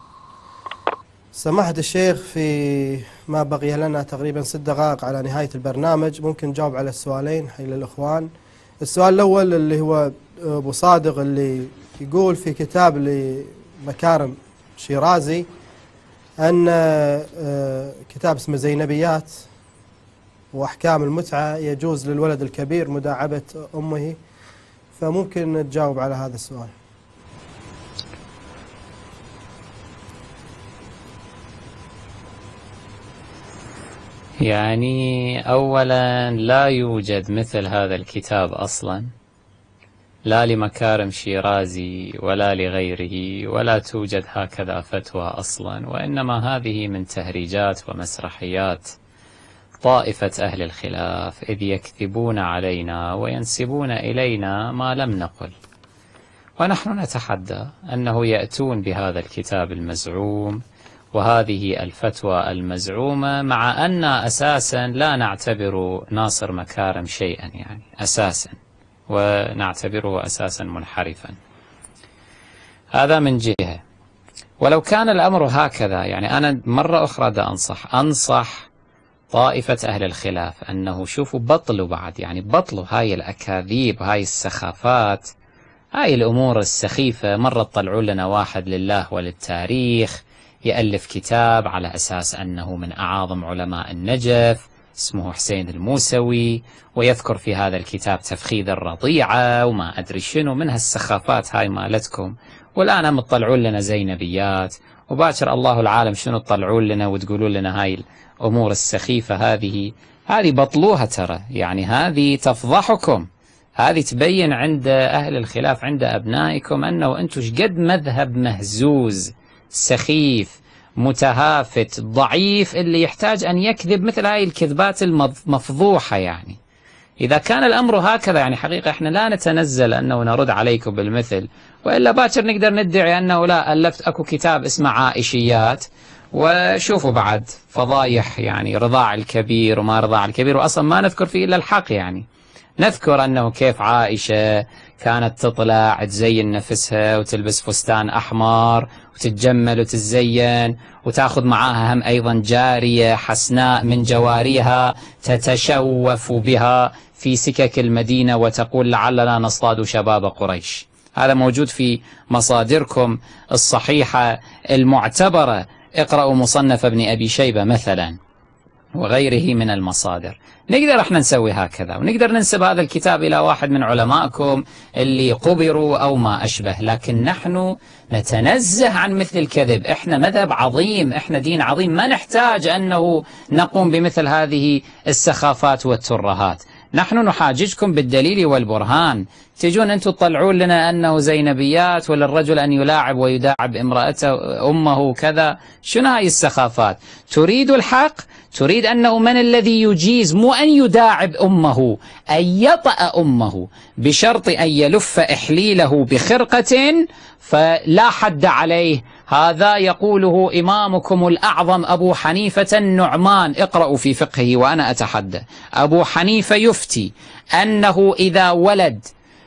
سماحة الشيخ، في ما بقي لنا تقريبا 6 دقائق على نهاية البرنامج، ممكن نجاوب على السؤالين حي للإخوان. السؤال الأول اللي هو أبو صادق اللي يقول في كتاب لمكارم شيرازي أن كتاب اسمه زينبيات وأحكام المتعة يجوز للولد الكبير مداعبة أمه، فممكن تجاوب على هذا السؤال. يعني أولا لا يوجد مثل هذا الكتاب أصلا، لا لمكارم شيرازي ولا لغيره، ولا توجد هكذا فتوى أصلا، وإنما هذه من تهريجات ومسرحيات طائفة أهل الخلاف، إذ يكذبون علينا وينسبون إلينا ما لم نقل. ونحن نتحدى أنه يأتون بهذا الكتاب المزعوم وهذه الفتوى المزعومة، مع أن أساسا لا نعتبر ناصر مكارم شيئا يعني أساسا، ونعتبره أساسا منحرفا. هذا من جهة. ولو كان الأمر هكذا، يعني أنا مرة أخرى دا أنصح طائفة أهل الخلاف أنه شوفوا بطلوا بعد، يعني بطلوا هاي الأكاذيب، هاي السخافات، هاي الأمور السخيفة. مرة طلعوا لنا واحد لله وللتاريخ يألف كتاب على أساس أنه من أعاظم علماء النجف، اسمه حسين الموسوي، ويذكر في هذا الكتاب تفخيذ الرضيعة وما أدري شنو من هالسخافات هاي مالتكم. والآن مطلعون لنا زينبيات، وباكر الله العالم شنو تطلعون لنا وتقولون لنا هاي الأمور السخيفة. هذه بطلوها ترى، يعني هذه تفضحكم، هذه تبين عند أهل الخلاف، عند أبنائكم، أنه أنتم شقد مذهب مهزوز سخيف متهافت ضعيف اللي يحتاج أن يكذب مثل هاي الكذبات المفضوحة. يعني إذا كان الأمر هكذا، يعني حقيقة إحنا لا نتنزل أنه نرد عليكم بالمثل، وإلا باكر نقدر ندعي أنه لا، ألفت أكو كتاب اسمه عائشيات، وشوفوا بعد فضايح، يعني رضاع الكبير وما رضاع الكبير، وأصلا ما نذكر فيه إلا الحق. يعني نذكر أنه كيف عائشة كانت تطلع تزين نفسها وتلبس فستان أحمر وتتجمل وتتزين، وتأخذ معاها هم أيضا جارية حسناء من جواريها تتشوف بها في سكك المدينة وتقول لعلنا نصطاد شباب قريش. هذا موجود في مصادركم الصحيحة المعتبرة، اقرأوا مصنف ابن أبي شيبة مثلا وغيره من المصادر. نقدر احنا نسوي هكذا، ونقدر ننسب هذا الكتاب إلى واحد من علمائكم اللي قبروا أو ما أشبه، لكن نحن نتنزه عن مثل الكذب. احنا مذهب عظيم، احنا دين عظيم، ما نحتاج أنه نقوم بمثل هذه السخافات والترهات. نحن نحاججكم بالدليل والبرهان، تجون أنتم تطلعون لنا أنه زينبيات ولا الرجل أن يلاعب ويداعب امرأته أمه كذا. شنو هاي السخافات؟ تريد الحق، تريد أنه من الذي يجيز، مو أن يداعب أمه، أن يطأ أمه بشرط أن يلف إحليله بخرقة فلا حد عليه. هذا يقوله إمامكم الأعظم أبو حنيفة النعمان، اقرأوا في فقهه وأنا أتحدى. أبو حنيفة يفتي أنه إذا ولد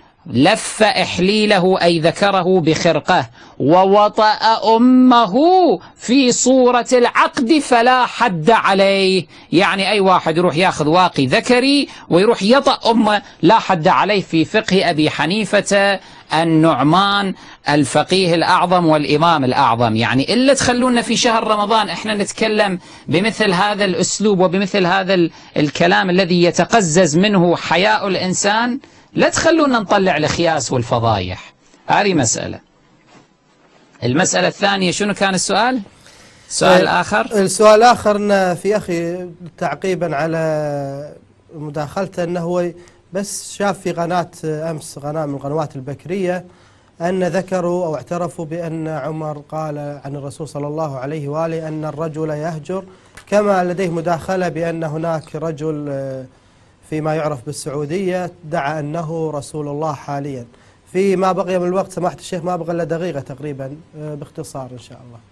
لف إحليله أي ذكره بخرقة ووطأ أمه في صورة العقد فلا حد عليه. يعني أي واحد يروح ياخذ واقي ذكري ويروح يطأ أمه لا حد عليه في فقه أبي حنيفة النعمان الفقيه الأعظم والإمام الأعظم. يعني إلا تخلونا في شهر رمضان إحنا نتكلم بمثل هذا الأسلوب وبمثل هذا الكلام الذي يتقزز منه حياء الإنسان، لا تخلونا نطلع الخياس والفضايح. هذه مسألة. المسألة الثانية شنو كان السؤال؟ السؤال الآخر؟ السؤال الآخر في أخي تعقيبا على مداخلته، أنه هو بس شاف في قناة أمس، قناة من القنوات البكرية، أن ذكروا أو اعترفوا بأن عمر قال عن الرسول صلى الله عليه وآله أن الرجل يهجر، كما لديه مداخلة بأن هناك رجل فيما يعرف بالسعودية دعا أنه رسول الله حاليا. في ما بقي من الوقت سماحة الشيخ، ما بقى إلا دقيقة تقريبا، باختصار إن شاء الله.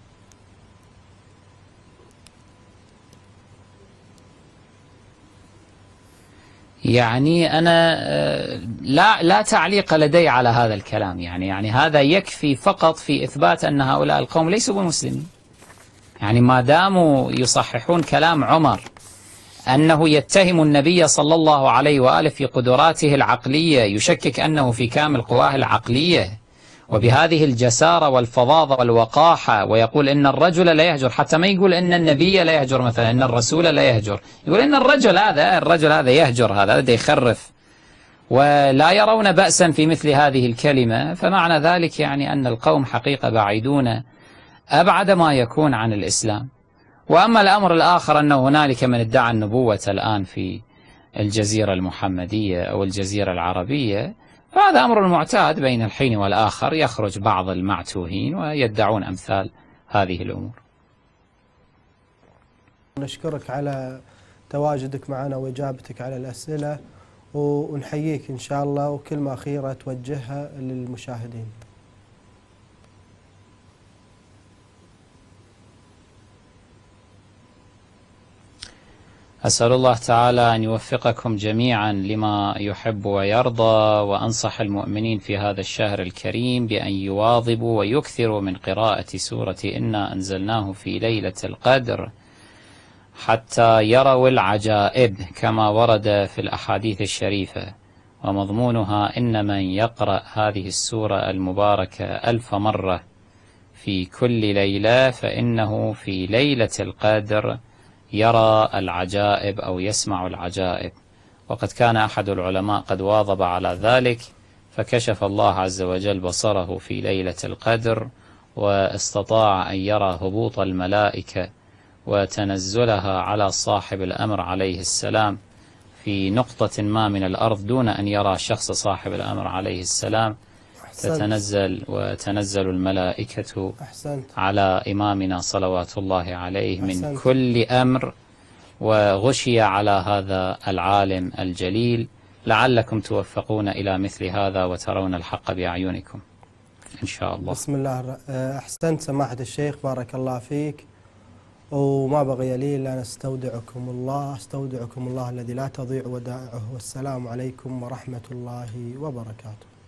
يعني أنا لا تعليق لدي على هذا الكلام. يعني هذا يكفي فقط في إثبات أن هؤلاء القوم ليسوا بمسلمين. يعني ما داموا يصححون كلام عمر أنه يتهم النبي صلى الله عليه وآله في قدراته العقلية، يشكك أنه في كامل قواه العقلية، وبهذه الجسارة والفظاظة والوقاحة، ويقول إن الرجل لا يهجر، حتى ما يقول إن النبي لا يهجر مثلا، إن الرسول لا يهجر، يقول إن الرجل هذا يهجر، هذا يخرف، ولا يرون بأسا في مثل هذه الكلمة. فمعنى ذلك يعني أن القوم حقيقة بعيدون أبعد ما يكون عن الإسلام. وأما الأمر الآخر أنه هنالك من ادعى النبوة الآن في الجزيرة المحمدية أو الجزيرة العربية، فهذا أمر معتاد بين الحين والآخر، يخرج بعض المعتوهين ويدعون أمثال هذه الأمور. نشكرك على تواجدك معنا وإجابتك على الأسئلة، ونحييك إن شاء الله، وكلمة أخيرة توجهها للمشاهدين. أسأل الله تعالى أن يوفقكم جميعا لما يحب ويرضى، وأنصح المؤمنين في هذا الشهر الكريم بأن يواظبوا ويكثروا من قراءة سورة إنا أنزلناه في ليلة القدر حتى يروا العجائب كما ورد في الأحاديث الشريفة، ومضمونها إن من يقرأ هذه السورة المباركة 1000 مرة في كل ليلة فإنه في ليلة القدر يرى العجائب أو يسمع العجائب. وقد كان أحد العلماء قد واظب على ذلك، فكشف الله عز وجل بصره في ليلة القدر، واستطاع أن يرى هبوط الملائكة وتنزلها على صاحب الأمر عليه السلام في نقطة ما من الأرض دون أن يرى شخص صاحب الأمر عليه السلام، وتنزل الملائكة على إمامنا صلوات الله عليه من كل أمر، وغشي على هذا العالم الجليل. لعلكم توفقون إلى مثل هذا وترون الحق بأعينكم إن شاء الله. بسم الله. أحسنت سماحة الشيخ، بارك الله فيك. وما بقي لي إلا أن أستودعكم الله الذي لا تضيع ودائعه، والسلام عليكم ورحمة الله وبركاته.